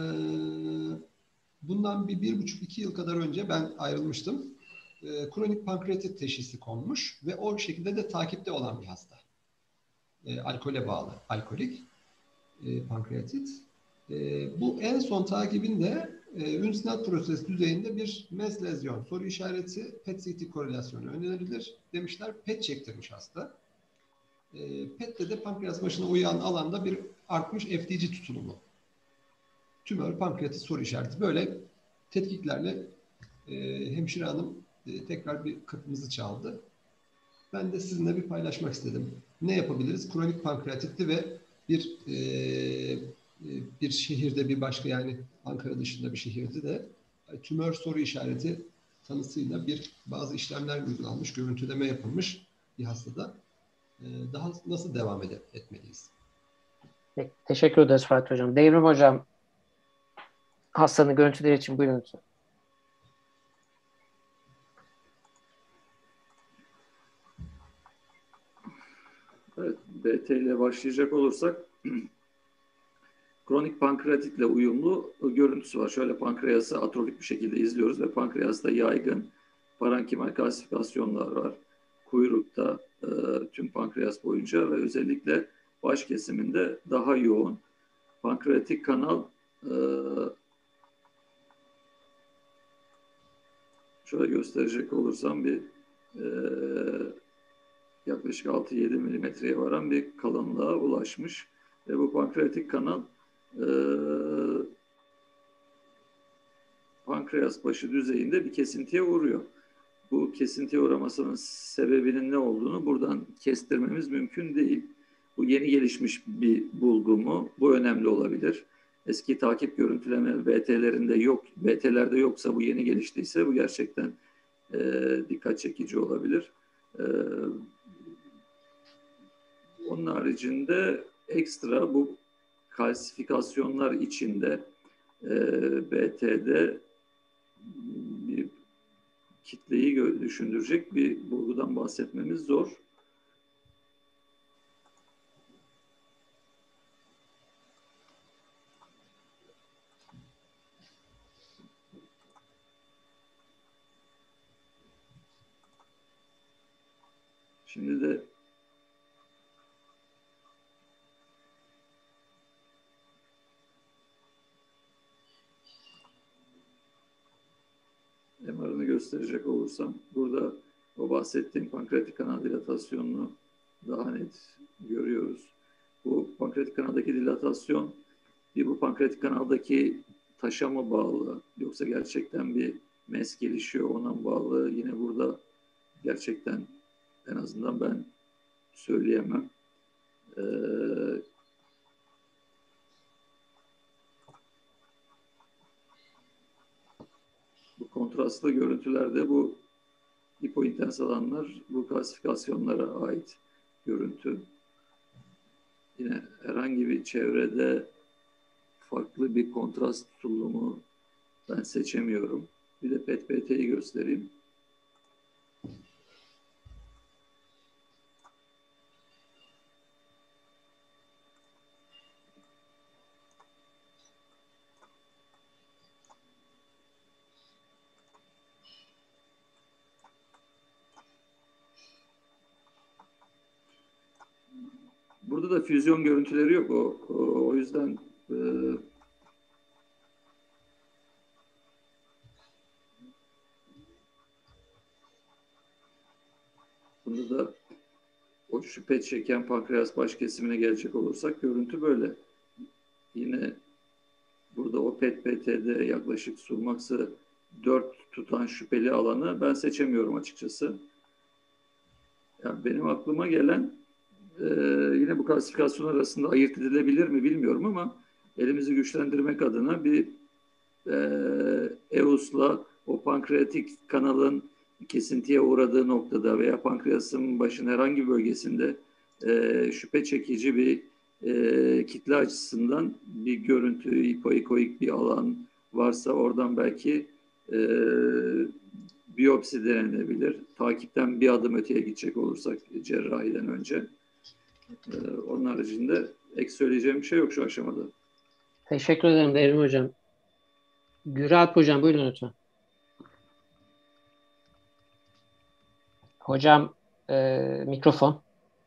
bundan bir, bir buçuk iki yıl kadar önce ben ayrılmıştım. E, kronik pankreatit teşhisi konmuş ve o şekilde de takipte olan bir hasta. E, alkole bağlı, alkolik e, pankreatit. E, bu en son takibinde e, ün sinat proses düzeyinde bir mes lezyon soru işareti P E T C T korelasyonu önerilir demişler. P E T çektirmiş hasta. E, P E T'te de pankreas başına uyan alanda bir artmış F D G tutulumu. Tümör, pankreatit soru işareti. Böyle tetkiklerle e, hemşire hanım e, tekrar bir kapımızı çaldı. Ben de sizinle bir paylaşmak istedim. Ne yapabiliriz? Kronik pankreatitli ve bir e, bir şehirde bir başka yani Ankara dışında bir şehirde de tümör soru işareti tanısıyla bir bazı işlemler uygulanmış, görüntüleme yapılmış bir hastada. E, daha nasıl devam ed- etmeliyiz? Peki, teşekkür ederiz Fatih Hocam. Devrim Hocam, hastanın görüntüleri için buyurun lütfen. Evet, B T ile başlayacak olursak kronik pankreatitle uyumlu görüntüsü var. Şöyle pankreası atrofik bir şekilde izliyoruz ve pankreasta yaygın parenkimal kalsifikasyonlar var. Kuyrukta, e, tüm pankreas boyunca ve özellikle baş kesiminde daha yoğun. Pankreatik kanal e, şöyle gösterecek olursam bir e, yaklaşık altı yedi milimetreye varan bir kalınlığa ulaşmış. Ve bu pankreatik kanal e, pankreas başı düzeyinde bir kesintiye uğruyor. Bu kesintiye uğramasının sebebinin ne olduğunu buradan kestirmemiz mümkün değil. Bu yeni gelişmiş bir bulgu mu? Bu önemli olabilir. Eski takip görüntüleme B T'lerinde yok, B T'lerde yoksa bu yeni geliştiyse bu gerçekten e, dikkat çekici olabilir. E, onun haricinde ekstra bu kalsifikasyonlar içinde e, B T'de bir kitleyi düşündürecek bir bulgudan bahsetmemiz zor. Şimdi de M R'ını gösterecek olursam burada o bahsettiğim pankreatik kanal dilatasyonunu daha net görüyoruz. Bu pankreatik kanaldaki dilatasyon bir bu pankreatik kanaldaki taşa mı bağlı yoksa gerçekten bir mes gelişiyor ona mı bağlı? Yine burada gerçekten en azından ben söyleyemem. Ee, bu kontrastlı görüntülerde bu hipointens alanlar bu klasifikasyonlara ait görüntü. Yine herhangi bir çevrede farklı bir kontrast tutulumu ben seçemiyorum. Bir de P E T B T'yi göstereyim. Burada da füzyon görüntüleri yok. O, o, o yüzden e, bunda da o o şüphe çeken pankreas baş kesimine gelecek olursak görüntü böyle. Yine burada o P E T P T'de yaklaşık Sumax'ı dört tutan şüpheli alanı ben seçemiyorum açıkçası. Yani benim aklıma gelen e, yine bu klasifikasyon arasında ayırt edilebilir mi bilmiyorum ama elimizi güçlendirmek adına bir e, E U S'la o pankreatik kanalın kesintiye uğradığı noktada veya pankreasın başın herhangi bir bölgesinde e, şüphe çekici bir e, kitle açısından bir görüntü, hipoikoik bir alan varsa oradan belki e, biyopsi denenebilir. Takipten bir adım öteye gidecek olursak cerrahiden önce. E, onun haricinde ek söyleyeceğim bir şey yok şu aşamada. Teşekkür ederim Devrim Hocam. Güralp Hocam buyurun lütfen. Hocam e, mikrofon.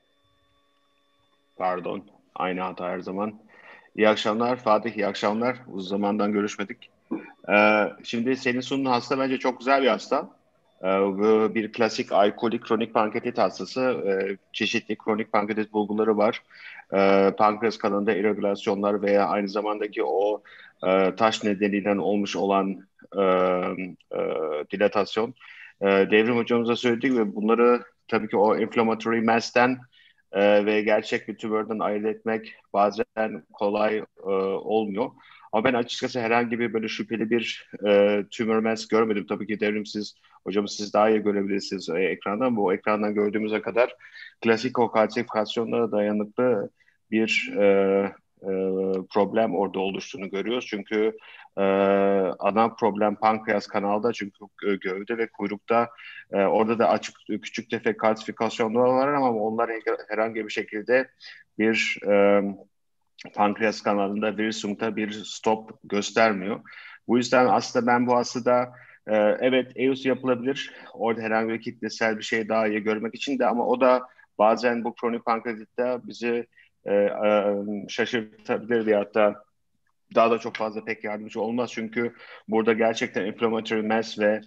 Pardon. Aynı hata her zaman. İyi akşamlar Fatih, iyi akşamlar. Uzun zamandan görüşmedik. Ee, şimdi senin sunduğun hasta bence çok güzel bir hasta. Ee, bu bir klasik alkolik kronik pankreatit hastası. Ee, çeşitli kronik pankreatit bulguları var. Ee, pankreas kanalında irregülasyonlar veya aynı zamandaki o e, taş nedeniyle olmuş olan e, e, dilatasyon. E, Devrim hocamıza söylediği gibi bunları tabii ki o inflammatory mass'ten e, ve gerçek bir tümörden ayırt etmek bazen kolay e, olmuyor. Ama ben açıkçası herhangi bir böyle şüpheli bir e, tümör mass görmedim. Tabii ki Devrim siz, hocam siz daha iyi görebilirsiniz e, ekrandan. Bu ekrandan gördüğümüze kadar klasik o kalsifikasyonlara dayanıklı bir e, e, problem orada oluştuğunu görüyoruz. Çünkü e, ana problem pankreas kanalda, çünkü gövde ve kuyrukta e, orada da açık küçük tefek kalsifikasyonlar var ama onlar herhangi bir şekilde bir e, pankreas kanalında virüsümde bir stop göstermiyor. Bu yüzden aslında ben bu hastada e, evet E U S yapılabilir. Orada herhangi bir kitlesel bir şey daha iyi görmek için de, ama o da bazen bu kronik pankreatitte bizi e, e, şaşırtabilir diye, hatta daha da çok fazla pek yardımcı olmaz. Çünkü burada gerçekten inflammatory mass ve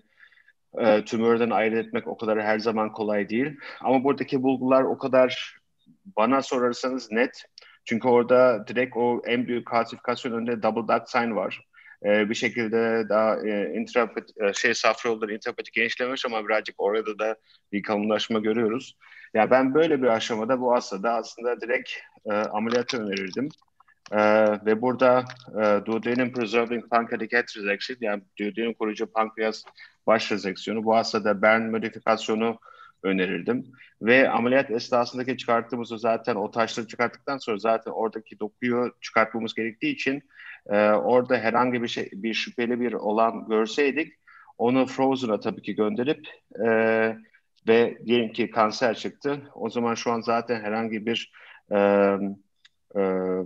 e, tümörden ayırt etmek o kadar her zaman kolay değil. Ama buradaki bulgular o kadar, bana sorarsanız, net. Çünkü orada direkt o en büyük kalsifikasyon önünde double dot sign var. Ee, bir şekilde daha e, intrapatik, e, şey safra yolları intrapatik genişlemiş ama birazcık orada da bir kalınlaşma görüyoruz. Ya yani ben böyle bir aşamada bu hastada aslında direkt e, ameliyatı önerirdim. E, ve burada e, duodenum preserving pancreatic head resection, yani duodenum koruyucu pankreas baş reseksiyonu, bu hastada Bern modifikasyonu önerirdim. Ve ameliyat esnasındaki çıkarttığımız zaten o taşları çıkarttıktan sonra zaten oradaki dokuyu çıkartmamız gerektiği için e, orada herhangi bir şey, bir şüpheli bir olan görseydik onu Frozen'a tabii ki gönderip e, ve diyelim ki kanser çıktı. O zaman şu an zaten herhangi bir e, e,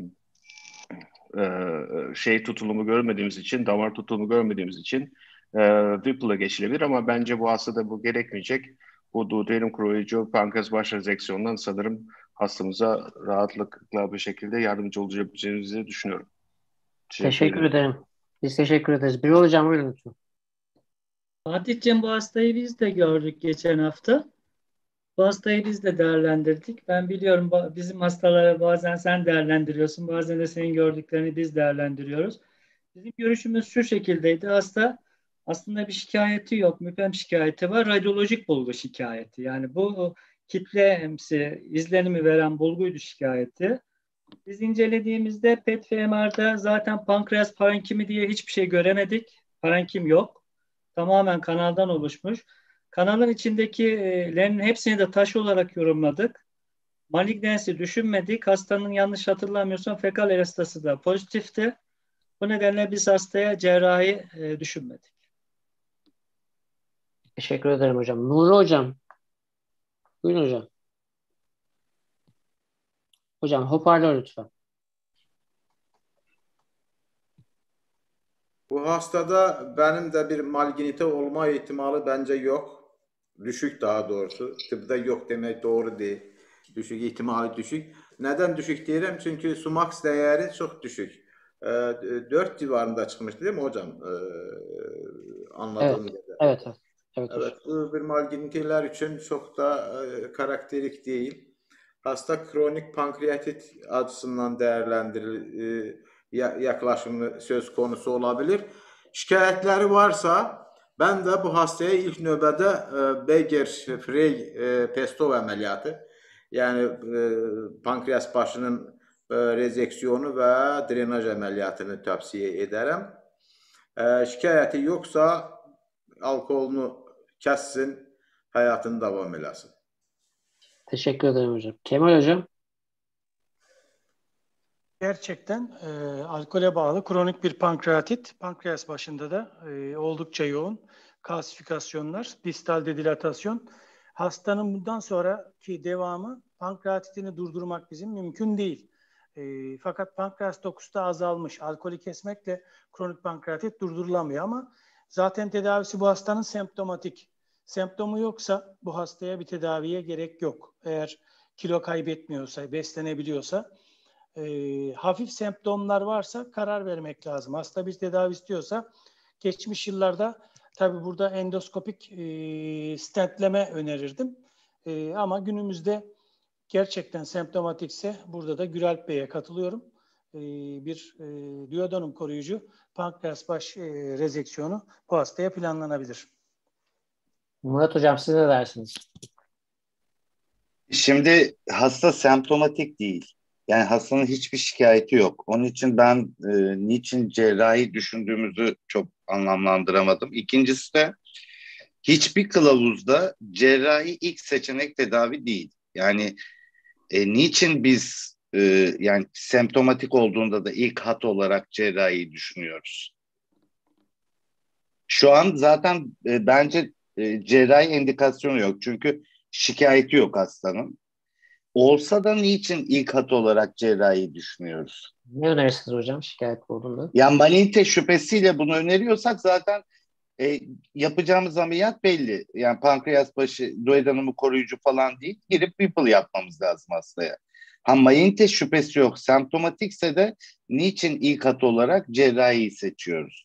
e, şey tutulumu görmediğimiz için, damar tutulumu görmediğimiz için e, Whipple'a geçilebilir ama bence bu hastada bu gerekmeyecek. Bu duodenum koruyucu pankreas baş rezeksiyonundan sanırım hastamıza rahatlıkla bir şekilde yardımcı olabileceğimizi düşünüyorum. Teşekkür, teşekkür ederim. Biz teşekkür ederiz. Birol Hocam buyurun lütfen. Fatih'ciğim, bu hastayı biz de gördük geçen hafta. Bu hastayı biz de değerlendirdik. Ben biliyorum bizim hastaları bazen sen değerlendiriyorsun, bazen de senin gördüklerini biz değerlendiriyoruz. Bizim görüşümüz şu şekildeydi. Hasta aslında bir şikayeti yok. Müpem şikayeti var. Radyolojik bulgu şikayeti. Yani bu kitlemsi izlenimi veren bulguydu şikayeti. Biz incelediğimizde P E T F M R'da zaten pankreas parenkimi diye hiçbir şey göremedik. Parenkim yok. Tamamen kanaldan oluşmuş. Kanalın içindekilerin hepsini de taş olarak yorumladık. Malignansi düşünmedik. Hastanın yanlış hatırlamıyorsam fekal elastası da pozitifti. Bu nedenle biz hastaya cerrahi e, düşünmedik. Teşekkür ederim hocam. Nuri Hocam. Buyurun hocam. Hocam hoparlör lütfen. Bu hastada benim de bir malignite olma ihtimali bence yok. Düşük daha doğrusu. Tıbda yok demek doğru değil. Düşük, ihtimali düşük. Neden düşük diyelim? Çünkü Sumax değeri çok düşük. Ee, dört civarında çıkmıştı değil mi hocam? Ee, anladığım evet, gibi. Evet, evet. Evet, evet bu bir maligniteler için çok da e, karakterik değil. hasta kronik pankreatit açısından değerlendirilir, yaklaşımı söz konusu olabilir. Şikayetleri varsa ben de bu hastaya ilk növbədə Beger-Frey-Pestov əməliyyatı, yəni pankreas başının rezeksiyonu və drenaj əməliyyatını tövsiyə edərəm. Şikayəti yoxsa alkolunu kəssin, hayatını devam eləsin. Teşekkür ederim hocam. Kemal hocam. Gerçekten e, alkole bağlı kronik bir pankreatit, pankreas başında da e, oldukça yoğun kalsifikasyonlar, distal dedilatasyon. Hastanın bundan sonraki devamı pankreatitini durdurmak bizim mümkün değil. E, fakat pankreas dokusu da azalmış. Alkolü kesmekle kronik pankreatit durdurulamıyor ama zaten tedavisi bu hastanın semptomatik. Semptomu yoksa bu hastaya bir tedaviye gerek yok. Eğer kilo kaybetmiyorsa, beslenebiliyorsa, e, hafif semptomlar varsa karar vermek lazım. Hasta bir tedavi istiyorsa geçmiş yıllarda tabii burada endoskopik e, stentleme önerirdim. E, ama günümüzde gerçekten semptomatikse burada da Güralp Bey'e katılıyorum. E, bir e, duodenum koruyucu pankreas baş e, rezeksiyonu bu hastaya planlanabilir. Murat hocam siz ne dersiniz? Şimdi hasta semptomatik değil. Yani hastanın hiçbir şikayeti yok. Onun için ben e, niçin cerrahi düşündüğümüzü çok anlamlandıramadım. İkincisi de hiçbir kılavuzda cerrahi ilk seçenek tedavi değil. Yani e, niçin biz e, yani semptomatik olduğunda da ilk hat olarak cerrahi düşünüyoruz? Şu an zaten e, bence e, cerrahi indikasyonu yok. Çünkü şikayeti yok hastanın. Olsa da niçin ilk hat olarak cerrahi düşünüyoruz? Ne önerirsiniz hocam şikayet olduğunda? Yani malinte şüphesiyle bunu öneriyorsak zaten e, yapacağımız ameliyat belli. Yani pankreas başı duodenumu koruyucu falan değil. Girip Whipple yapmamız lazım hastaya. Ha malinte şüphesi yok. Semptomatikse de niçin ilk hat olarak cerrahiyi seçiyoruz?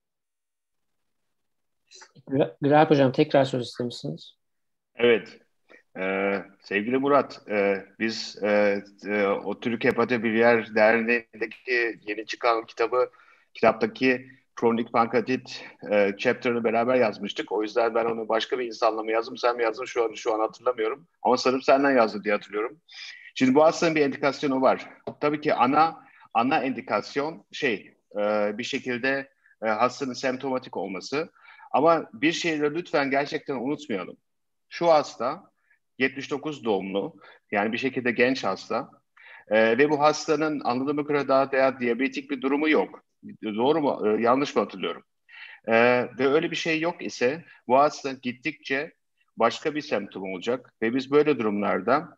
Güralp hocam tekrar söz istemişsiniz. Evet. Ee, sevgili Murat, e, biz e, e, o Türk Hepatobiliyer Derneği'ndeki yeni çıkan kitabı, kitaptaki kronik pankreatit e, chapter'ını beraber yazmıştık. O yüzden ben onu başka bir insanla mı yazdım, sen mi yazdın şu an şu an hatırlamıyorum. Ama sanırım senden yazdı diye hatırlıyorum. Şimdi bu hastanın bir endikasyonu var. Tabii ki ana ana endikasyon şey e, bir şekilde e, hastanın semptomatik olması. Ama bir şeyleri lütfen gerçekten unutmayalım. Şu hasta yetmiş dokuz doğumlu, yani bir şekilde genç hasta ee, ve bu hastanın anladığım kadarıyla daha, daha diyabetik bir durumu yok. Doğru mu? Ee, yanlış mı hatırlıyorum? Ee, ve öyle bir şey yok ise bu hasta gittikçe başka bir semptom olacak ve biz böyle durumlarda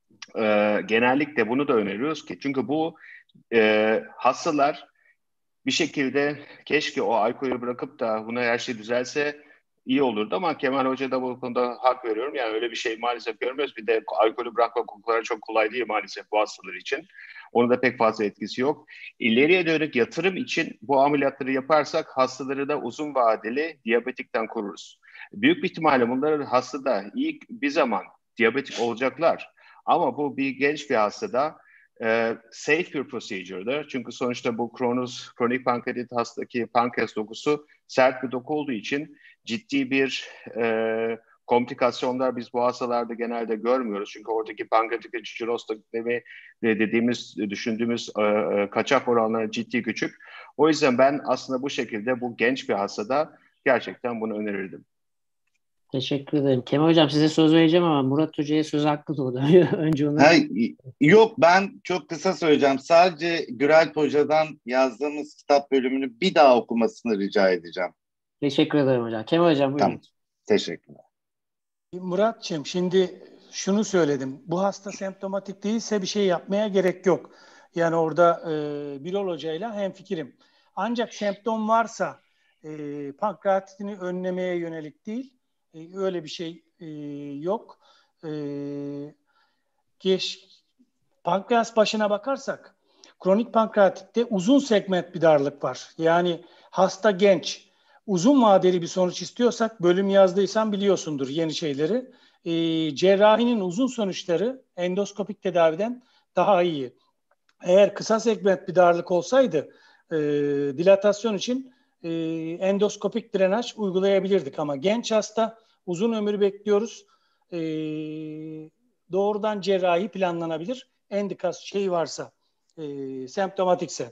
e, genellikle bunu da öneriyoruz ki çünkü bu e, hastalar bir şekilde keşke o alkolü bırakıp da buna her şey düzelse iyi olurdu ama Kemal Hoca da bu konuda hak veriyorum. Yani öyle bir şey maalesef görmüyoruz. Bir de alkolü bırakmak o kadar çok kolay değil maalesef bu hastalar için. Onun da pek fazla etkisi yok. İleriye dönük yatırım için bu ameliyatları yaparsak hastaları da uzun vadeli diyabetikten koruruz. Büyük bir ihtimalle bunların hastada ilk bir zaman diyabetik olacaklar. Ama bu bir genç bir hastada e, safe bir prosedürdür. Çünkü sonuçta bu kronos, kronik pankreatit hastaki pankreas dokusu sert bir doku olduğu için ciddi bir e, komplikasyonlar biz bu hastalarda genelde görmüyoruz. Çünkü oradaki pankreatik cirrhosis dediğimiz, düşündüğümüz e, kaçak oranları ciddi küçük. O yüzden ben aslında bu şekilde bu genç bir hastada gerçekten bunu önerirdim. Teşekkür ederim. Kemal hocam size söz vereceğim ama Murat hocaya söz hakkı doğdu. Önce onu... Ha, yok ben çok kısa söyleyeceğim. Sadece Güralp Hoca'dan yazdığımız kitap bölümünü bir daha okumasını rica edeceğim. Teşekkür ederim hocam. Kemal hocam buyurun. Tamam. Teşekkürler. Muratçığım şimdi şunu söyledim. Bu hasta semptomatik değilse bir şey yapmaya gerek yok. Yani orada e, Birol hocayla hemfikirim. Ancak semptom varsa e, pankreatitini önlemeye yönelik değil. E, öyle bir şey e, yok. E, geç, pankreas başına bakarsak kronik pankreatitte uzun segment bir darlık var. Yani hasta genç. uzun vadeli bir sonuç istiyorsak, bölüm yazdıysan biliyorsundur yeni şeyleri. E, cerrahinin uzun sonuçları endoskopik tedaviden daha iyi. Eğer kısa segment bir darlık olsaydı e, dilatasyon için e, endoskopik drenaj uygulayabilirdik. Ama genç hasta, uzun ömür bekliyoruz. E, doğrudan cerrahi planlanabilir. Endikas şey varsa, e, semptomatikse.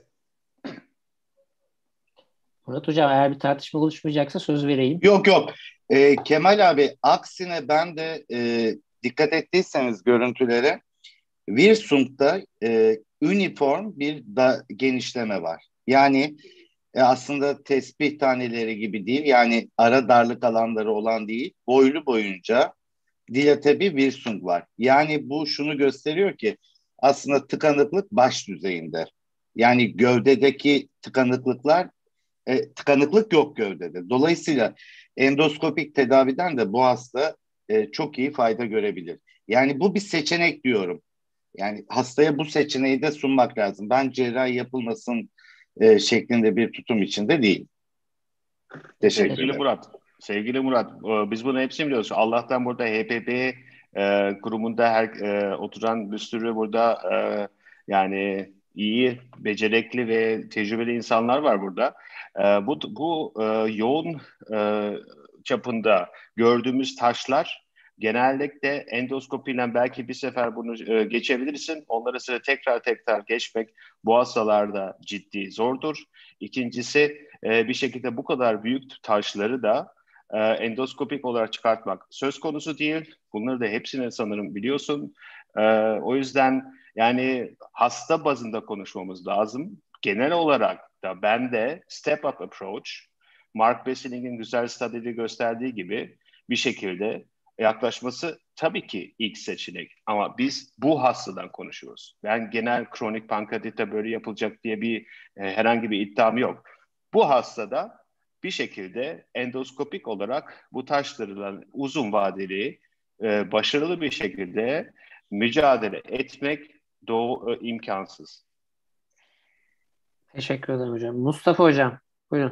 Murat Hocam, eğer bir tartışma oluşmayacaksa söz vereyim. Yok yok. Ee, Kemal abi, aksine ben de e, dikkat ettiyseniz görüntülere, Wirsung'da e, uniform bir da, genişleme var. Yani e, aslında tesbih taneleri gibi değil, yani ara darlık alanları olan değil, boylu boyunca dilate bir Wirsung var. Yani bu şunu gösteriyor ki aslında tıkanıklık baş düzeyinde. Yani gövdedeki tıkanıklıklar, e, tıkanıklık yok gövdede. Dolayısıyla endoskopik tedaviden de bu hasta e, çok iyi fayda görebilir. Yani bu bir seçenek diyorum. Yani hastaya bu seçeneği de sunmak lazım. Ben cerrahi yapılmasın e, şeklinde bir tutum içinde değil. Teşekkür Sevgili ederim. Murat, sevgili Murat, e, biz bunu hepsini biliyoruz. Allah'tan burada H P B e, kurumunda her e, oturan bir sürü burada e, yani iyi, becerikli ve tecrübeli insanlar var burada. E, bu bu e, yoğun e, çapında gördüğümüz taşlar genellikle endoskopiyle belki bir sefer bunu e, geçebilirsin. Onları sıra tekrar tekrar geçmek bu hastalarda ciddi zordur. İkincisi, e, bir şekilde bu kadar büyük taşları da e, endoskopik olarak çıkartmak söz konusu değil. Bunları da hepsini sanırım biliyorsun. E, o yüzden yani hasta bazında konuşmamız lazım. Genel olarak da ben de step up approach, Mark Besseling'in güzel study'de gösterdiği gibi bir şekilde yaklaşması tabii ki ilk seçenek. Ama biz bu hastadan konuşuyoruz. Ben genel kronik pankreatite böyle yapılacak diye bir e, herhangi bir iddiam yok. Bu hastada bir şekilde endoskopik olarak bu taşlarla uzun vadeli e, başarılı bir şekilde mücadele etmek doğu e, imkansız. Teşekkür ederim hocam. Mustafa Hocam, buyurun.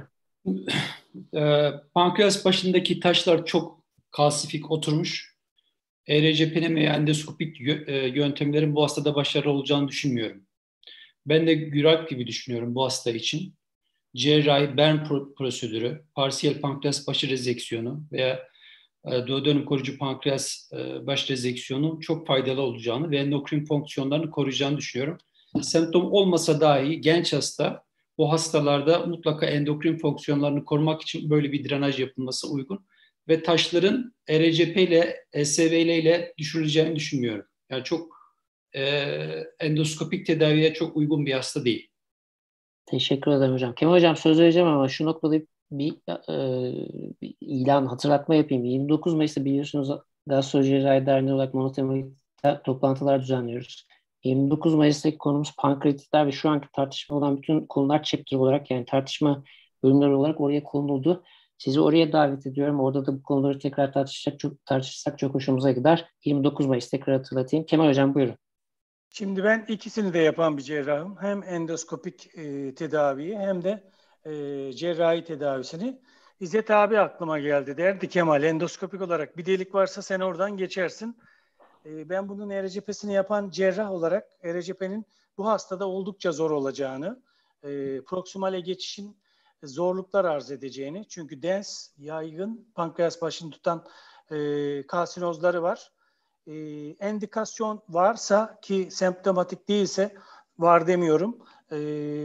E, pankreas başındaki taşlar çok kalsifik oturmuş. E R C P'nin veya endoskopik yöntemlerin bu hastada başarılı olacağını düşünmüyorum. Ben de Gürak gibi düşünüyorum bu hasta için. Cerrahi Bern prosedürü, parsiyel pankreas başı rezeksiyonu veya duodenum koruyucu pankreas baş rezeksiyonu çok faydalı olacağını ve endokrin fonksiyonlarını koruyacağını düşünüyorum. Semptom olmasa dahi genç hasta, bu hastalarda mutlaka endokrin fonksiyonlarını korumak için böyle bir drenaj yapılması uygun. Ve taşların E R C P ile, E S V ile düşürüleceğini düşünmüyorum. Yani çok e, endoskopik tedaviye çok uygun bir hasta değil. Teşekkür ederim hocam. Kemal Hocam, söz vereceğim ama şu noktada bir, e, bir ilan, hatırlatma yapayım. yirmi dokuz Mayıs'ta biliyorsunuz Gastrocerrahi Derneği olarak monotematik toplantılar düzenliyoruz. yirmi dokuz Mayıs'taki konumuz pankreatitler ve şu anki tartışma olan bütün konular chapter olarak, yani tartışma bölümleri olarak oraya konuldu. Sizi oraya davet ediyorum. Orada da bu konuları tekrar tartışacak, çok, tartışırsak çok hoşumuza gider. yirmi dokuz Mayıs tekrar hatırlatayım. Kemal Hocam buyurun. Şimdi ben ikisini de yapan bir cerrahım. Hem endoskopik e, tedaviyi hem de e, cerrahi tedavisini. İzzet abi aklıma geldi. Derdi Kemal, endoskopik olarak bir delik varsa sen oradan geçersin. E, ben bunun E R C P'sini yapan cerrah olarak E R C P'nin bu hastada oldukça zor olacağını, e, proksimale geçişin zorluklar arz edeceğini. Çünkü dens, yaygın, pankreas başını tutan e, kalsinozları var. E, endikasyon varsa, ki semptomatik değilse var demiyorum, e,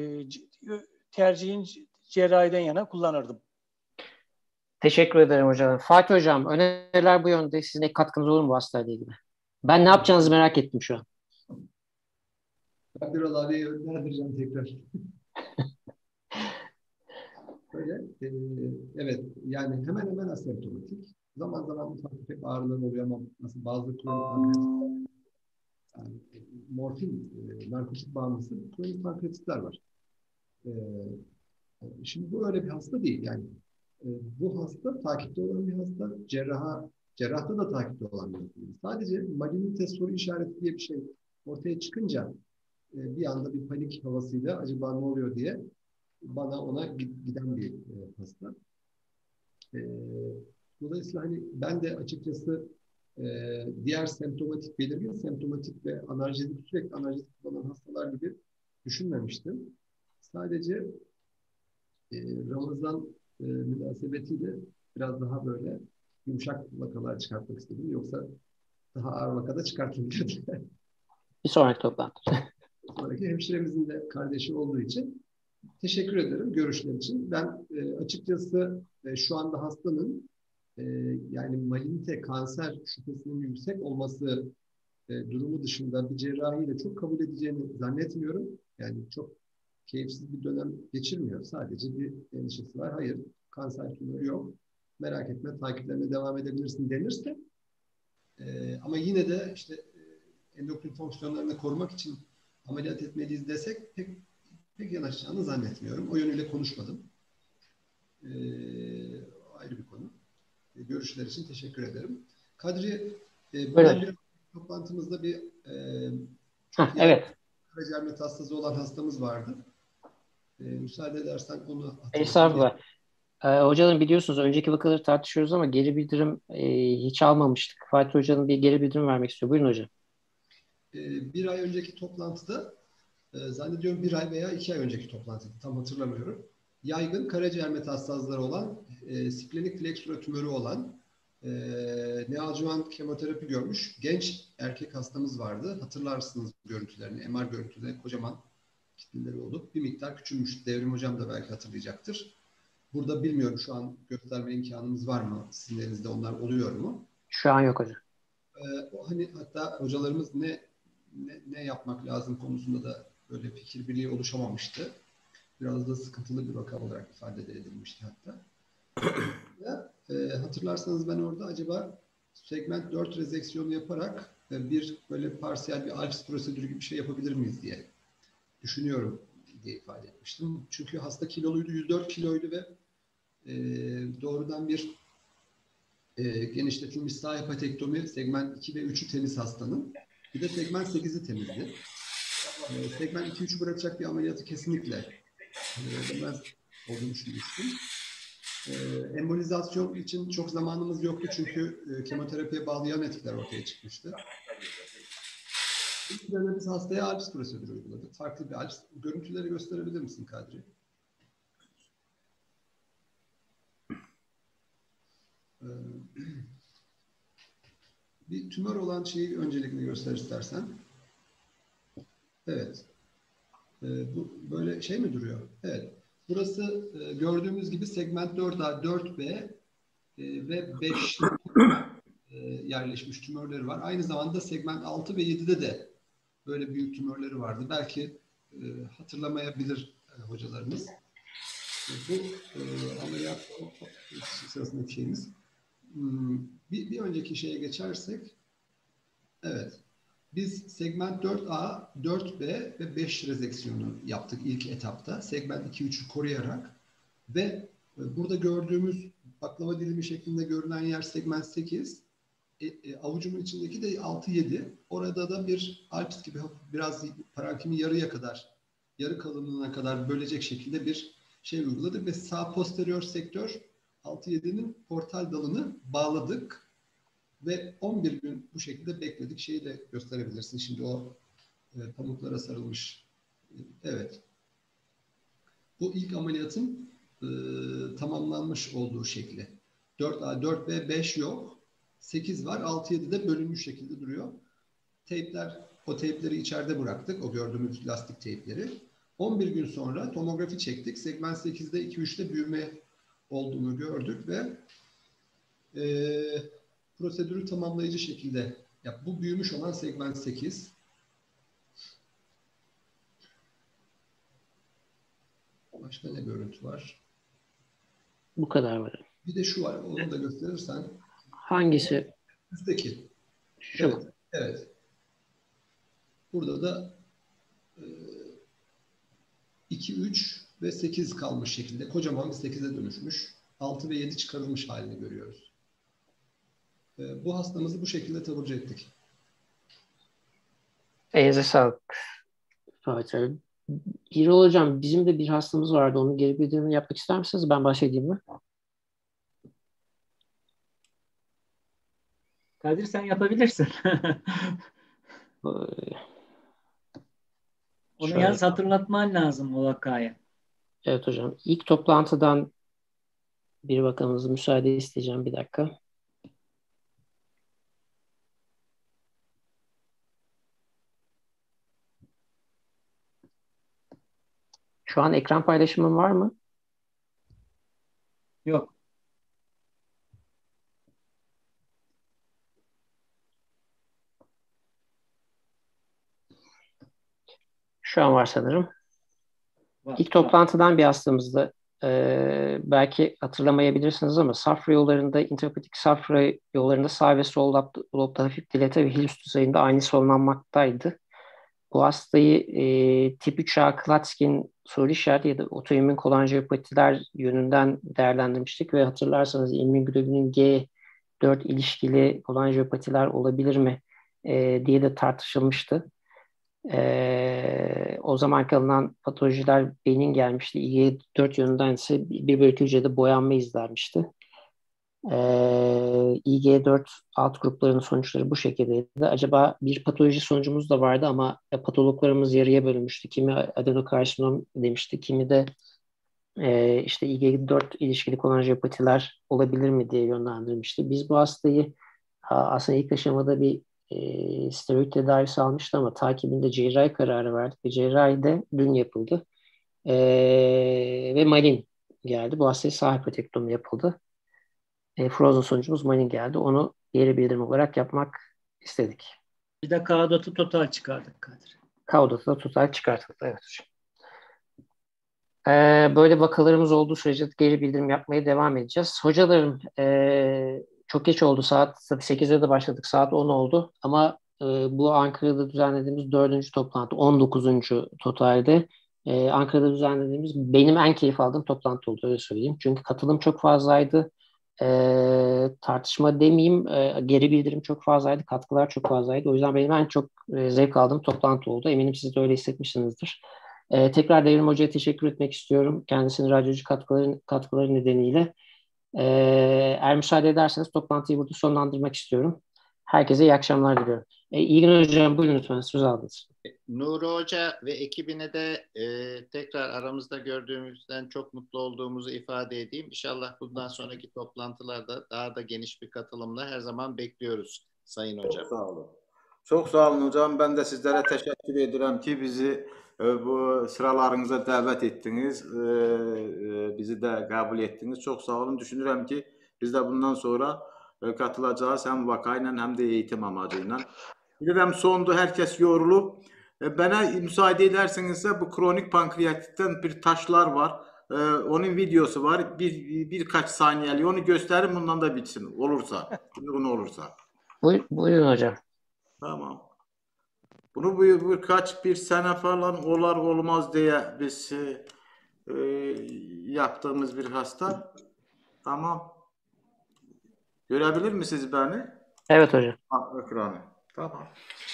tercihin cerrahiden yana kullanırdım. Teşekkür ederim hocam. Fatih Hocam, öneriler bu yönde. Sizin ek katkınız olur mu bu hastayla ilgili? Ben ne yapacağınızı merak ettim şu an. Ben Birol abiye yönlendireceğim tekrar. Böyle, e, evet, yani hemen hemen asemptomatik. Zaman zaman ufak tefek ağrılar oluyor ama nasıl bazı kronik pankreatit, yani morfin, e, narkotik bağımlısı kronik pankreatitler var. E, şimdi bu öyle bir hasta değil. Yani e, bu hasta takipte olan bir hasta, cerraha, cerrahta da takipte olan bir hasta. Sadece malignite soru işareti diye bir şey ortaya çıkınca e, bir anda bir panik havasıyla acaba ne oluyor diye bana ona giden bir e, hasta. E, dolayısıyla hani ben de açıkçası e, diğer semptomatik, belirgin semptomatik ve analjezik, sürekli analjezik kullanan hastalar gibi düşünmemiştim. Sadece e, Ramazan e, münasebetiyle biraz daha böyle yumuşak vakalar çıkartmak istedim. Yoksa daha ağır vakada çıkartabilirdi. Bir sonraki toplantı. Sonraki hemşiremizin de kardeşi olduğu için teşekkür ederim görüşler için. Ben e, açıkçası e, şu anda hastanın e, yani malignite kanser şüphesinin yüksek olması e, durumu dışında bir cerrahiyle çok kabul edeceğini zannetmiyorum. Yani çok keyifsiz bir dönem geçirmiyor. Sadece bir endişesi var. Hayır, kanser tümörü yok. Merak etme, takiplerine devam edebilirsin denirse. E, ama yine de işte e, endokrin fonksiyonlarını korumak için ameliyat etmeliyiz desek pek pek yanaşacağını zannetmiyorum. O yönüyle konuşmadım. E, ayrı bir konu. E, görüşler için teşekkür ederim. Kadri, e, bundan bir toplantımızda bir e, ha, evet. karaciğer metastazı olan hastamız vardı. E, müsaade edersen onu hatırlatayım. Estağfurullah. Ee, hocalarım biliyorsunuz önceki vakaları tartışıyoruz ama geri bildirim e, hiç almamıştık. Fatih Hoca'nın bir geri bildirim vermek istiyor. Buyurun hocam. E, bir ay önceki toplantıda e, zannediyorum bir ay veya iki ay önceki toplantıda tam hatırlamıyorum. Yaygın karaciğer metastazları olan, e, splenik plexura tümörü olan e, neoadjuvant kemoterapi görmüş genç erkek hastamız vardı. Hatırlarsınız görüntülerini. M R görüntüleri kocaman kitleleri olup bir miktar küçülmüş. Devrim hocam da belki hatırlayacaktır. Burada bilmiyorum şu an gösterme imkanımız var mı? Sizin elinizde onlar oluyor mu? Şu an yok hocam. Ee, o hani hatta hocalarımız ne, ne ne yapmak lazım konusunda da böyle fikir birliği oluşamamıştı. Biraz da sıkıntılı bir vaka olarak ifade edilmişti hatta. e, hatırlarsanız ben orada acaba segment dört rezeksiyonu yaparak e, bir böyle parsiyel bir ALPS prosedürü gibi bir şey yapabilir miyiz diye düşünüyorum diye ifade etmiştim. Çünkü hasta kiloluydu, yüz dört kiloydu ve e, doğrudan bir e, genişletilmiş sağ hepatektomi segment iki ve üçü temiz hastanın. Bir de segment sekizi temizdi. E, segment iki üçü bırakacak bir ameliyatı kesinlikle e, ben olduğunu düşünmüştüm. E, embolizasyon için çok zamanımız yoktu çünkü e, kemoterapiye bağlı yan etkiler ortaya çıkmıştı. İlk dönemde biz hastaya ALPS prosedürü uyguladık. Farklı bir ALPS. Görüntüleri gösterebilir misin Kadri? Ee, bir tümör olan şeyi öncelikle göster istersen. Evet. Ee, bu böyle şey mi duruyor? Evet. Burası e, gördüğümüz gibi segment dört A, dört B e, ve beş e, yerleşmiş tümörleri var. Aynı zamanda segment altı ve yedide de böyle büyük tümörleri vardı. Belki e, hatırlamayabilir e, hocalarımız. E, bu e, ameliyat sırasındaki şeyimiz. Hmm, bir, bir önceki şeye geçersek, evet, biz segment dört A, dört B ve beş rezeksiyonu yaptık ilk etapta. Segment iki üçü koruyarak ve e, burada gördüğümüz baklava dilimi şeklinde görünen yer segment sekiz. E, e, avucumun içindeki de altı yedi. Orada da bir ALPS gibi biraz parankimi yarıya kadar, yarı kalınlığına kadar bölecek şekilde bir şey uyguladık ve sağ posterior sektör altı yedinin portal dalını bağladık ve on bir gün bu şekilde bekledik. Şeyi de gösterebilirsin. Şimdi o e, pamuklara sarılmış. E, evet. Bu ilk ameliyatın e, tamamlanmış olduğu şekli. dört A, dört B, beş yok. sekiz var. altı yedide bölünmüş şekilde duruyor. Teypler, o teypleri içeride bıraktık. O gördüğümüz lastik teypleri. on bir gün sonra tomografi çektik. Segment sekizde iki üçte büyüme olduğunu gördük ve e, prosedürü tamamlayıcı şekilde yap. Bu büyümüş olan segment sekiz. Başka ne görüntü var? Bu kadar var. Bir de şu var. Onu da gösterirsen. Hangisi? Üstteki. Şu. Evet. Evet. Burada da e, iki, üç ve sekiz kalmış şekilde. Kocaman bir sekize dönüşmüş. altı ve yedi çıkarılmış halini görüyoruz. E, bu hastamızı bu şekilde taburcu ettik. Elinize sağlık. Evet. İrol Hocam bizim de bir hastamız vardı. Onun geri bildirimini yapmak ister misiniz? Ben bahsedeyim mi? Kadir sen yapabilirsin. Onu Şöyle. yalnız hatırlatman lazım o vakayı. Evet hocam. İlk toplantıdan bir bakanımızı müsaade isteyeceğim bir dakika. Şu an ekran paylaşımım var mı? Yok. Şu an var sanırım. Var. İlk toplantıdan bir hastamızdı. Ee, belki hatırlamayabilirsiniz ama safra yollarında, intrahepatik safra yollarında sağ ve sol lobda, lobda hafif dilate ve hilüs düzeyinde aynı sorunlanmaktaydı. Bu hastayı e, tip üç A Klatskin soru işareti ya da otoimmün kolanjiyopatiler yönünden değerlendirmiştik ve hatırlarsanız immünoglobulin G dört ilişkili kolanjiyopatiler olabilir mi e, diye de tartışılmıştı. E, o zamanki alınan patolojiler beyin gelmişti. I G dört yönünden ise bir bölü iki hücrede boyanma izlenmişti. Ee, I G dört alt gruplarının sonuçları bu şekildeydi. Acaba bir patoloji sonucumuz da vardı ama patologlarımız yarıya bölünmüştü. Kimi adenokarsinom demişti, kimi de e, işte I G dört ilişkili kolanjiyopatiler olabilir mi diye yönlendirmişti. Biz bu hastayı aslında ilk aşamada bir e, steroid tedavisi almıştı ama takibinde cerrahi kararı verdik ve cerrahi de dün yapıldı. E, ve malin geldi. Bu hastaya sağ hepatektomi yapıldı. E, Frozen sonucumuz malin geldi. Onu geri bildirim olarak yapmak istedik. Bir de K dot'u total çıkardık Kadir. K dot'u da total çıkarttık. Evet hocam. Ee, böyle vakalarımız olduğu sürece geri bildirim yapmaya devam edeceğiz. Hocalarım e, çok geç oldu. Saat tabii sekizde de başladık. Saat on oldu. Ama e, bu Ankara'da düzenlediğimiz dördüncü toplantı on dokuzuncu totalde. E, Ankara'da düzenlediğimiz benim en keyif aldığım toplantı oldu öyle söyleyeyim. Çünkü katılım çok fazlaydı. E, tartışma demeyeyim, e, geri bildirim çok fazlaydı, katkılar çok fazlaydı. O yüzden benim en çok e, zevk aldığım toplantı oldu. Eminim siz de öyle hissetmişsinizdir. E, tekrar Devrim Hoca'ya teşekkür etmek istiyorum. Kendisinin radyocu katkıları, katkıları nedeniyle. E, eğer müsaade ederseniz toplantıyı burada sonlandırmak istiyorum. Herkese iyi akşamlar diliyorum. E, İlgin Hocam buyurun lütfen söz aldınız. Nuri Hoca ve ekibine de e, tekrar aramızda gördüğümüzden çok mutlu olduğumuzu ifade edeyim. İnşallah bundan sonraki toplantılarda daha da geniş bir katılımla her zaman bekliyoruz Sayın Hocam. Çok sağ olun. Çok sağ olun hocam. Ben de sizlere teşekkür ederim ki bizi e, bu sıralarınıza davet ettiniz. E, e, bizi de kabul ettiniz. Çok sağ olun. Düşünürüm ki biz de bundan sonra e, katılacağız hem vakayla hem de eğitim amacıyla. Bilirəm sondu herkes yorulup e, bana müsaade ederseniz de bu kronik pankreatitten bir taşlar var. E, onun videosu var. Bir, birkaç saniyeli onu gösterin bundan da bitsin. Olursa. Uygun olursa. Buyur, buyurun hocam. Tamam. Bunu bu birkaç bir sene falan olar olmaz diye biz e, e, yaptığımız bir hasta. Tamam. Görebilir misiniz beni? Evet hocam. Ha, ekranı. Tamam.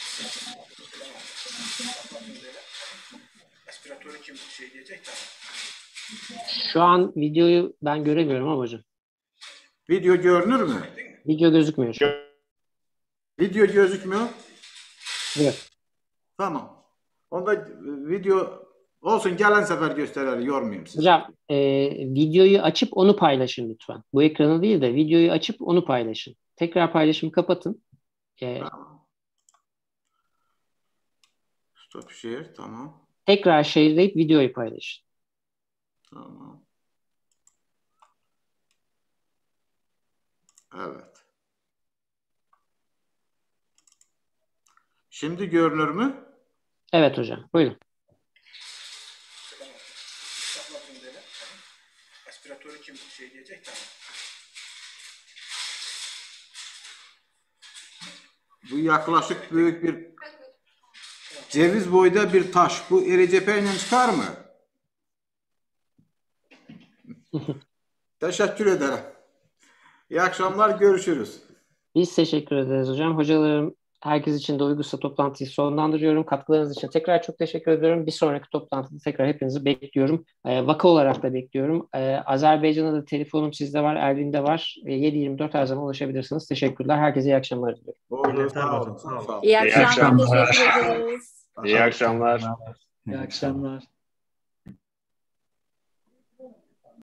Aspiratörü kim şey diyecek de. Şu an videoyu ben göremiyorum ama hocam. Video görünür mü? Video gözükmüyor şu an. Video gözükmüyor. Evet. Tamam. Onda video olsun gelen sefer gösterir. Yormayayım sizi. Hocam e, videoyu açıp onu paylaşın lütfen. Bu ekranı değil de videoyu açıp onu paylaşın. Tekrar paylaşımı kapatın. E, Tamam. Stop share. Tamam. Tekrar share'leyip videoyu paylaşın. Tamam. Evet. Şimdi görünür mü? Evet hocam. Buyurun. Aspiratörü kim şey diyecek de. Bu yaklaşık büyük bir ceviz boyda bir taş. Bu iri cepheyle çıkar mı? Teşekkür ederim. İyi akşamlar. Görüşürüz. Biz teşekkür ederiz hocam. Hocalarım Herkes için de uygunsa toplantıyı sonlandırıyorum. Katkılarınız için tekrar çok teşekkür ediyorum. Bir sonraki toplantıda tekrar hepinizi bekliyorum. E, vaka olarak da bekliyorum. E, Azerbaycan'da da telefonum sizde var, Ervin'de var. E, yedi yirmi dört her zaman ulaşabilirsiniz. Teşekkürler. Herkese iyi akşamlar diliyorum. Olur, sağ olun. Sağ olun. İyi akşamlar. akşamlar. Teşekkür ederiz. İyi akşamlar. İyi akşamlar.